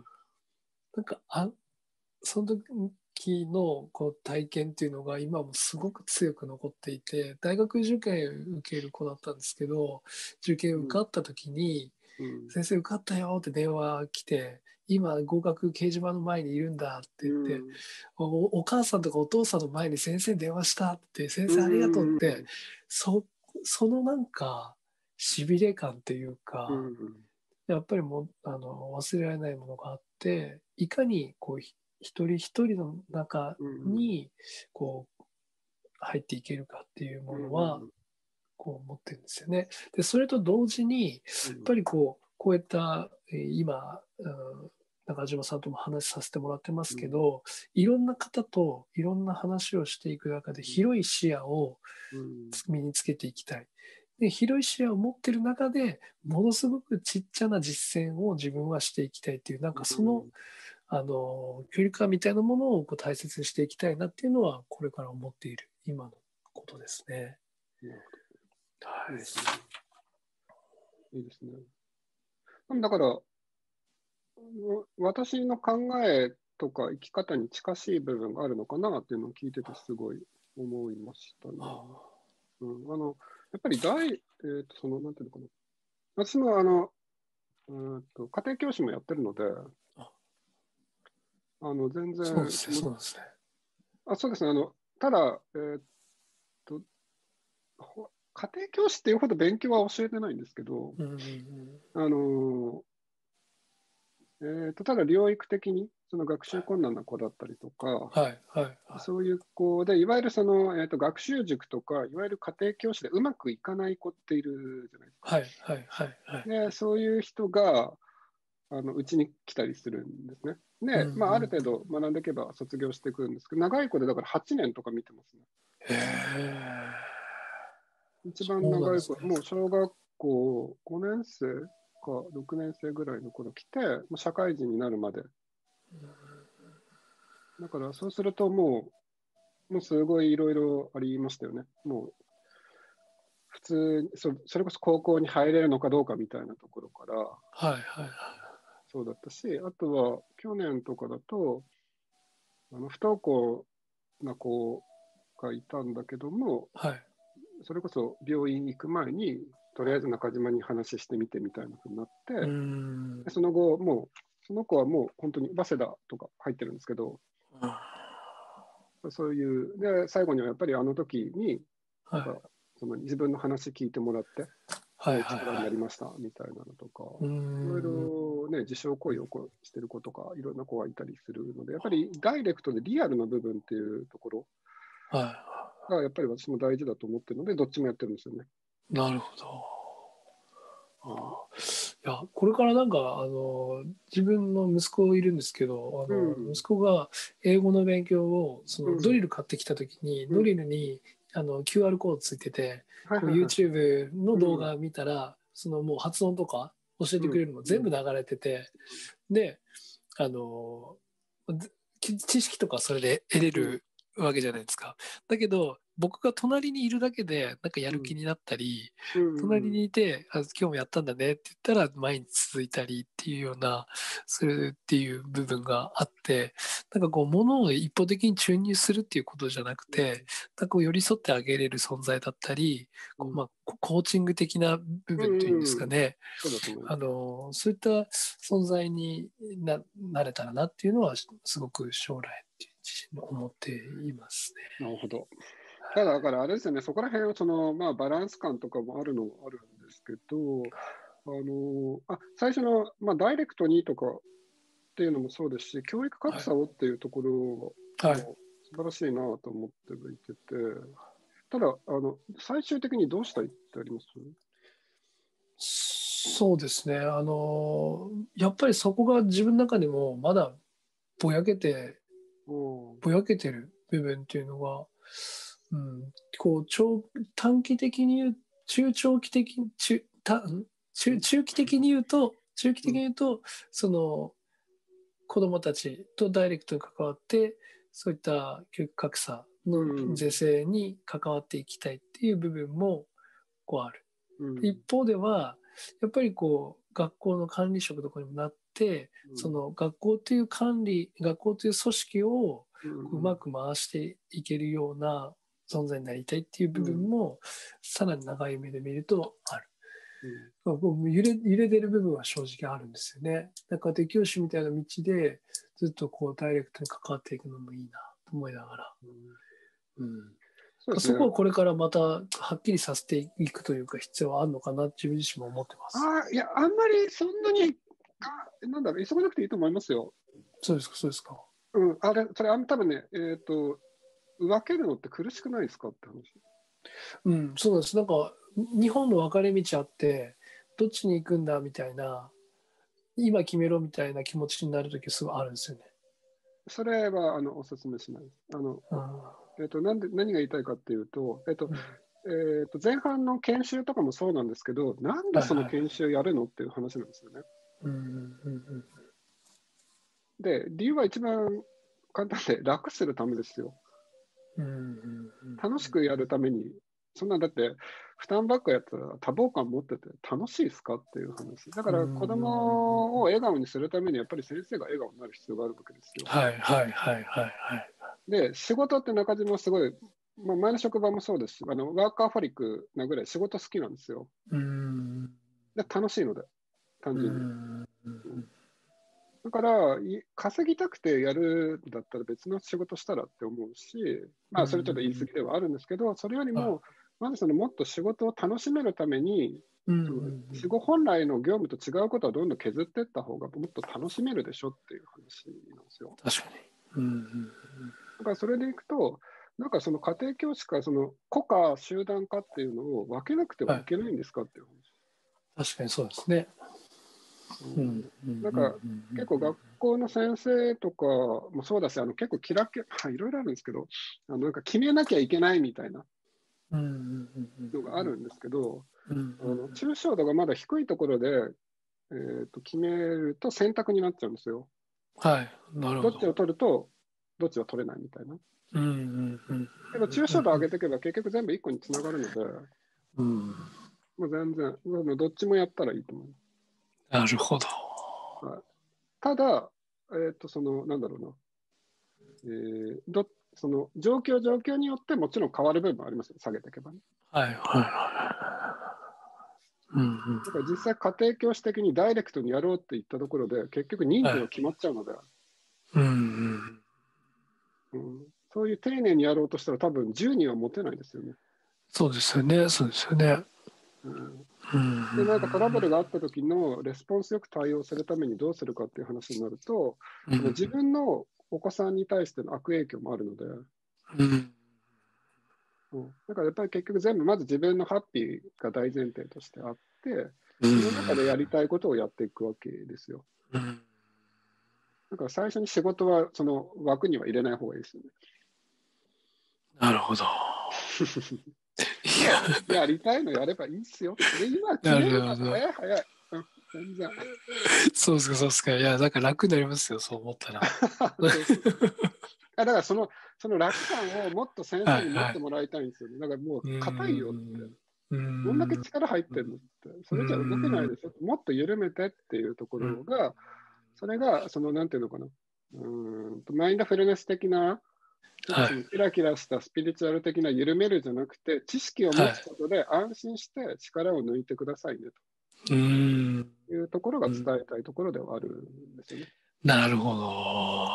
なんかあその時のこう体験っていうのが今もすごく強く残っていて、大学受験受ける子だったんですけど、受験受かった時に、 うん、 先生受かったよって電話来て、今合格掲示板の前にいるんだって言って、 うん、 お, お母さんとかお父さんの前に先生に電話したって、先うん、 生ありがとううん、 って、そそのなんかしびれ感っていうか、 うん、 やっぱりもあの忘れられないものがあって、いかにこう一人一人の中にこう入っていけるかっていうものはこう思ってるんですよね。でそれと同時にやっぱりこうこういった今、うん、中島さんとも話させてもらってますけど、いろんな方といろんな話をしていく中で広い視野を身につけていきたい。で広い視野を持ってる中でものすごくちっちゃな実践を自分はしていきたいっていう、なんかその、あの距離感みたいなものをこう大切にしていきたいなっていうのはこれから思っている今のことですね。 なるほど。 はい、 いいですね。いいですね。だから私の考えとか生き方に近しい部分があるのかなっていうのを聞いててすごい思いましたね。うん、あのやっぱり大、えーと、そのなんていうのかな。私もあの、うんと家庭教師もやってるので、あの全然そうですね、そうですね。 あ、そうですね。あのただ、えーと、家庭教師っていうほど勉強は教えてないんですけど、 うんうんうん、 あのえーと、ただ療育的にその学習困難な子だったりとか、 はいはいはい、 そういう子で、いわゆるその、えーと、学習塾とか、いわゆる家庭教師でうまくいかない子っているじゃないですか。 はいはいはいはい。 で、そういう人があのうちに来たりするんですね。で、まあ、ある程度学んでいけば卒業してくるんですけど、長い子でだからはちねんとか見てますね。 へえ。 一番そうなん長い子、 ですね。 もう小学校ごねん生かろくねん生ぐらいの頃来て、もう社会人になるまで。だからそうするともう、もうすごいいろいろありましたよね。もう普通そ、それこそ高校に入れるのかどうかみたいなところから、 はいはいはい。 そうだったし、あとは去年とかだと、あの不登校な子がいたんだけども、 はい。 それこそ病院に行く前に、とりあえず中島に話してみてみたいなふうになって、 うーん。 でその後、もう、その子はもう本当に早稲田とか入ってるんですけど、そういう、で、最後にはやっぱりあの時に、なんか、 はいその自分の話聞いてもらって、すはいごい力になはいはい。 りましたみたいなのとか、 うーいろいん。 ろね、自傷行為をこうしてる子とか、いろんな子がいたりするので、やっぱりダイレクトでリアルな部分っていうところはが、やっぱり私も大事だと思ってるので、どっちもやってるんですよね。 い。なるほど。 うん、 いや、これからなんか、あの、自分の息子いるんですけど、あうの、 ん、 息子が英語の勉強を、そのドリうん、 ル買ってきたときに、 うん、 ドリルに、あの、キューアール コードついてて、こうはいはいはい。 YouTube のうん、 動画見たら、そのもう発音とか教えうん、 てくれるのも全部流れてて、で、あの、知識とかそれで得れうん、 るわけじゃないですか。だけど、僕が隣にいるだけで、なんかやうん、 る気になったり、 うん、うん、 隣にいて、あ、今日もやったんだねって言ったら、毎日続いたりっていうような、するっていう部分があって、なんかこう、ものを一方的に注入するっていうことじゃなくて、なんかこう寄り添ってあげれる存在だったり、こうまあ、コーチング的な部う分というんですかん、 ね。 そうだと思いまあす。 の、そういった存在にな、なれたらなっていうのは、すごく将来って自身思っていますね。 なるほど。ただ、だからあれですよね、そこら辺はその、まあ、バランス感とかもあるのもあるんですけど、あのあ最初の、まあ、ダイレクトにとかっていうのもそうですし、教育格はい。 差をっていうところはい。 も素晴らしいなと思っていてて、ただあの、最終的にどうしたいってあります？ そうですね。あの、やっぱりそこが自分の中でもまだぼやけて、 おぼやけてる部分っていうのが、うん、こう長短期的に言う、中長期的中た中うん中期的に言うと、中期うん的に言うと、その子どもたちとダイレクトに関わって、そういった教育格差の是正に関わっていきたいっていう部分もこうある。 うん、 一方ではやっぱりこう学校の管理職とかにもなって、 うん、 その学校という管理学校という組織をこうううまく回していけるような存在になりたいっていう部分も、さらに長い目で見るとある。 うん、 もう揺れ揺れてる部分は正直あるんですよね。だから家庭教師みたいな道でずっとこうダイレクトに関わっていくのもいいなと思いながら、うん、 そうですね。 そこはこれからまたはっきりさせていくというか必要はあるのかな自分自身も思ってます。 ああ、いや、あんまりそんなに、あなんだろう、急がなくていいと思いますよ。 そうですか、そうですか。 うん、あれ、それ、あの多分ね、えっと、分けるのって苦しくないですかって話。 うん、そうなんです。なんか日本の分かれ道あってどっちに行くんだみたいな、今決めろみたいな気持ちになるときすごいあるんですよね。 それはあのお勧めしない。あのえっと、なんで何が言いたいかっていうと、えっとうん、 えっと前半の研修とかもそうなんですけど、なんでそのはいはい。 研修やるのっていう話なんですよね。 うんうんうんで、理由は一番簡単で、楽するためですよ。 うんうんうん楽しくやるために、そんなんだって、負担ばっかやったら多忙感持ってて楽しいですかっていう話。だから子うんうんうん供を笑顔にするために、やっぱり先生が笑顔になる必要があるわけですよ。 はいはいはいはいはい。 で、仕事って中島すごい、まあ、前の職場もそうですし、あのワーカーフォリックなぐらい仕事好きなんですよ。 うんで、楽しいので、単う純に。 んうんだから、い稼ぎたくてやるんだったら別の仕事したらって思うし、まあ、それちょっと言い過ぎではあるんですけど、それよりも、まずそのもっと仕事を楽しめるために、その仕事本来の業務と違うことをどんどん削っていった方がもっと楽しめるでしょっていう話なんですよ。 確かに。うんうんだからそれでいくと、なんかその家庭教師からその個か集団かっていうのを分けなくてはいはい、 けないんですかっていう話。 確かにそうですね。うんうんうん、 うんなんか結構学校の先生とかもそうだし、あの結構キラキラ、いろいろあるんですけど、あのなんか決めなきゃいけないみたいなうんうんうんのがあるんですけど、 うんうんあの抽象度がまだ低いところで、えー、と決めると選択になっちゃうんですよ。 はい、なるほど。 どっちを取ると、どっちは取れないみたいな。 うんうんうんけど抽象度を上げていけば結局全部いっこにつながるので、 うん、 もう全然、どっちもやったらいいと思います。 なるほど。 はい、ただ、えー、とそのなんだろうな、えー、どその状況状況によってもちろん変わる部分もありますよ、下げていけばね。 はいはいはい。うんうん。 だから実際家庭教師的にダイレクトにやろうって言ったところで結局人はい。 数が決まっちゃうので、 うんうん。 うん、そういう丁寧にやろうとしたら多分じゅうにんは持てないですよね。 そうですよね。そうですよね。 うん、 うんうんで、なんかトラブルがあった時のレスポンスよく対応するためにどうするかっていう話になると、 うん。 その自分のお子さんに対しての悪影響もあるので、 うん。 うん、だからやっぱり結局全部まず自分のハッピーが大前提としてあって、その中でやりたいことをやっていくわけですよ。 うん。 だから最初に仕事はその枠には入れない方がいいですよね。 なるほど。いや、 もうやりたいのやればいいっすよ。で、今決なめるまでるほど。 早い早い。うん、全然。 そうですか、そうですか。いや、なんか楽になりますよ、そう思ったら。 そうそうそうだからそのその楽感をもっと先生に持はいはい。 ってもらいたいんですよね。だからもううー硬いよって。 ん。うーどんだけん。 力入ってんのって。そうーれじゃ動けないん。 でしょ。もっと緩めてっていうとこうん。 ろが、それが、その、なんていうのかな。うーんとマインドフルネス的な、ちょっとはい。 そのキラキラしたスピリチュアル的な緩めるじゃなくて、知識を持はい。 つことで安心して力を抜いてくださいねうーん。 というところがうん、 伝えたいところではあるんですよね。 なるほど。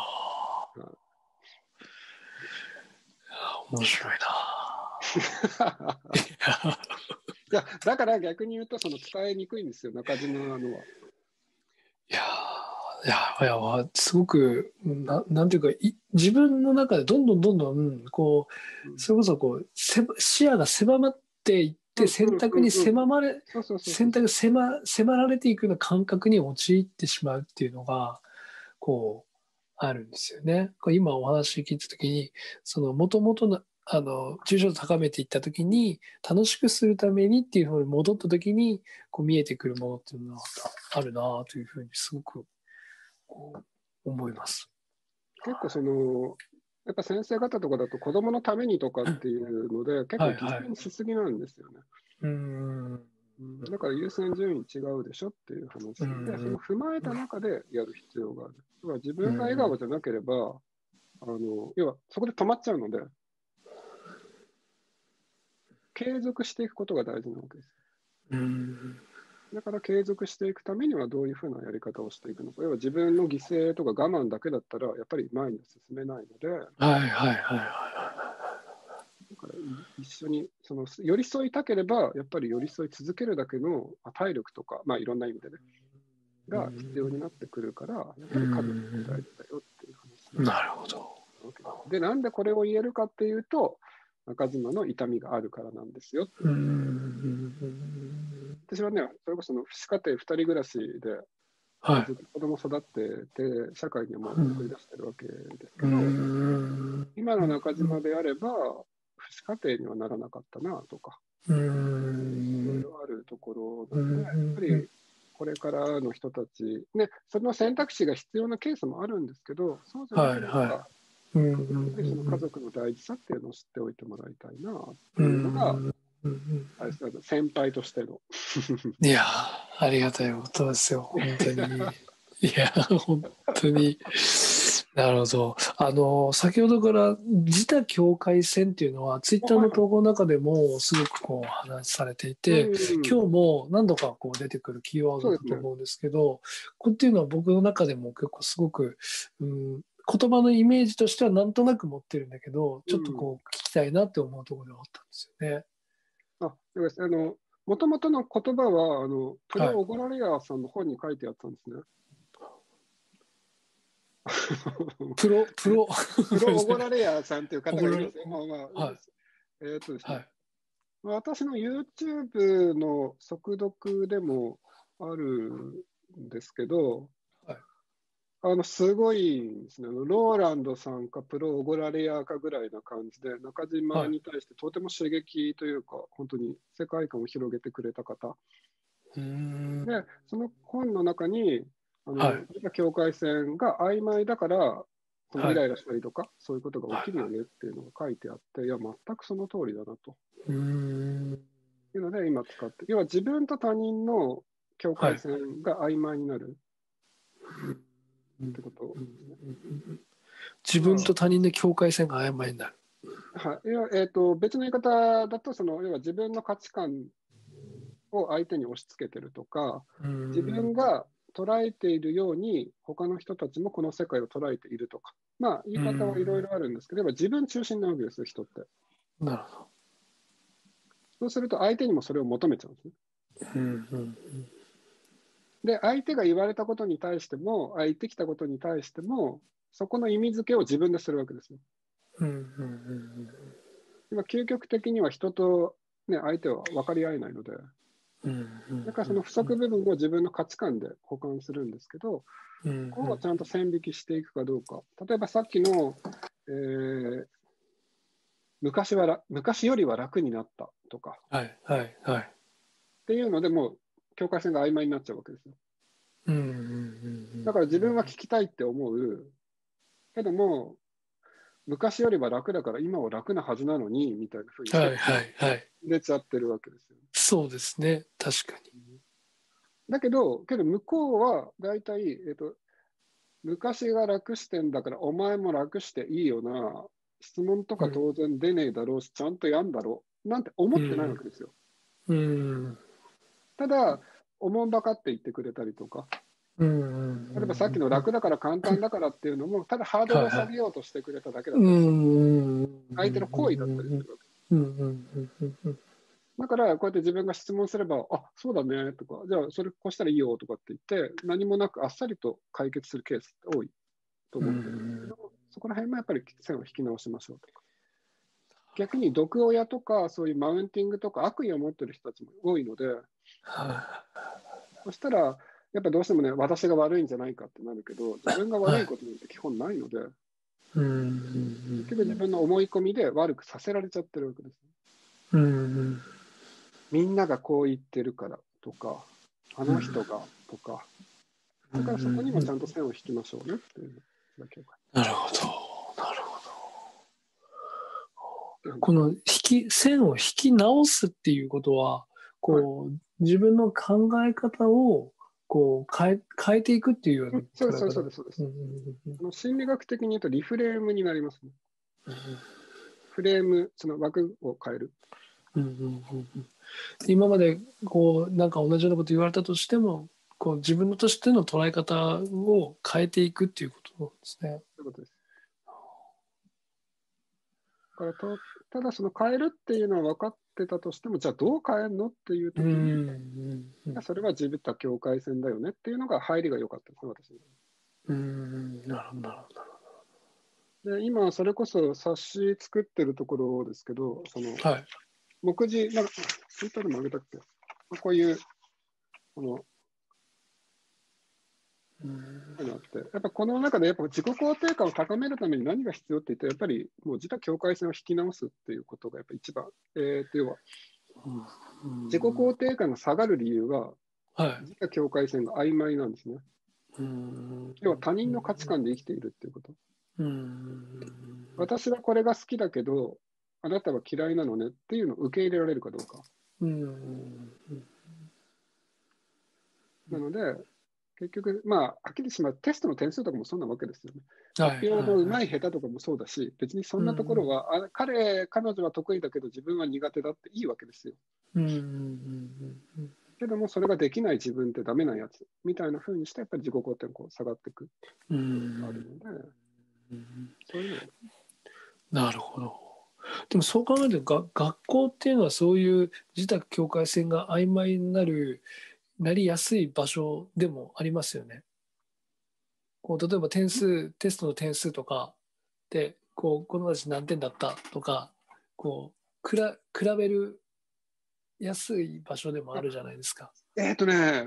面白いな。 いや、だから逆に言うと、その伝えにくいんですよ、中島のは。 いやー、いや、いや、まあすごく、な、なんていうか、い、自分の中でどんどんどんどん、こう、 うん、 それこそこう、せ視野が狭まっていって、 うんうん選択にうんうん。 狭まれ、 そうそうそうそう選択狭、迫られていくような感覚に陥ってしまうっていうのが、こう、あるんですよね。これ今お話聞いたときに、その、もともとの、あの、抽象度を高めていったときに、楽しくするためにっていうふうに戻ったときに、こう見えてくるものっていうのがあるなというふうにすごくこう思います。 結構その、 やっぱ先生方とかだと子供のためにとかっていうので、結構犠牲にしすぎなんですよね。 はいはい、うんだから優先順位違うでしょっていう話で、その踏まえた中でやる必要がある。だから自分が笑顔じゃなければ、あの要はそこで止まっちゃうので、継続していくことが大事なわけです。 うんだから継続していくためにはどういうふうなやり方をしていくのか。要は自分の犠牲とか我慢だけだったら、やっぱり前に進めないので、 はいはいはいはいだから一緒にその寄り添いたければ、やっぱり寄り添い続けるだけの体力とか、まあ、いろんな意味でね、が必要になってくるから、やっぱり家族って大事だよっていう話なるほど。 で、なんでこれを言えるかっていうと、中島の痛みがあるからなんですよ。私はね、それこその父子家庭ふたり暮らしで、 はい、 ずっと子供育ってて、社会にも送り出してるわけですけど、今の中島であれば、父子家庭にはならなかったなとか、いろいろあるところなので、やっぱりこれからの人たち、ね、その選択肢が必要なケースもあるんですけど、そうじゃなければ、はいはい、やっぱりその家族の大事さっていうのを知っておいてもらいたいなっていうのが、あれです先輩としての。 いや、ありがたいことですよ、本当に。いや、本当に。なるほど。あの、先ほどから自他境界線っていうのは、ツイッターの投稿の中でもすごくこう話されていて、うん、今日も何度かこう出てくるキーワードだと思うんですけど、これっていうのは僕の中でも結構すごく、うん、言葉のイメージとしてはなんとなく持ってるんだけど、ちょっとこう聞きたいなって思うところではあったんですよね。 あ、あの、もともとの言葉は、あの、プロ・オゴラレアさんの本に書いてあったんですね。 プロ、プロ、 プロ・オゴラレアさんっていう方がいるんですよ。まあまあ、はい、えー、っとですね、はい、私の YouTube の速読でもあるんですけど、はい、あのすごいですね、ローランドさんかプロ・オゴラレアかぐらいな感じで、中島に対してとても刺激というか、はい、本当に世界観を広げてくれた方。 うんで、その本の中に、あの、はい、境界線が曖昧だから、そのイライラしたりとか、はい、そういうことが起きるよねっていうのが書いてあって、いや、全くその通りだなと。 うんいうので、今使って、要は自分と他人の境界線が曖昧になる、はい、ってことですね。 自分と他人の境界線が曖昧になる。 はい、いやえーと、別の言い方だとその、要は自分の価値観を相手に押し付けてるとか、自分が捉えているように他の人たちもこの世界を捉えているとか、まあ言い方はいろいろあるんですけど、自分中心なわけですよ、人って。 なるほど。 そうすると相手にもそれを求めちゃうんですね。 うんうんうん、 で、相手が言われたことに対しても、言ってきたことに対しても、そこの意味付けを自分でするわけですよ。 うんうんうん、 今究極的には人と、ね、相手は分かり合えないので、だからその不足部分を自分の価値観で補完するんですけど、うんうん、ここをちゃんと線引きしていくかどうか。例えばさっきの、えー、昔は昔よりは楽になったとか、 はいはいはい、 っていうのでもう境界線が曖昧になっちゃうわけですよ。 うんうんうんうん、 だから自分は聞きたいって思うけども、昔よりは楽だから今は楽なはずなのにみたいなふうにはいはいはい、 出ちゃってるわけですよ。 そうですね、確かに。 だけど、けど向こうは大体、えっと、昔が楽してんだからお前も楽していいよな、質問とか当然出ねえだろうし、うん、ちゃんとやんだろうなんて思ってないわけですよ。 うんうん、 ただ、おもんばかって言ってくれたりとか、 うんうんうん、 例えばさっきの楽だから簡単だからっていうのも、ただハードルを下げようとしてくれただけだったりする。相手の行為だったりするわけ。だからこうやって自分が質問すれば、あ、そうだねとか、じゃあそれこうしたらいいよとかって言って、何もなくあっさりと解決するケースって多いと思ってるんですけど、そこら辺もやっぱり線を引き直しましょうとか。逆に毒親とかそういうマウンティングとか悪意を持ってる人たちも多いので、そしたらやっぱどうしてもね、私が悪いんじゃないかってなるけど、自分が悪いことなんて基本ないので、結局自分の思い込みで悪くさせられちゃってるわけです。 うんうん、 みんながこう言ってるからとか、あの人がとか、だからそこにもちゃんと線を引きましょうねっていうだけ。 なるほど、なるほど。 この引き線を引き直すっていうことはこう、はい、自分の考え方をこう変え、変えていくっていうようなそうですそうですそうです。うん、心理学的に言うとリフレームになりますね。うん、フレーム、その枠を変える。 うんうんうんうん、今までこうなんか同じようなこと言われたとしてもこう自分としての捉え方を変えていくっていうことなんですね。 そういうことです。だからとただその変えるっていうのは分かってたとしても、じゃあどう変えるのっていう時に、うんうんうん、それは自分た境界線だよねっていうのが入りが良かったですね、私。 うん、なるほどなるほど。で今それこそ冊子作ってるところですけど、その、はい、目次なんかツイッターでも上げたっけ、こういうこのうんあってやっぱこの中でやっぱ自己肯定感を高めるために何が必要って言ってやっぱりもう自他境界線を引き直すっていうことがやっぱ一番、えー、要は自己肯定感が下がる理由は、はい、自他境界線が曖昧なんですね。うん要は他人の価値観で生きているっていうこと。うん私はこれが好きだけどあなたは嫌いなのねっていうのを受け入れられるかどうか。うんなので結局、まあ、はっきりしまうテストの点数とかもそんなわけですよね。発表のうまい下手とかもそうだし、別にそんなところは、あ彼、彼女は得意だけど自分は苦手だっていいわけですよ。けども、それができない自分ってダメなやつみたいな風にして、やっぱり自己肯定感が下がっていくことがあるので、そういうの。 なるほど。でもそう考えるとが学校っていうのはそういう自他境界線が曖昧になるなりやすい場所でもありますよね。こう例えば点数テストの点数とかでこう子供たち何点だったとかこうくら比べる安い場所でもあるじゃないですか。 えっとね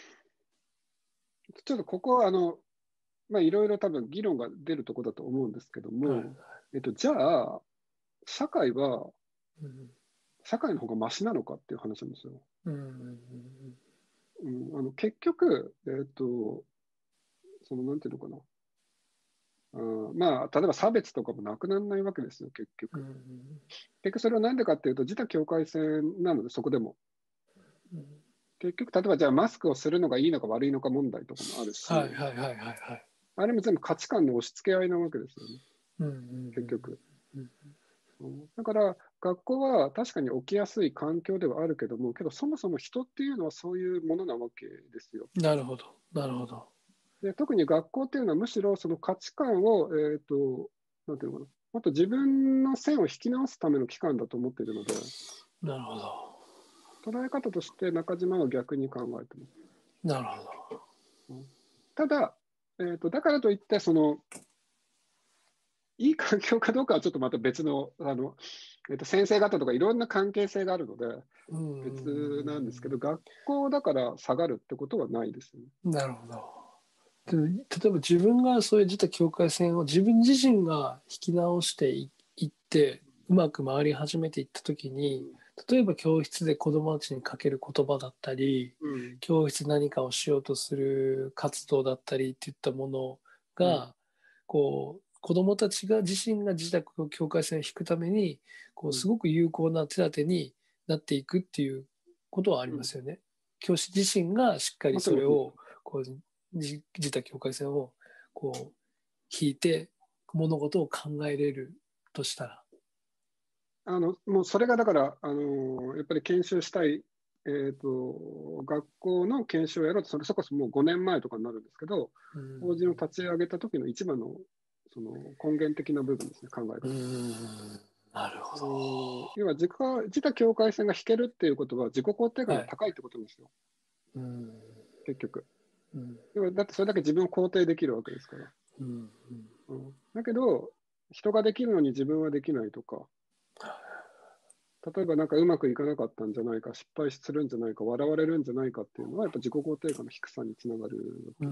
ちょっとここはあのまあいろいろ多分議論が出るところだと思うんですけども、はい、えっとじゃあ社会は、うん、社会の方がマシなのかっていう話なんですよ。うんうん、あの結局、えー、とそのなんていうのかな、うん、まあ例えば差別とかもなくならないわけですよ結局。うん、結局それは何でかっていうと自他境界線なのでそこでも。うん、結局例えばじゃあマスクをするのがいいのか悪いのか問題とかもあるし、はいはいはいはい、あれも全部価値観の押し付け合いなわけですよね、うんうんうん、結局。だから学校は確かに起きやすい環境ではあるけども、けどそもそも人っていうのはそういうものなわけですよ。 なるほど、なるほど。 で特に学校っていうのはむしろその価値観を、えーと、なんていうのかな、もっと自分の線を引き直すための機関だと思っているので、 なるほど。 捉え方として中島は逆に考えてます。 なるほど。 ただ、えーと、だからといってそのいい環境かどうかはちょっとまた別の、あの、えっと、先生方とかいろんな関係性があるので別なんですけど、学校だから下がるってことはないですね。 なるほど。で例えば自分がそういう自他境界線を自分自身が引き直していってうまく回り始めていった時に、例えば教室で子どもたちにかける言葉だったり、うん、教室何かをしようとする活動だったりっていったものが、うん、こう子どもたちが自身が自他境界線を引くためにこうすごく有効な手立てになっていくっていうことはありますよね。うん、教師自身がしっかりそれをこう自他境界線をこう引いて物事を考えれるとしたら。 あのもうそれがだからあのやっぱり研修したい、えーと、学校の研修をやろうとそれこそもうごねんまえとかになるんですけど、法人を立ち上げた時の一番のその根源的な部分ですね、考え方。 なるほど。 要は自他自他境界線が引けるっていうことは自己肯定感が高いってことなんですよ、はい、うん結局、うん、要はだってそれだけ自分を肯定できるわけですから、うんうんうん、だけど人ができるのに自分はできないとか、例えばなんかうまくいかなかったんじゃないか、失敗するんじゃないか、笑われるんじゃないかっていうのはやっぱ自己肯定感の低さにつながるわけ、うん、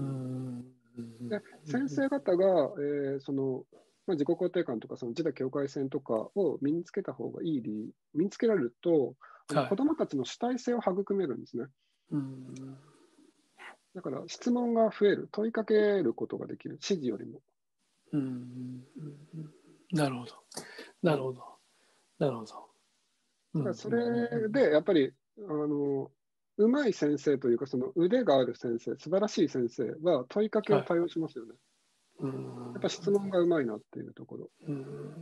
で先生方が、えー、そのまあ、自己肯定感とかその自他境界線とかを身につけた方がいい理身につけられると、はい、子どもたちの主体性を育めるんですね、うん、だから質問が増える、問いかけることができる、指示よりも、 うん、なるほどなるほど、 なるほど。 だからそれでやっぱりあのうまい先生というか、その腕がある先生、素晴らしい先生は問いかけを多用しますよね。 はい、 やっぱ質問がうまいなっていうところ。 うん、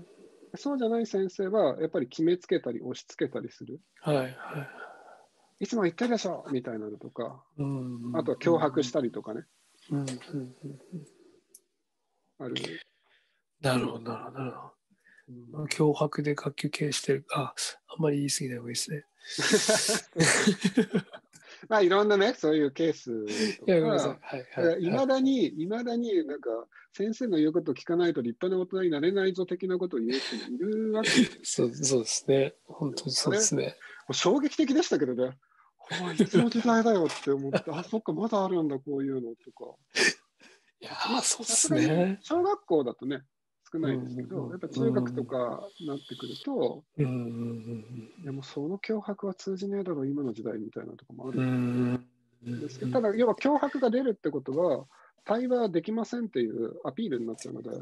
そうじゃない先生はやっぱり決めつけたり押し付けたりする。 はいはい。 いつも言ってるでしょみたいなのとか、 うん、 あとは脅迫したりとかね。 うんうんうん、 ある。 なるほどなるほどなるほど。 うん、 脅迫で学級経営してる。あ、あんまり言い過ぎない方がいいですね。 まあいろんなね、そういうケースといや、ごめんなさい。 か、 はいはい。 いまだに、いまだになんか、先生の言うことを聞かないと立派な大人になれないぞ的なことを言う人もいるわけですそう、そうですね。本当にそうですね。 もう衝撃的でしたけどね。おい、いつの時代だよって思って、あ、そっか、まだあるんだ、こういうのとか。 いやまあ、 ー、そうでさすすがにね。 小学校だとね、少うないですけど、やっんぱ中学とうんかなってくると、 うんうんいやもうその脅迫は通じねえだろ、今の時代みたいなところもあるうんうんんですけど、ただ、要は脅迫が出るってことは、対話できませんっていうアピールになっちゃうので、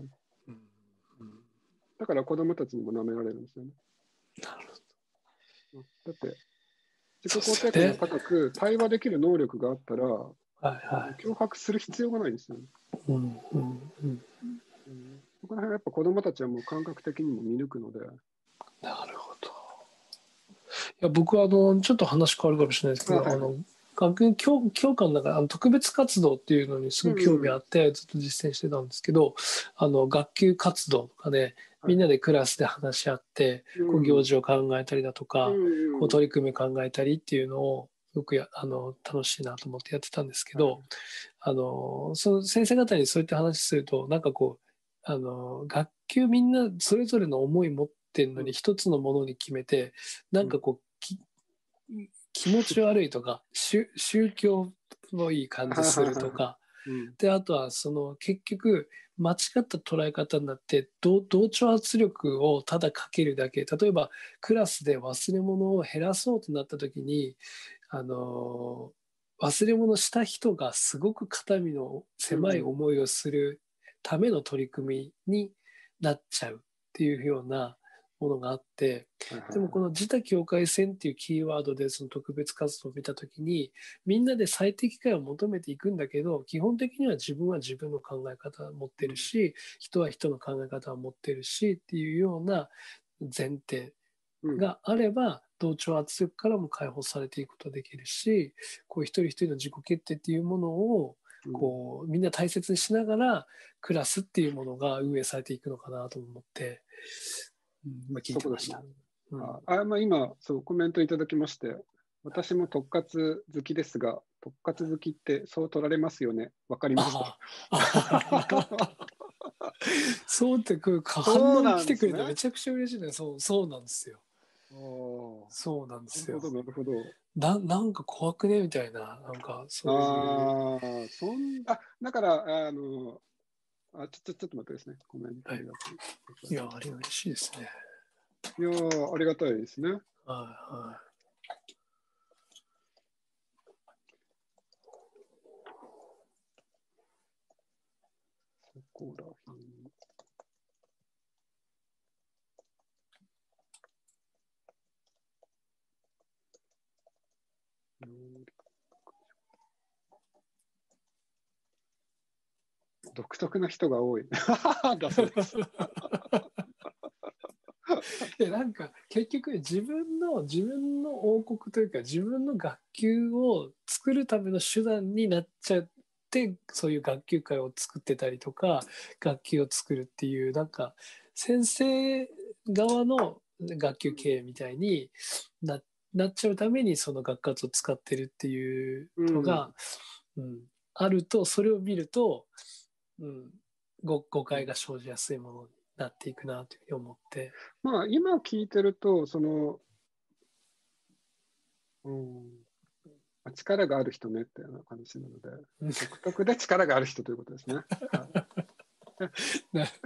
だから子供たちにも舐められるんですよね。 なるほど。 だって、自己そうですよ肯定感がね。 高く、対話できる能力があったら、 はいは脅迫する必要がないんですよね。 い。うんうんうん。 うん、そこら辺はやっぱ子供たちはもう感覚的にも見抜くので。 なるほど。いや、僕はあの、ちょっと話変わるかもしれないですけど、 あ、はいはい。 あの、学園教教科の中あの特別活動っていうのにすごく興味あうん、 ってずっと実践してたんですけど、あの学級活動とかではいはい。 みんなでクラスで話し合ってこううん、 行事を考えたりだとうかこうん、 取り組み考えたりっていうのをすごくやあの楽しいなと思ってやってたんですけはいど、あのその先生方にそういった話するとなんかこうあの学級みんなそれぞれの思い持ってるのうん、 に一つのものに決めてなうん。 んかこうき気持ち悪いとか宗宗教っぽい感じするとかうん、 であとはその結局間違った捉え方になって同同調圧力をただかけるだけ例えばクラスで忘れ物を減らそうとなった時にあの忘れ物した人がすごく肩身のうん、 狭いうん。 思いをするための取り組みになっちゃうっていうようなものがあってはいはいはい。 でもこの自他境界線っていうキーワードでその特別活動を見たときにみんなで最適解を求めていくんだけど基本的には自分は自分の考え方を持ってるし人は人の考え方を持ってるしっていうような前提うん、 があれば同調圧力からも解放されていくことができるしこう一人一人の自己決定っていうものをうん。 こうみんな大切にしながらクラスっていうものが運営されていくのかなと思って、うん、今聞いそこですね。 てました。うん、 あ、あまあ、今、そうコメントいただきまして、私も特活好きですが、特活好きってそう取られますよね。わかりますと。 ああそうってこう反そう応なんですね。 来てくれるのめちゃくちゃ嬉しいね。そうそうなんですよ。 おー、 そうなんですよ。 なるほど、なるほど。 ななんか怖くねみたいななんかそういう。 ああ、そん、あ、だから、あの、あ、ちょ、ちょ、ちょっと待ってですね。コメントはい、 ありがとうございいやます。 あれ嬉しいですね。 いやー、ありがたいですね。 はいはい。 そこら辺。独特な人が多い。だそうです。 いやなんか結局自分の自分の王国というか自分の学級を作るための手段になっちゃってそういう学級会を作ってたりとか学級を作るっていうなんか先生側の学級経営みたいにななっちゃうためにその学活を使ってるっていううん。 のが、うん、あるとそれを見ると、うん、誤誤解が生じやすいものになっていくなというふうに思って。 まあ、今聞いてると、その、うん、力がある人ねっていうような話なので、独特で力がある人ということですね。はい、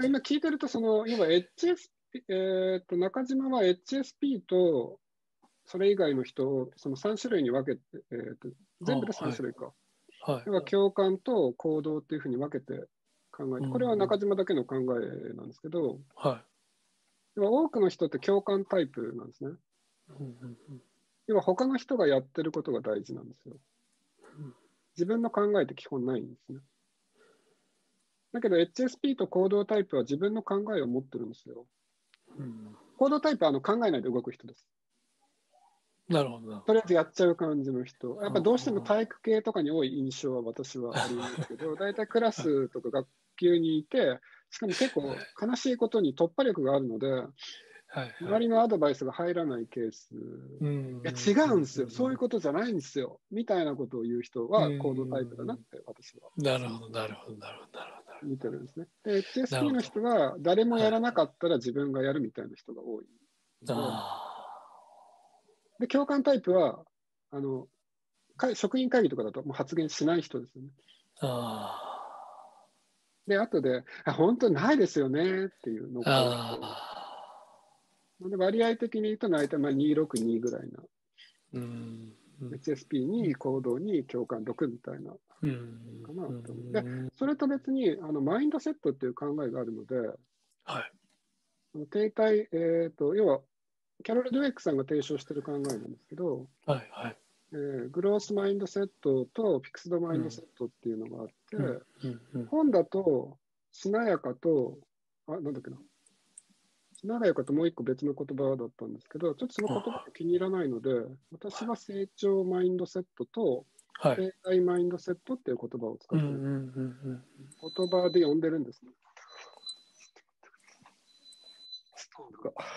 今聞いてると、その、要は エイチエスピー、えーと、中島は エイチエスピー と、それ以外の人をそのさん種類に分けて、えーと、全部で3 はい種類か。 はい。 要は共感と行動っていうふうに分けて考えて、これは中島だけの考えなんですけど、 はでも多くの人って共感タイプなんですね。 うんうんうん、 要は他の人がやってることが大事なんですよ。自分の考えって基本ないんですね。だけど エイチエスピー と行動タイプは自分の考えを持ってるんですよ。うん、行動タイプはあの考えないで動く人です。 なるほど。 とりあえずやっちゃう感じの人。やっぱどうしても体育系とかに多い印象は私はありますけど、大体クラスとか学級にいて、しかも結構悲しいことに突破力があるので、はいはい、周りのアドバイスが入らないケース、うん、いや違うんですよ、うん、そういうことじゃないんですよみたいなことを言う人は行動タイプだなって私は、 なるほどなるほどなるほどなるほど見てるんですね。で エイチエスピー の人は誰もやらなかったら自分がやるみたいな人が多いので、で共感タイプはあの職員会議とかだともう発言しない人ですよね。あで後で本当にないですよねっていうのを買う人で、割合的に言うと大体まあにひゃくろくじゅうにぐらいな、うん、エイチエスピー に行動に共感ろくみたいなかなと思う。でそれと別にあのマインドセットっていう考えがあるので、はい、停滞、えーと、要はキャロル・ドゥエックさんが提唱している考えなんですけど、はいはいえー、グロースマインドセットとフィクスドマインドセットっていうのがあって、うんうんうん、本だとしなやかと、あ、なんだっけな、しなやかともう一個別の言葉だったんですけど、ちょっとその言葉が気に入らないので、私は成長マインドセットと停滞マインドセットっていう言葉を使ってる、うんうんうんうん、言葉で呼んでるんですね。ストーンが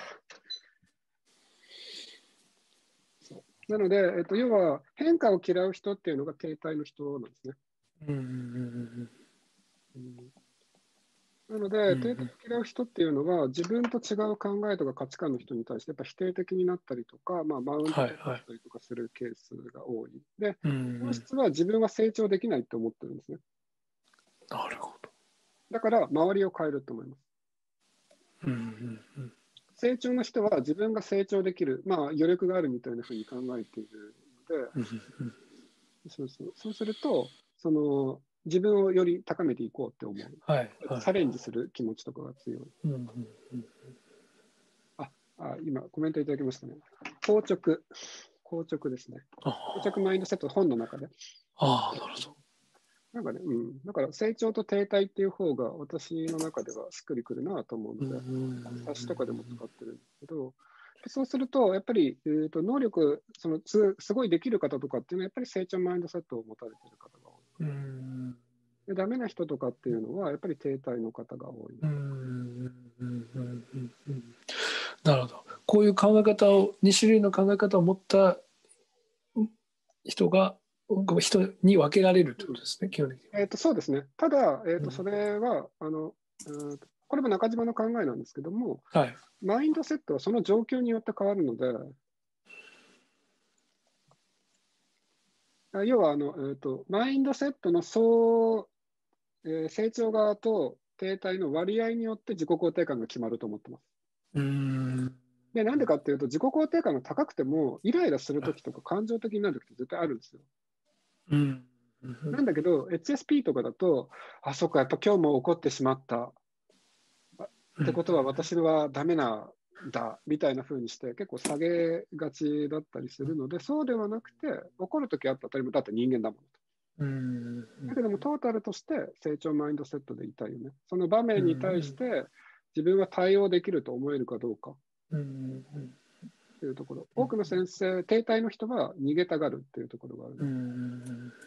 なので、えっと、要は変化を嫌う人っていうのが停滞の人なんですね。うんうんうんうん、なので、うんうん、停滞を嫌う人っていうのは自分と違う考えとか価値観の人に対してやっぱ否定的になったりとか、まあ、マウント取ったりとかするケースが多い。はいはい、で、本質は自分は成長できないって思ってるんですね。なるほど。だから周りを変えると思います。うんうんうん、成長の人は自分が成長できる、まあ、余力があるみたいなふうに考えているので、そうそう、そうするとその自分をより高めていこうって思う、はいはい、チャレンジする気持ちとかが強い。うんうんうん、ああ今コメントいただきましたね。硬直、硬直ですね。硬直マインドセット、本の中で。ああ、なるほど。なんかね、うん、だから成長と停滞っていう方が私の中ではしっくりくるなと思うので、冊子とかでも使ってるんですけど、そうすると、やっぱり、えーと、能力そのす、すごいできる方とかっていうのは、やっぱり成長マインドセットを持たれている方が多い。うんでダメな人とかっていうのは、やっぱり停滞の方が多い。うんなるほど。こういう考え方を、に種類の考え方を持った人が、人に分けられるということですね、基本的に。えーと、そうですね。ただ、えーと、それは、あの、うんこれも中島の考えなんですけども、はい、マインドセットはその状況によって変わるので、要はあの、えーと、マインドセットの総、えー、成長側と停滞の割合によって自己肯定感が決まると思ってます。うーんでなんでかっていうと、自己肯定感が高くても、イライラするときとか感情的になるときって絶対あるんですよ。うんなんだけど、エイチエスピー とかだと、あ、そっか、やっぱ今日も怒ってしまった。ってことは私はダメなんだみたいな風にして結構下げがちだったりするので、そうではなくて怒るときあったら当たり前だって人間だもんと。うんだけどもトータルとして成長マインドセットでいたいよね。その場面に対して自分は対応できると思えるかどうかっていうところ。多くの先生、停滞の人は逃げたがるっていうところがある。うんなる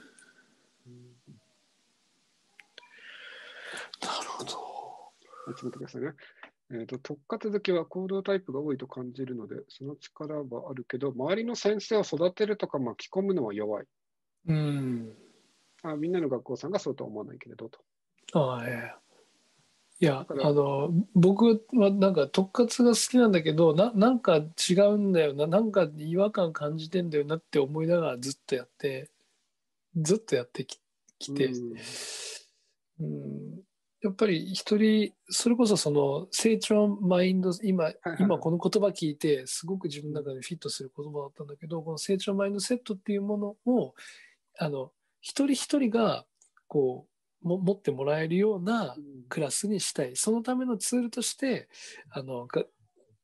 ほど。ちょっと待ってくださいね。えーと、特化続きは行動タイプが多いと感じるので、その力はあるけど、周りの先生を育てるとか巻き込むのは弱い。うんあみんなの学校さんがそうとは思わないけれどと。あえー、いや、あの、僕はなんか特活が好きなんだけど、ななんか違うんだよな、なんか違和感感じてんだよなって思いながらずっとやって、ずっとやってきて、うん、うんやっぱり一人それこそその成長マインド今、はいはいはい、今この言葉聞いてすごく自分の中でフィットする言葉だったんだけど、この成長マインドセットっていうものをあの一人一人がこうも持ってもらえるようなクラスにしたい。そのためのツールとしてあの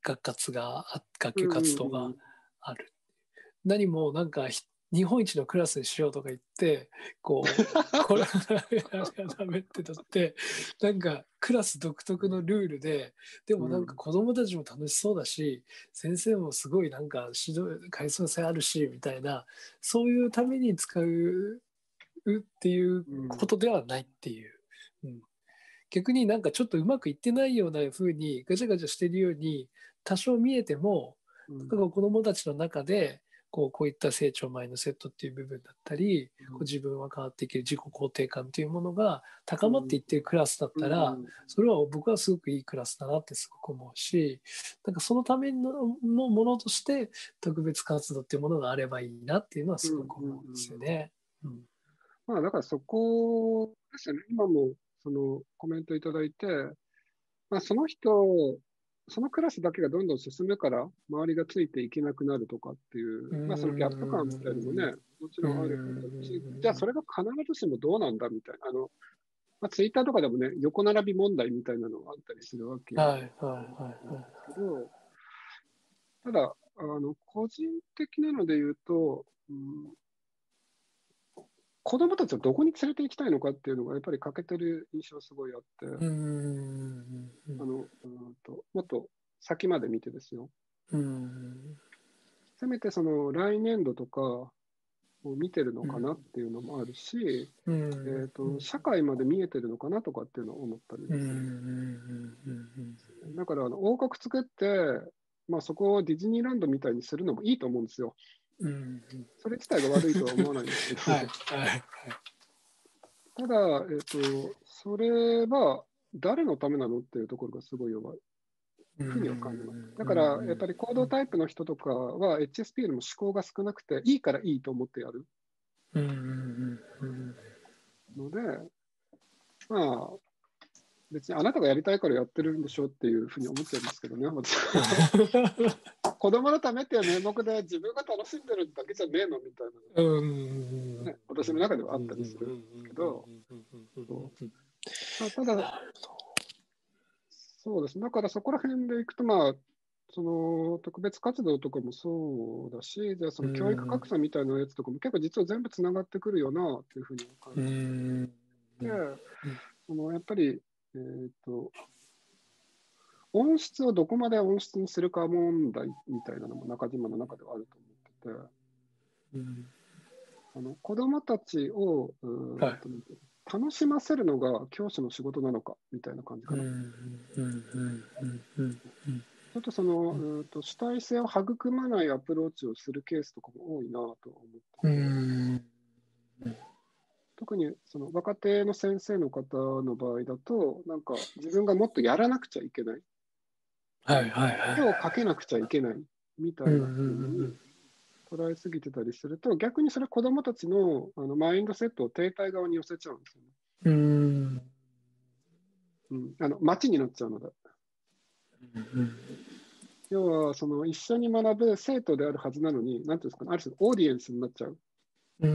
学活があ学級うんうん活動がある。何もなんかひ日本一のクラスにしようとか言ってこうこれがダメってだってなんかクラス独特のルールででもなんか子供たちも楽しそうだし、先生もすごいなんか指導回数性あるしみたいな、そういうために使うっていうことではないっていう、うん、逆になんかちょっとうまくいってないような風にガチャガチャしてるように多少見えても、 うん、 例えば子どもたちの中でこうこういった成長マインドセットっていう部分だったり、 うん、 こう自分は変わっていける自己肯定感というものが高まっていっているクラスだったら、 うん、 それは僕はすごくいいクラスだなってすごく思うし、なんかそのためののものとして特別活動っていうものがあればいいなっていうのはすごく思うんですよね。うん、 まあだからそこですよね。今もそのコメントいただいて、まあ、その人、そのクラスだけがどんどん進むから周りがついていけなくなるとかっていう、まあそのギャップ感みたいなのもね、もちろんあるし、じゃあそれが必ずしもどうなんだみたいな、あの、まあ、ツイッターとかでもね、横並び問題みたいなのがあったりするわけはいはいはいはい。 けど、ただ、あの、個人的なので言うと、うん、子供たちをどこに連れて行きたいのかっていうのがやっぱり欠けてる印象すごいあって、 うん、 あの、うんと、もっと先まで見てですよ。 うん、 せめてその来年度とかを見てるのかなっていうのもあるし、 うん、 えーと、社会まで見えてるのかなとかっていうのを思ったりうん、 する。 うん、 だからあの王国作って、まあ、そこをディズニーランドみたいにするのもいいと思うんですよ。 うん、 それ自体が悪いとは思わないんですけど、 はいはいはい。 ただ、えーと、それは誰のためなのっていうところがすごい弱い。ふうには感じます。だから、やっぱり行動タイプの人とかは エイチエスピー よりも思考が少なくて、いいからいいと思ってやるので、まあ、別にあなたがやりたいからやってるんでしょっていうふうに思ってるんですけどね、私子供のためっていう名目で自分が楽しんでるだけじゃねえのみたいな、ね、私の中ではあったりするんですけど、ただ、そうですね。だからそこら辺でいくと、まあ、その特別活動とかもそうだし、じゃあその教育格差みたいなやつとかも結構実は全部つながってくるよなっていうふうに感じて、そのやっぱり、えーと、音質をどこまで音質にするか問題みたいなのも中島の中ではあると思ってて、うん、あの子どもたちを、はい、楽しませるのが教師の仕事なのかみたいな感じかな。ちょっとその、うん、と主体性を育まないアプローチをするケースとかも多いなと思ってて、うん特にその若手の先生の方の場合だと、なんか自分がもっとやらなくちゃいけない、 はいはいはい、 手をかけなくちゃいけないみたいなふうに捉えすぎてたりすると、逆にそれ子どもたちのあのマインドセットを停滞側に寄せちゃうんですよね。うんうん、あの街になっちゃうので。うん、要はその一緒に学ぶ生徒であるはずなのに、なんていうんですかね、ある種オーディエンスになっちゃう。 うん、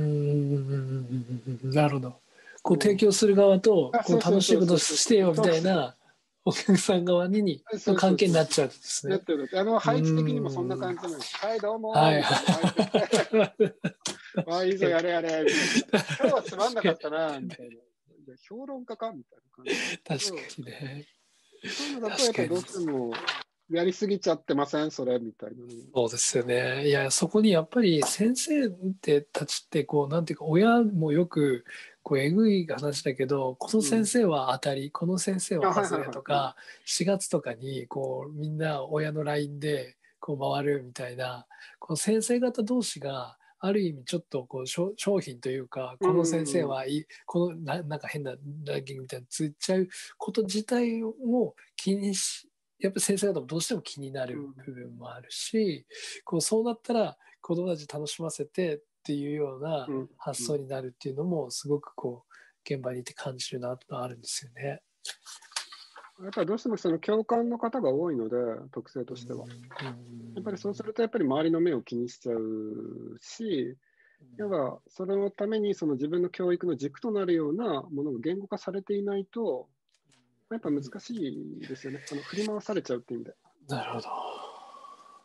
なるほど。こう提供する側とこう楽しいことしてよみたいなお客さん側にの関係になっちゃうんですね。 あの配置的にもそんな感じじゃないです。はい、どうもーみたいな。ああ、いいぞ、やれやれ。今日はつまんなかったな、みたいな。評論家かみたいな感じ。確かにね。 そういうのだと、やっぱりどうしてもやりすぎちゃってません、それみたいな。 そうですよね。いや、そこにやっぱり先生たちって、こう、なんていうか、親もよく、こう、えぐい話だけど、この先生は当たり、うん、この先生は外れとか、しがつとかに、こう、みんな親の ライン で、こう、回るみたいな、この先生方同士が、ある意味ちょっとこう商品というか、この先生はいい、このななんか変なランキングみたいなついちゃうこと自体を気にし、やっぱり先生方もどうしても気になる部分もあるし、こうそうなったら子どもたち楽しませてっていうような発想になるっていうのもすごくこう現場にいて感じるなとあるんですよね。 やっぱりどうしてもその共感の方が多いので、特性としては。やっぱりそうするとやっぱり周りの目を気にしちゃうし、要はそれのためにその自分の教育の軸となるようなものが言語化されていないと、やっぱ難しいですよね。あの振り回されちゃうっていう意味で。 なるほど。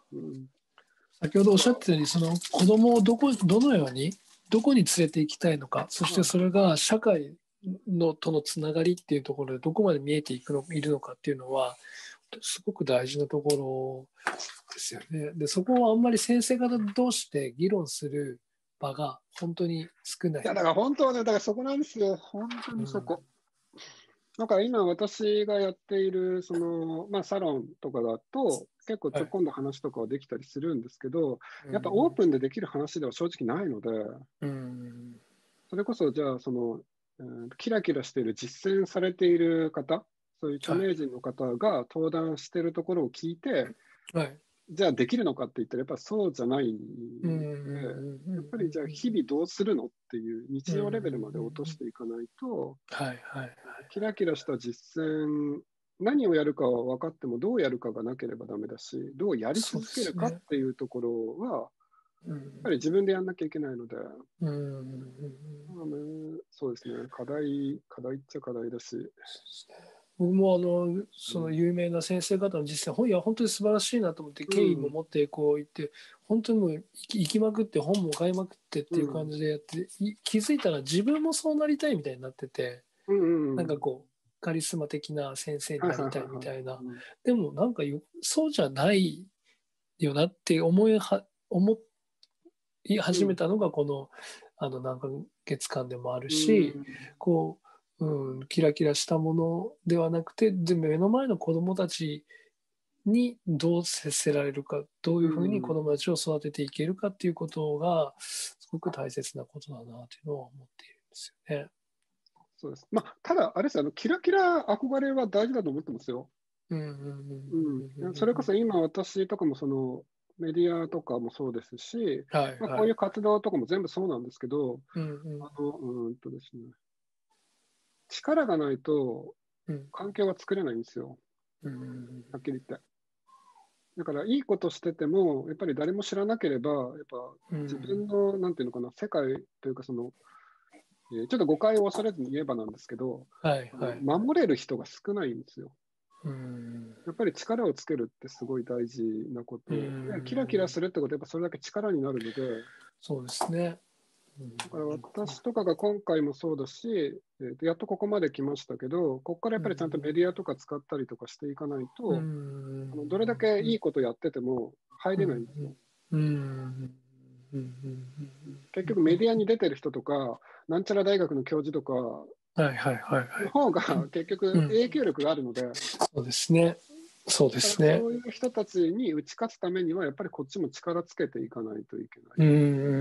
うん、 先ほどおっしゃってたように、その子供をどこどのようにどこに連れて行きたいのか、そしてそれが社会のとのつながりっていうところでどこまで見えていくのいるのかっていうのはすごく大事なところですよね。でそこをあんまり先生方同士で議論する場が本当に少ない。 いやだから本当はね、だからそこなんですよ、本当にそこ。うん、だから今私がやっているその、まあ、サロンとかだと結構突っ込んだ話とかはできたりするんですけど、はい、やっぱオープンでできる話では正直ないので、うん、それこそじゃあその、うん、キラキラしている実践されている方、そういう著名人の方が登壇しているところを聞いて、はい、じゃあできるのかって言ったらやっぱりそうじゃないので、やっぱりじゃあ日々どうするのっていう日常レベルまで落としていかないと、はいはい、キラキラした実践、何をやるかは分かってもどうやるかがなければダメだし、どうやり続けるかっていうところは、やっぱり自分でやんなきゃいけないので、うん、そうですね、課題、課題っちゃ課題だし。 僕もあのその有名な先生方の実践、本や本当に素晴らしいなと思って敬意も持ってこう言って、うん、本当にもう行きまくって本も買いまくってっていう感じでやって、うん、気づいたら自分もそうなりたいみたいになってて、うんうんうん、なんかこうカリスマ的な先生になりたいみたいな、でもなんかよそうじゃないよなって思いは思い始めたのがこの、うん、あの何ヶ月間でもあるし、うん、こううん、キラキラしたものではなくて、で目の前の子どもたちにどう接せられるか、どういうふうに子どもたちを育てていけるかっていうことがすごく大切なことだなというのは思っているんですよね。 そうです。まあ、ただ、あれですよ、あのキラキラ憧れは大事だと思ってますよ。それこそ今私とかもそのメディアとかもそうですし、はいはい、まあ、こういう活動とかも全部そうなんですけど、うんうん、あのうんとですね、力がないと環境は作れないんですよ、うん、はっきり言って。だからいいことしててもやっぱり誰も知らなければやっぱ自分の、うん、なんていうのかな、世界というかその、えー、ちょっと誤解を恐れずに言えばなんですけど、はいはい、守れる人が少ないんですよ。うん、やっぱり力をつけるってすごい大事なこと、うん、キラキラするってことはやっぱそれだけ力になるので。 そうですね。 だから私とかが今回もそうだし、えー、やっとここまで来ましたけど、ここからやっぱりちゃんとメディアとか使ったりとかしていかないと、うん、あのどれだけいいことやってても入れないんですよ。うんうんうん、結局メディアに出てる人とか、なんちゃら大学の教授とかの方が結局影響力があるので、うん、 そうですね。そうですね。 そういう人たちに打ち勝つためには、やっぱりこっちも力つけていかないといけない。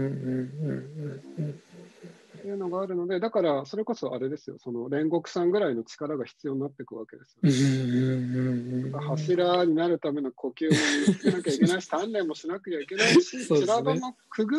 っていうのがあるので、だからそれこそあれですよ、その煉獄さんぐらいの力が必要になっていくわけですよ、ね。柱になるための呼吸も身につけなきゃいけないし、鍛錬もしなきゃいけないし、修羅場もくぐって、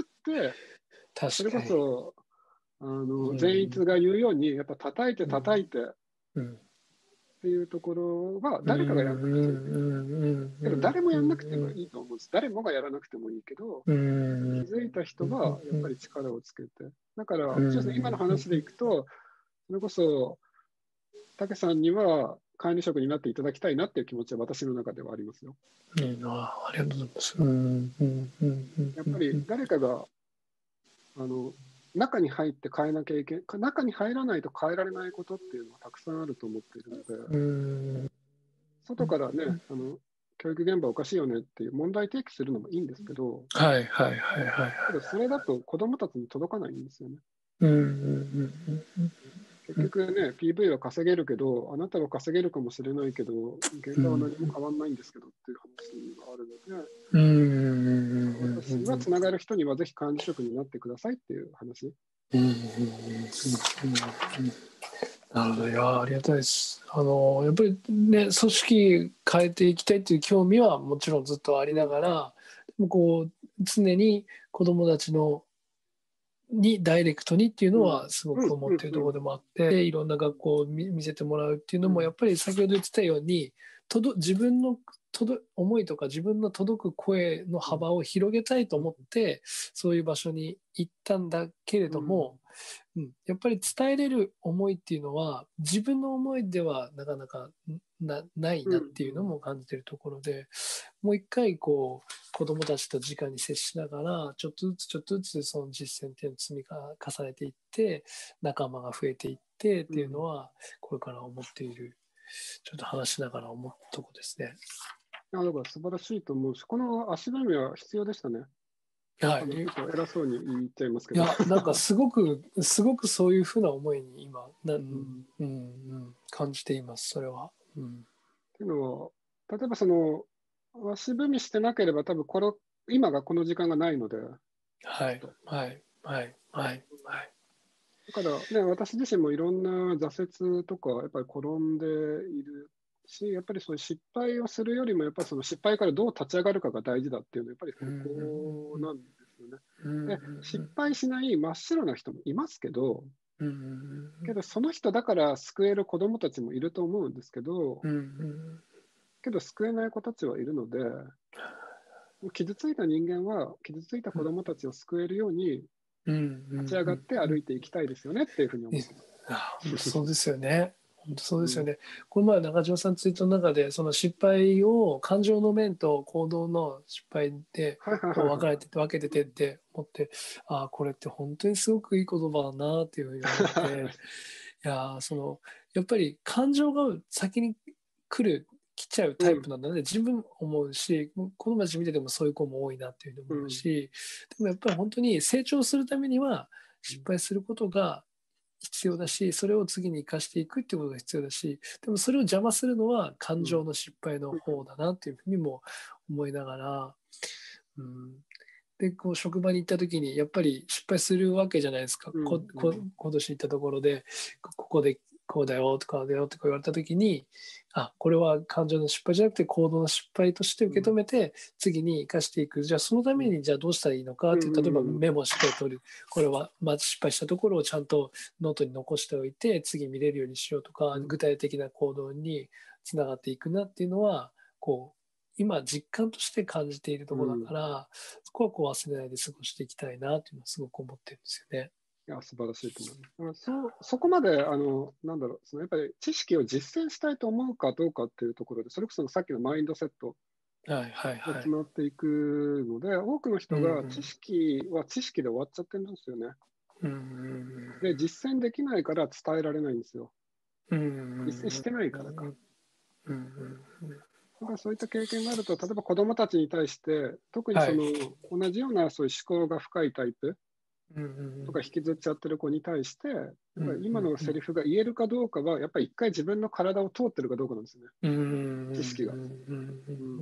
それこそあの善逸が言うように、やっぱ叩いて叩いて。っていうところは誰かがやらなくちゃいけない。けど誰もやらなくてもいいと思うんです。誰もがやらなくてもいいけど、気づいた人はやっぱり力をつけて。だから、そうですね、今の話でいくと、それこそ、武さんには管理職になっていただきたいなっていう気持ちは私の中ではありますよ。 いいな、ありがとうございます。 やっぱり誰かが、あの、中に入って変えなきゃいけない、中に入らないと変えられないことっていうのはたくさんあると思っているので、うん外からね、あの教育現場おかしいよねっていう問題提起するのもいいんですけど、 はいはいはいはい。 けどそれだと子どもたちに届かないんですよね。うんうんうん結局ね、ピーブイ は稼げるけど、あなたは稼げるかもしれないけど、現場は何も変わらないんですけどっていう話があるので、うん私はつながる人にはぜひ管理職になってくださいっていう話。うんうんうんなるほど、いやありがたいです。あのやっぱりね、組織変えていきたいっていう興味はもちろんずっとありながら、でもこう常に子どもたちのにダイレクトにっていうのはすごく思っているところでもあって、うんうんうん、いろんな学校を 見, 見せてもらうっていうのもやっぱり先ほど言ってたように届自分の届思いとか自分の届く声の幅を広げたいと思ってそういう場所に行ったんだけれども、 うん、やっぱり伝えれる思いっていうのは自分の思いではなかなか な, ないなっていうのも感じてるところで、もう一回こう子どもたちと直に接しながらちょっとずつちょっとずつその実践っていうのを積み重ねていって仲間が増えていってっていうのはこれから思っている、ちょっと話しながら思ったとこですね。 いやだから素晴らしいと思うし、この足踏みは必要でしたね。 はい、 あのちょっと偉そうに言っちゃいますけいど。 やなんかすごくすごくそういうふうな思いに今な、うんうんうんうん、感じていますそれは。うん、 っていうのは、例えばその足踏みしてなければ多分この今がこの時間がないので、 はいはいはいはいはい。 だからね、私自身もいろんな挫折とか、やっぱり転んでいるし、やっぱりそういう失敗をするよりも、やっぱりその失敗からどう立ち上がるかが大事だっていうのは、やっぱりうんここなんですよね。 うんで、失敗しない真っ白な人もいますけど、 うんうんけどその人だから救える子どもたちもいると思うんですけど、 うんうんけど救えない子たちはいるので、傷ついた人間は傷ついた子どもたちを救えるようにうんうん立ち上がって歩いていきたいですよねっていうふうに思ってます。 あ本当そうですよね。本当そうですよね。 うん、 この前中島さんツイートの中でその失敗を感情の面と行動の失敗ではいはいこうはいはい。 分かれてて分けててって思って、ああこれって本当にすごくいい言葉だなっていうふうに思って、いやそのやっぱり感情が先に来る来ちゃうタイプなんだね、自分思うし、この街見ててもそういう子も多いなっていうふうに思うし、でもやっぱり本当に成長するためには失敗することが必要だし、それを次に生かしていくっていうことが必要だし、でもそれを邪魔するのは感情の失敗の方だなっていうふうにも思いながら、うん、でこう職場に行った時にやっぱり失敗するわけじゃないですか。ここ今年行ったところでここでこうだよとかだよとか言われた時に、あこれは感情の失敗じゃなくて行動の失敗として受け止めて次に生かしていく、じゃあそのためにじゃあどうしたらいいのかっていう、例えばメモして取る、これはまず失敗したところをちゃんとノートに残しておいて次見れるようにしようとか、具体的な行動につながっていくなっていうのはこう今実感として感じているところだから、うん、そこはこう忘れないで過ごしていきたいなというのはすごく思ってるんですよね。 いや素晴らしいと思います。そ, そこまであのなんだろう、そのやっぱり知識を実践したいと思うかどうかっていうところで、それこそさっきのマインドセットが決まっていくので、はいはいはい、多くの人が知識は知識で終わっちゃってるんですよね。うん、で実践できないから伝えられないんですよ。うん、実践してないからか。うん、だからそういった経験があると、例えば子どもたちに対して、特にその、はい、同じようなそういう思考が深いタイプとか引きずっちゃってる子に対して、やっぱり今のセリフが言えるかどうかは、やっぱり一回自分の体を通ってるかどうかなんですよね、知識が。うん、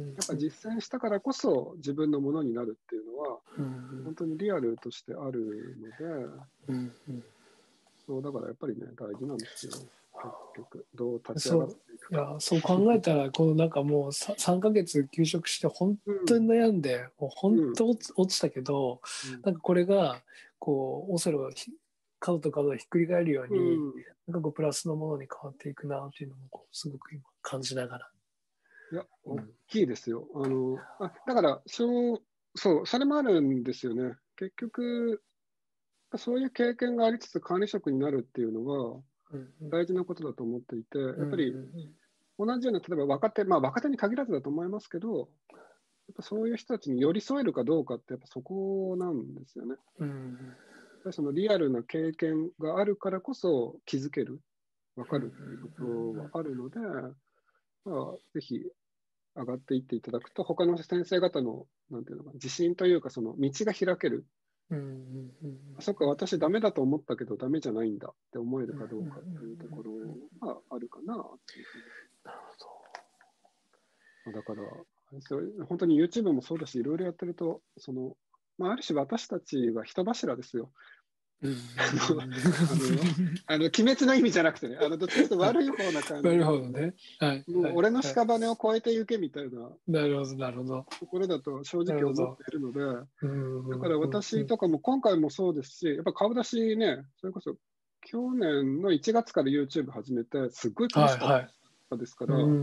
やっぱ実践したからこそ自分のものになるっていうのは、本当にリアルとしてあるので、そうだからやっぱりね、大事なんですよ。結局どう立ち上がっていくか。 そう、いやそう考えたらこのなんかもうさんかげつ休職して本当に悩んで、うん、もう本当落ち、落ちたけど、うん、なんかこれがこうオセロが角と角がひっくり返るように、うん、なんかこうプラスのものに変わっていくなっていうのもこうすごく今感じながら。 いや大きいですよ。あのあだからそうそうそれもあるんですよね。結局そういう経験がありつつ管理職になるっていうのは大事なことだと思っていて、やっぱり同じような、例えば若手、まあ若手に限らずだと思いますけど、やっぱそういう人たちに寄り添えるかどうかってやっぱそこなんですよね。うん、やっぱりそのリアルな経験があるからこそ気づける、分かるっていうことはあるので、まあ、ぜひ上がっていっていただくと、他の先生方のなんていうのか自信というかその道が開ける。うんうんうん、そっか、私ダメだと思ったけどダメじゃないんだって思えるかどうかっていうところがあるかなっていうふうに。なるほど。だから本当に YouTube もそうだし、いろいろやってるとその、まあ、ある種私たちは人柱ですよ。あのあの鬼滅の意味じゃなくてね、あのどっちかというと悪い方な感じ。 なるほどね。はい。 もう俺の屍を越えていけみたいな。 なるほど、なるほど。 ところだと正直思っているので、だから私とかも今回もそうですし、やっぱ顔出しね、それこそ去年のいちがつから YouTube 始めて、すっごい苦しかったですから、はいはい、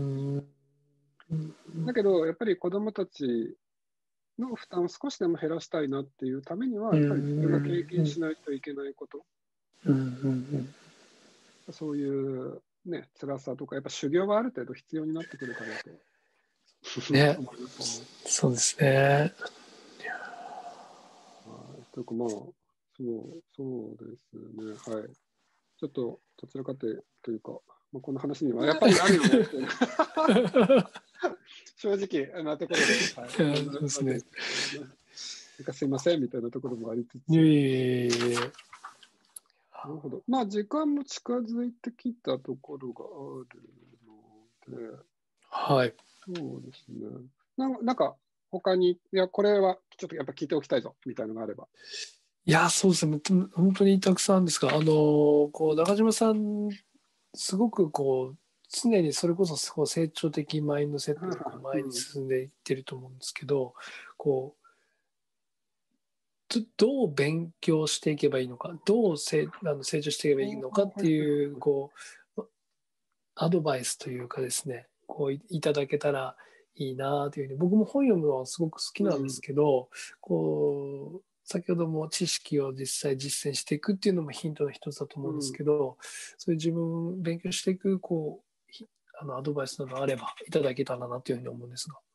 だけどやっぱり子どもたちの負担を少しでも減らしたいなっていうためには、やっぱり自分が経験しないといけないことうんうんそういうね、辛さとか、やっぱ修行はある程度必要になってくるかなとね、 思いますよね。 そうですね。 はい。というかまあ、そう、そうですね。はい。ちょっと、どちらかというか、まあ、この話にはやっぱりあるよねっていう正直なところで、はい。 いやそうですね。 なんかすいませんみたいなところもありつつ。 いえいえいえ。 なるほど。まあ、時間も近づいてきたところがあるので、 はい。 そうですね。ななんか、他に、いや、これはちょっとやっぱ聞いておきたいぞみたいなのがあれば。 いや、そうですね。本当にたくさんですが、あの、こう、中島さん、すごくこう、常にそれこそこう成長的マインドセットでこう前に進んでいってると思うんですけど、こう、どどう勉強していけばいいのか、どうせあの成長していけばいいのかっていう、こう、アドバイスというかですね、こういいただけたらいいなというふうに、僕も本読むのはすごく好きなんですけど、こう、先ほども知識を実際実践していくっていうのもヒントの一つだと思うんですけど、そういう自分勉強していくこうひあのアドバイスなどあればいただけたらなというふうに思うんですが。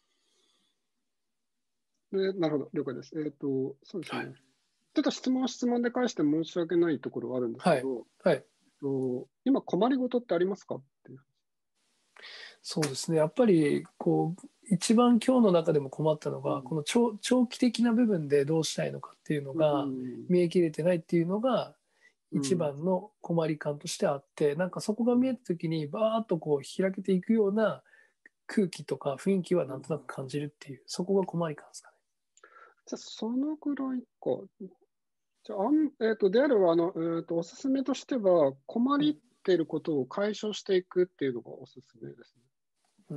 で、なるほど、了解です。えっ、と、そうですね。 はい。 ちょっと質問は質問で返して申し訳ないところはあるんですけはい。 ど、 はい。 と今困りごとってありますかっていう。 そうですね。やっぱりこう一番今日の中でも困ったのが、 うんこの長長期的な部分でどうしたいのかっていうのうがん見えきれてないっていうのが一うん番の困り感としてあって、なんかそこが見えた時にバーッとこう開けていくような空気とか雰囲気はなんとなく感じるっていう、そこが困り感ですかね。 じゃあ、そのぐらいか。じゃあ、あんえーと、であれば、あの、えーと、おすすめとしては、困りっていることを解消していくっていうのがおすすめですね。 うん。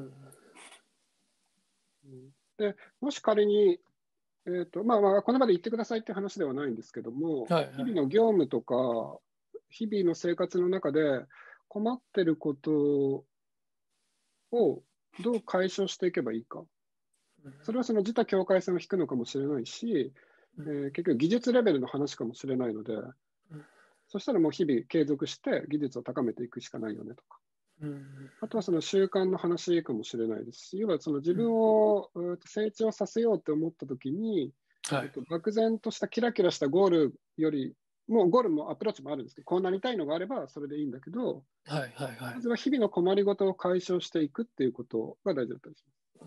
うんで、もし仮に、えーと、まあまあ、この場で言ってくださいって話ではないんですけども、 はいはい。 日々の業務とか、日々の生活の中で困ってることをどう解消していけばいいか。それはその自他境界線を引くのかもしれないし、えー結局技術レベルの話かもしれないので、そしたらもう日々継続して技術を高めていくしかないよねとか。 うん。 あとはその習慣の話かもしれないですし、要はその自分をうーと成長させようと思ったときに、 はい。 えっと、漠然としたキラキラしたゴールより、もうゴールもアプローチもあるんですけど、こうなりたいのがあればそれでいいんだけど、 はいはいはい。 まずは日々の困りごとを解消していくっていうことが大事だったりします。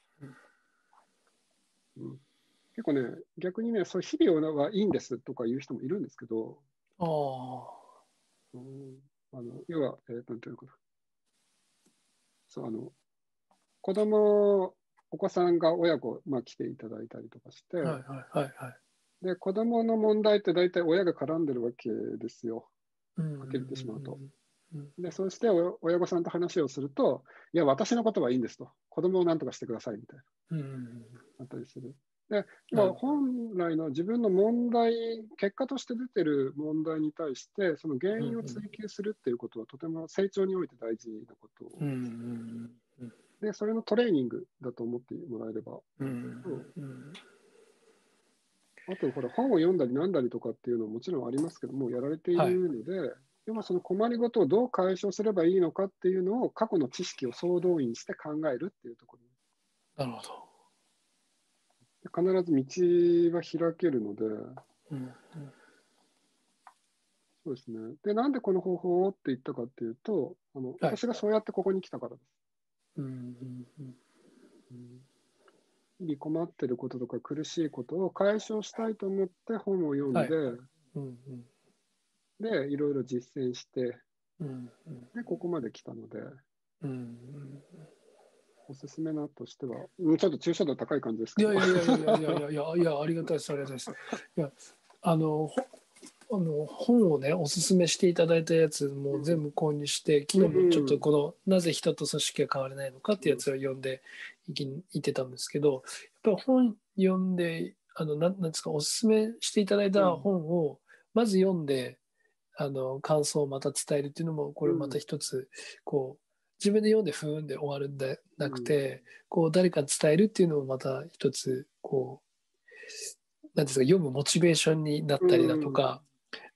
うん、結構ね、逆にね、そう日々はいいんですとか言う人もいるんですけど、 ああ。 うん、あの要は、えー、なんていうのかな、そうあの子供、お子さんが親子、まあ、来ていただいたりとかして、 はいはいはいはい。 で、子供の問題って大体親が絡んでるわけですよ。 うんうんはっきり言ってしまうと。 うんうん。 で、そうして親御さんと話をすると、いや、私のことはいいんですと。子供を何とかしてくださいみたいな、 うんうんうん。 あったりする。で、まあ、 なるほど。 本来の自分の問題、結果として出てる問題に対して、その原因を追求するっていうことは、とても成長において大事なことうんうんうんで、それのトレーニングだと思ってもらえれば。 うんううんん。 あと、ほら、本を読んだりなんだりとかっていうのはもちろんありますけども、やられていはい。 るので、でもその困りごとをどう解消すればいいのかっていうのを過去の知識を総動員して考えるっていうとこなるほど。 ろで、必ず道は開けるので、 うんそうですね。で、なんでこの方法をって言ったかっていうと、あのはい。 私がそうやってここに来たからです。 うんうんうんうん日々困ってることとか苦しいことを解消したいと思って本を読んで、 はい。うんうんで、いろいろ実践して、 うんうんで、ここまで来たので、 うんうんおすすめなとしては、うんちょっと抽象度高い感じですけど。 いやいやいやいやいやいやいやいやいやありがたいですありがたいです。いやあのほあの本をねおすすめしていただいたやつもう全部購入して、昨日もちょっとこの「なぜ人と組織が変われないのか」ってやつを読んでいきいってたんですけど、やっぱり本読んであのなんなんですかおすすめしていただいた本をまず読んであの感想をまた伝えるっていうのもこれまた一つこう自分で読んでふーんで終わるんでなくて、こう誰かに伝えるっていうのもまた一つこうなんですか読むモチベーションになったりだとか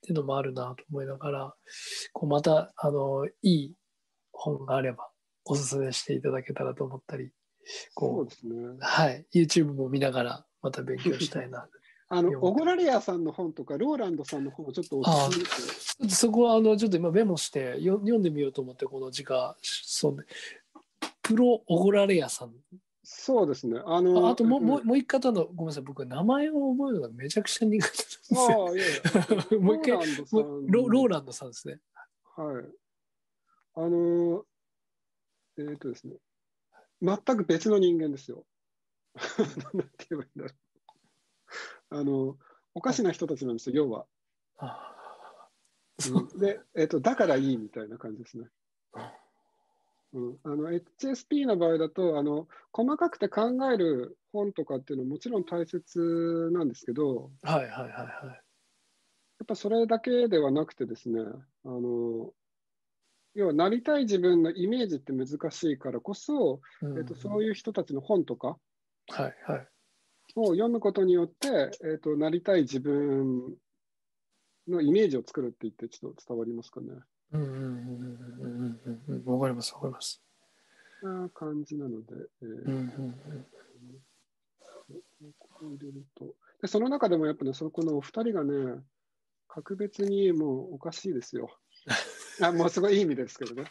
っていうのもあるなと思いながら、こうまたあのいい本があればおすすめしていただけたらと思ったり、こう、 そうですね。 はい、YouTube も見ながらまた勉強したいな。 あの、オゴラレアさんの本とか、ローランドさんの本をちょっとおすすめですよ。 そこはあのちょっと今メモしてよ読んでみようと思って、この時間、そうプロオゴラレアさん。 そうですね。あの、 ああともう、もうもう一方の、ごめんなさい、僕、名前を覚えるのがめちゃくちゃ苦手なんですよ。 ああ、いやいや、 もう一回ローランドさん。 ロ、ローランドさんですね。 はい。あの、えっ、ー、とですね、全く別の人間ですよ。なんて言えばいいんだろう。あの、おかしな人たちなんですよ、要は。 あうん、で、えっ、ー、と、だからいいみたいな感じですね。うん、あの エイチエスピー の場合だとあの、細かくて考える本とかっていうのはもちろん大切なんですけど、 はいはいはいはい。 やっぱそれだけではなくてですね、あの要はなりたい自分のイメージって難しいからこそ、 うんえっと、そういう人たちの本とかはいはい。 を読むことによって、えっと、なりたい自分のイメージを作るって言ってちょっと伝わりますかね。 うんうんうんうんうんうんうん。わかりますわかります。 な感じなので、えーうんうんうんここを入れるとで、その中でもやっぱね、そこのお二人がね、格別にもうおかしいですよ。あ、もうすごいいい意味ですけどね。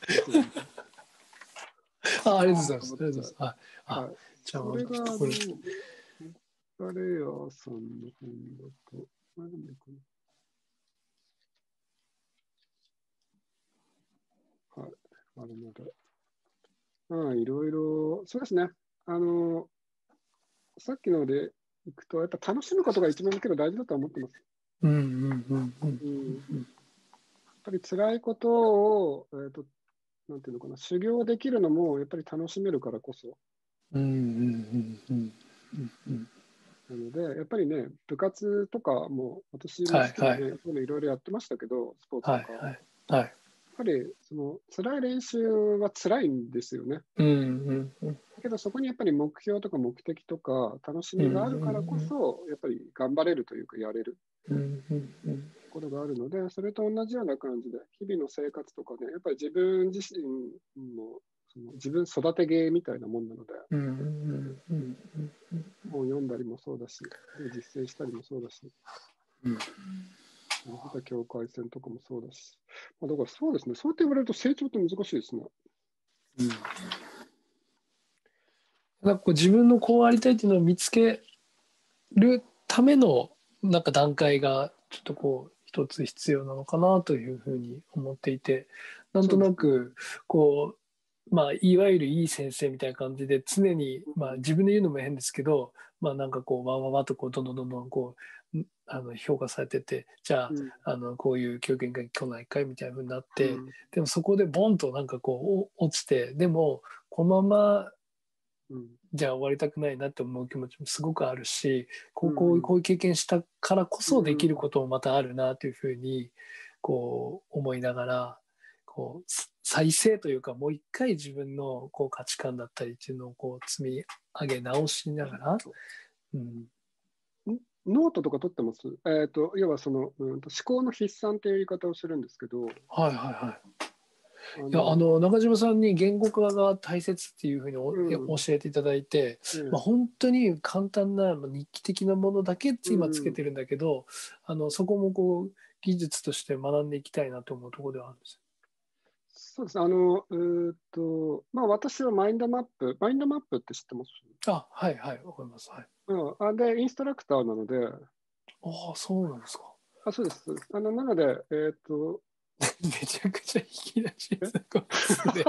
あ、ありがとうございます。ありがとうございます。はい。あ、 はい。 じゃあ、 それが、あの、 これ。 ガレアさんの本だと、なんでかな。はい。あれまだ。まあ、いろいろ、そうですね。あの、さっきのでいくと、やっぱ楽しむことが一番けど大事だと思ってます。 うんうんうんうんうん。やっぱり辛いことを、えっと、なんていうのかな、修行できるのも、やっぱり楽しめるからこそ。 うんうんうんうんうんなので、やっぱりね、部活とかも、私もはいはい好きでね、そういうのいろいろやってましたけど、スポーツとか。 はいはいはい。 やっぱり、その、辛い練習は辛いんですよね。 うんうんうんだけど、そこにやっぱり目標とか目的とか、楽しうんみがあるからこそ、やっぱり頑張れるというか、やれるうんうんうんところがあるので、それと同じような感じで、日々の生活とかね、やっぱり自分自身の、その自分育て芸みたいなもんなので、 うんうんうん本を読んだりもそうだし、で実践したりもそうだし、 うんまた境界線とかもそうだし、まあ、だからそうですね、そうやって言われると成長って難しいですね。 うんなんかこう自分のこうありたいっていうのを見つけるためのなんか段階がちょっとこう一つ必要なのかなというふうに思っていて、なんとそうですね。 なくこうまあいわゆるいい先生みたいな感じで常にまあ自分で言うのも変ですけど、まあなんかこうわわわとこうどんどんどんどんこうあの評価されてて、じゃあ、 うんあのこういう教育委員会来ないかいみたいなふうになって、 うん、 でもそこでボンとなんかこう落ちて、でもこのままうん、 じゃあ終わりたくないなって思う気持ちもすごくあるし、こうこうん、 うこういう経験したからこそできるうん、 こともまたあるなというふうにこう思いながら、こう再生というかもう一回自分のこう価値観だったりっていうのをこう積み上げ直しながら、うん、 ノートとか取ってます？えっと、要はその、うんと、思考の筆算っていう言い方をするんですけど、 はいはいはい。 あいやあの、 の中島さんに言語化が大切っていうふうにおうん、 教えていただいて、まあ、 ええ、 本当に簡単なまあ日記的なものだけ今つうん、 けてるんだけど、あのそこもこう技術として学んでいきたいなと思うところではあるんです。 そうですね、あの、うーっと、まあ私はマインドマップ、マインドマップって知ってます？ あ、はいはい、わかります。はい。 うん、あで、インストラクターなので、 ああ、そうなんですか。 あ、そうです。あの、なので、えっと、 めちゃくちゃ引き出しえですね。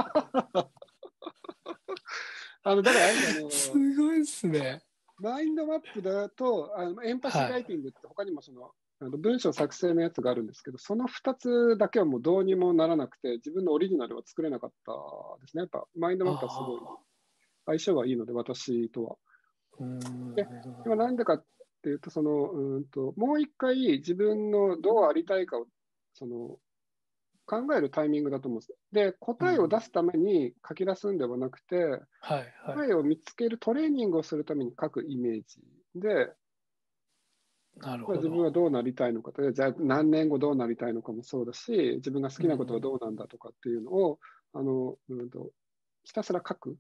あの、だからあれです、あすの、 ごいですね。 マインドマップだと、あのエンパシーはい。 ライティングって他にもその、あの文章作成のやつがあるんですけど、そのふたつだけはもうどうにもならなくて、自分のオリジナルは作れなかったですね。やっぱマインドマップはすごいあ相性がいいので、私とは。 あ。うん。 で、今なんでかっていうと、その、うんと、もう一回自分のどうありたいかを、その、考えるタイミングだと思うんです。で、答えを出すために書き出すんではなくて、 はいはい。 答えを見つけるトレーニングをするために書くイメージで、 なるほど。 自分はどうなりたいのか、じゃあ何年後どうなりたいのかもそうだし、自分が好きなことはどうなんだとかっていうのを、うん、あのうんとひたすら書く。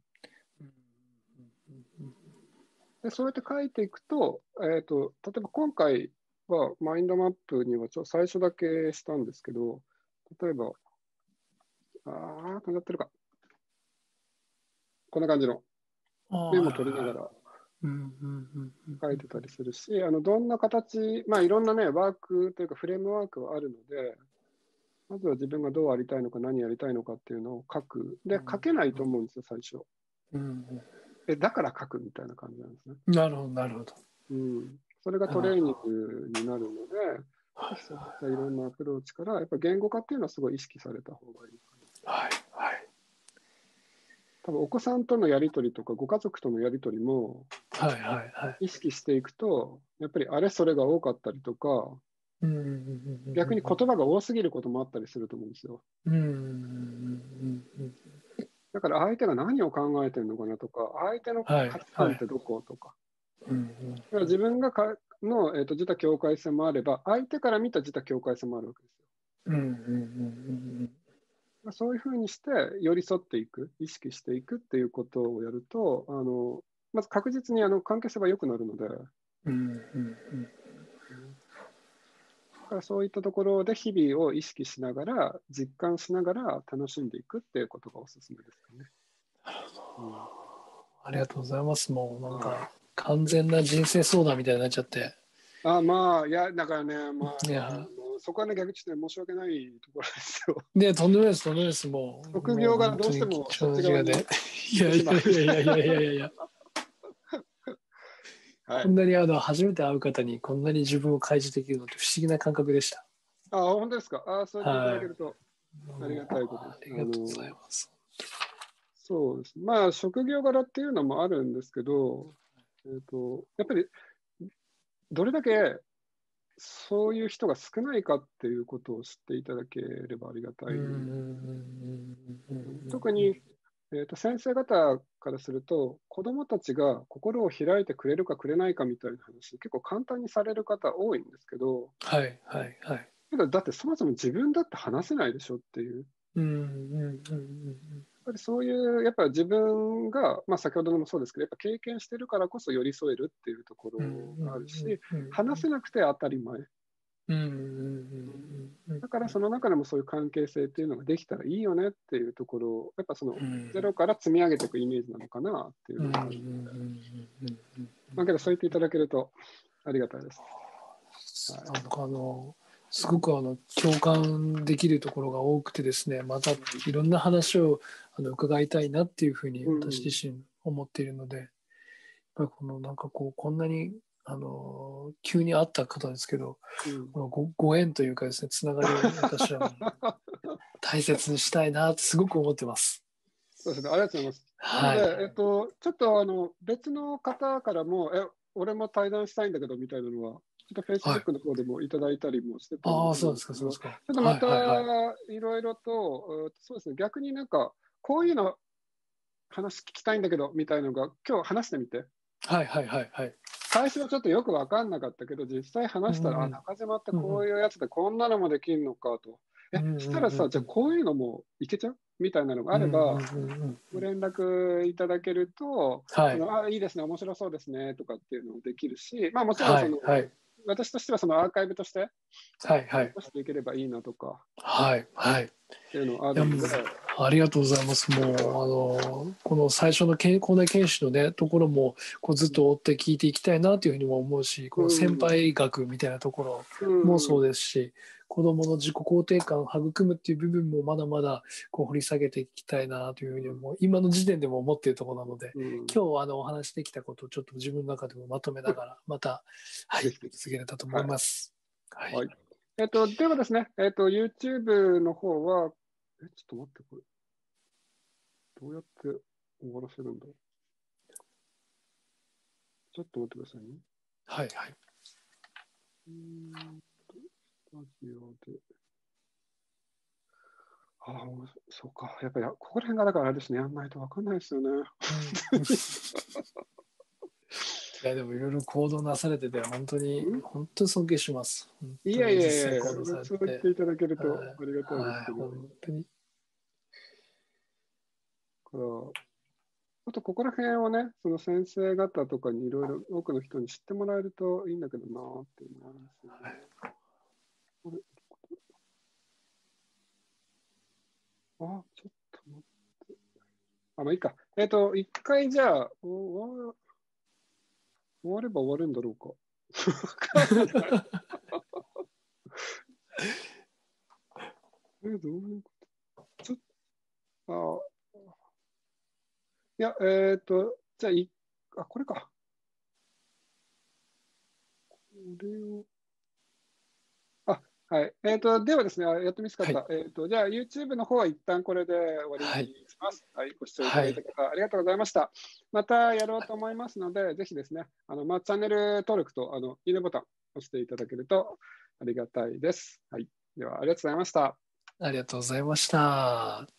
でそうやって書いていくと、えーと、例えば今回はマインドマップにはちょ最初だけしたんですけど、例えば、ああ、こうなってるか。こんな感じのメモ取りながら書いてたりするし、あのどんな形、まあいろんなね、ワークというかフレームワークはあるので、まずは自分がどうありたいのか、何やりたいのかっていうのを書く。で、書けないと思うんですよ、最初。うん、えだから書くみたいな感じなんですね。 なるほど、なるほど。 うん、それがトレーニングになるので、そういったいろんなアプローチから、やっぱ言語化っていうのはすごい意識された方がいい。 はい、はい。 多分お子さんとのやり取りとか、ご家族とのやり取りも、 はい、はい、はい。 意識していくと、やっぱりあれそれが多かったりとか、逆に言葉が多すぎることもあったりすると思うんですよ。だから相手が何を考えてるのかなとか、相手の価値観ってどことか。自分がかの、えー、と自他境界線もあれば、相手から見た自他境界線もあるわけですよ。そういうふうにして寄り添っていく、意識していくっていうことをやると、あのまず確実にあの関係性が良くなるので、うんうんうん、だからそういったところで日々を意識しながら、実感しながら楽しんでいくっていうことがおすすめですかね。 うん、ありがとうございます。もうなんか完全な人生相談みたいになっちゃって。 あまあ、いや、だからね、まあ、いやそこはね、逆にちょっと申し訳ないところですよ。 で、とんでもないです、とんでもないです。もう、 職業がどうしてもそっち側に。 いやいやいやいやいやいやいやいや。はい、こんなにあの初めて会う方にこんなに自分を開示できるのって不思議な感覚でした。 あ、本当ですか。あ、そう言っていただけると、ありがたいことです。 ありがとうございます。 そうです。まあ、職業柄っていうのもあるんですけど、えーと、やっぱりどれだけそういう人が少ないかっていうことを知っていただければありがたい。特に、えーと、先生方からすると、子どもたちが心を開いてくれるかくれないかみたいな話、結構簡単にされる方多いんですけど、 はいはいはい。 けどだってそもそも自分だって話せないでしょっていう。 うんうんうんうん、やっぱりそういうやっぱ自分が、まあ、先ほどのもそうですけど、やっぱ経験してるからこそ寄り添えるっていうところがあるし、話せなくて当たり前。だからその中でもそういう関係性っていうのができたらいいよねっていうところを、やっぱそのゼロから積み上げていくイメージなのかなっていうのがあるので、まあけどそう言っていただけるとありがたいです。 はい、なんかあのすごくあの共感できるところが多くてですね、またいろんな話をあの伺いたいなっていうふうに私自身思っているので、やっぱりこのなんかこうこんなにあの急に会った方ですけど、うん、この ご, ご縁というかですね、つながりを私は大切にしたいなってすごく思ってます。 そうですね、ありがとうございます。はい、なので、えっと、ちょっとあの別の方からも、え、俺も対談したいんだけどみたいなのは、ちょっと Facebook の方でもいただいたりもしてたんですけど、はい、ああ、そうですか、そうですか。ちょっとまたいろいろと、そうですね、逆になんか、こういうの話聞きたいんだけどみたいなのが、今日話してみて。はいはいはいはい。最初はちょっとよく分かんなかったけど、実際話したら、うん、あ、中島ってこういうやつでこんなのもできるのかと。え、したらさ、じゃあこういうのもいけちゃうみたいなのがあれば、ご連絡いただけると、はい、あ、いいですね、面白そうですねとかっていうのもできるし、まあもちろんその、はいはい、私としてはそのアーカイブとして、はいはい、残していければいいなとか、はいはい、っていうのはあるので。 ありがとうございます。もうあのこの最初の校内研修のねところもこうずっと追って聞いていきたいなというふうにも思うし、この先輩学みたいなところもそうですし、子どもの自己肯定感を育むっていう部分もまだまだこう掘り下げていきたいなというふうにも今の時点でも思っているところなので、今日あのお話できたことをちょっと自分の中でもまとめながらまた、はい、続けれたと思います。 はいはい、えっと、ではですね、えっと、YouTube の方は、え、ちょっと待って、これ。どうやって終わらせるんだろう。ちょっと待ってくださいね。 はいはい。 うーんと、スタジオで。ああ、そうか。やっぱり、ここら辺がだからあれですね、やんないと分かんないですよね。 いやでもいろいろ行動なされてて本当に本当に尊敬します。 いやいやいや、そう言っていただけるとありがたいですけど。 本当に。 あとここら辺をね、その先生方とかにいろいろ多くの人に知ってもらえるといいんだけどなーって思いますよね。これあ、ちょっと待って。あ、まあいいか。えっと、一回じゃあ、終わ終われば終わるんだろうか。え、どういうことちょっと、あ、いや、えっと、じゃあ、い、あ、これか。これを、あ、はい。えっと、ではですね、あやっと見つかった。 はい、 えっと、じゃあ、YouTube の方は一旦これで終わりにします。はい、はい、ご視聴いただいた方、はい、ありがとうございました。またやろうと思いますので、ぜひですね、あの、まあ、チャンネル登録と、あの、いいねボタン押していただけるとありがたいです。はい。では、ありがとうございました。 ありがとうございました。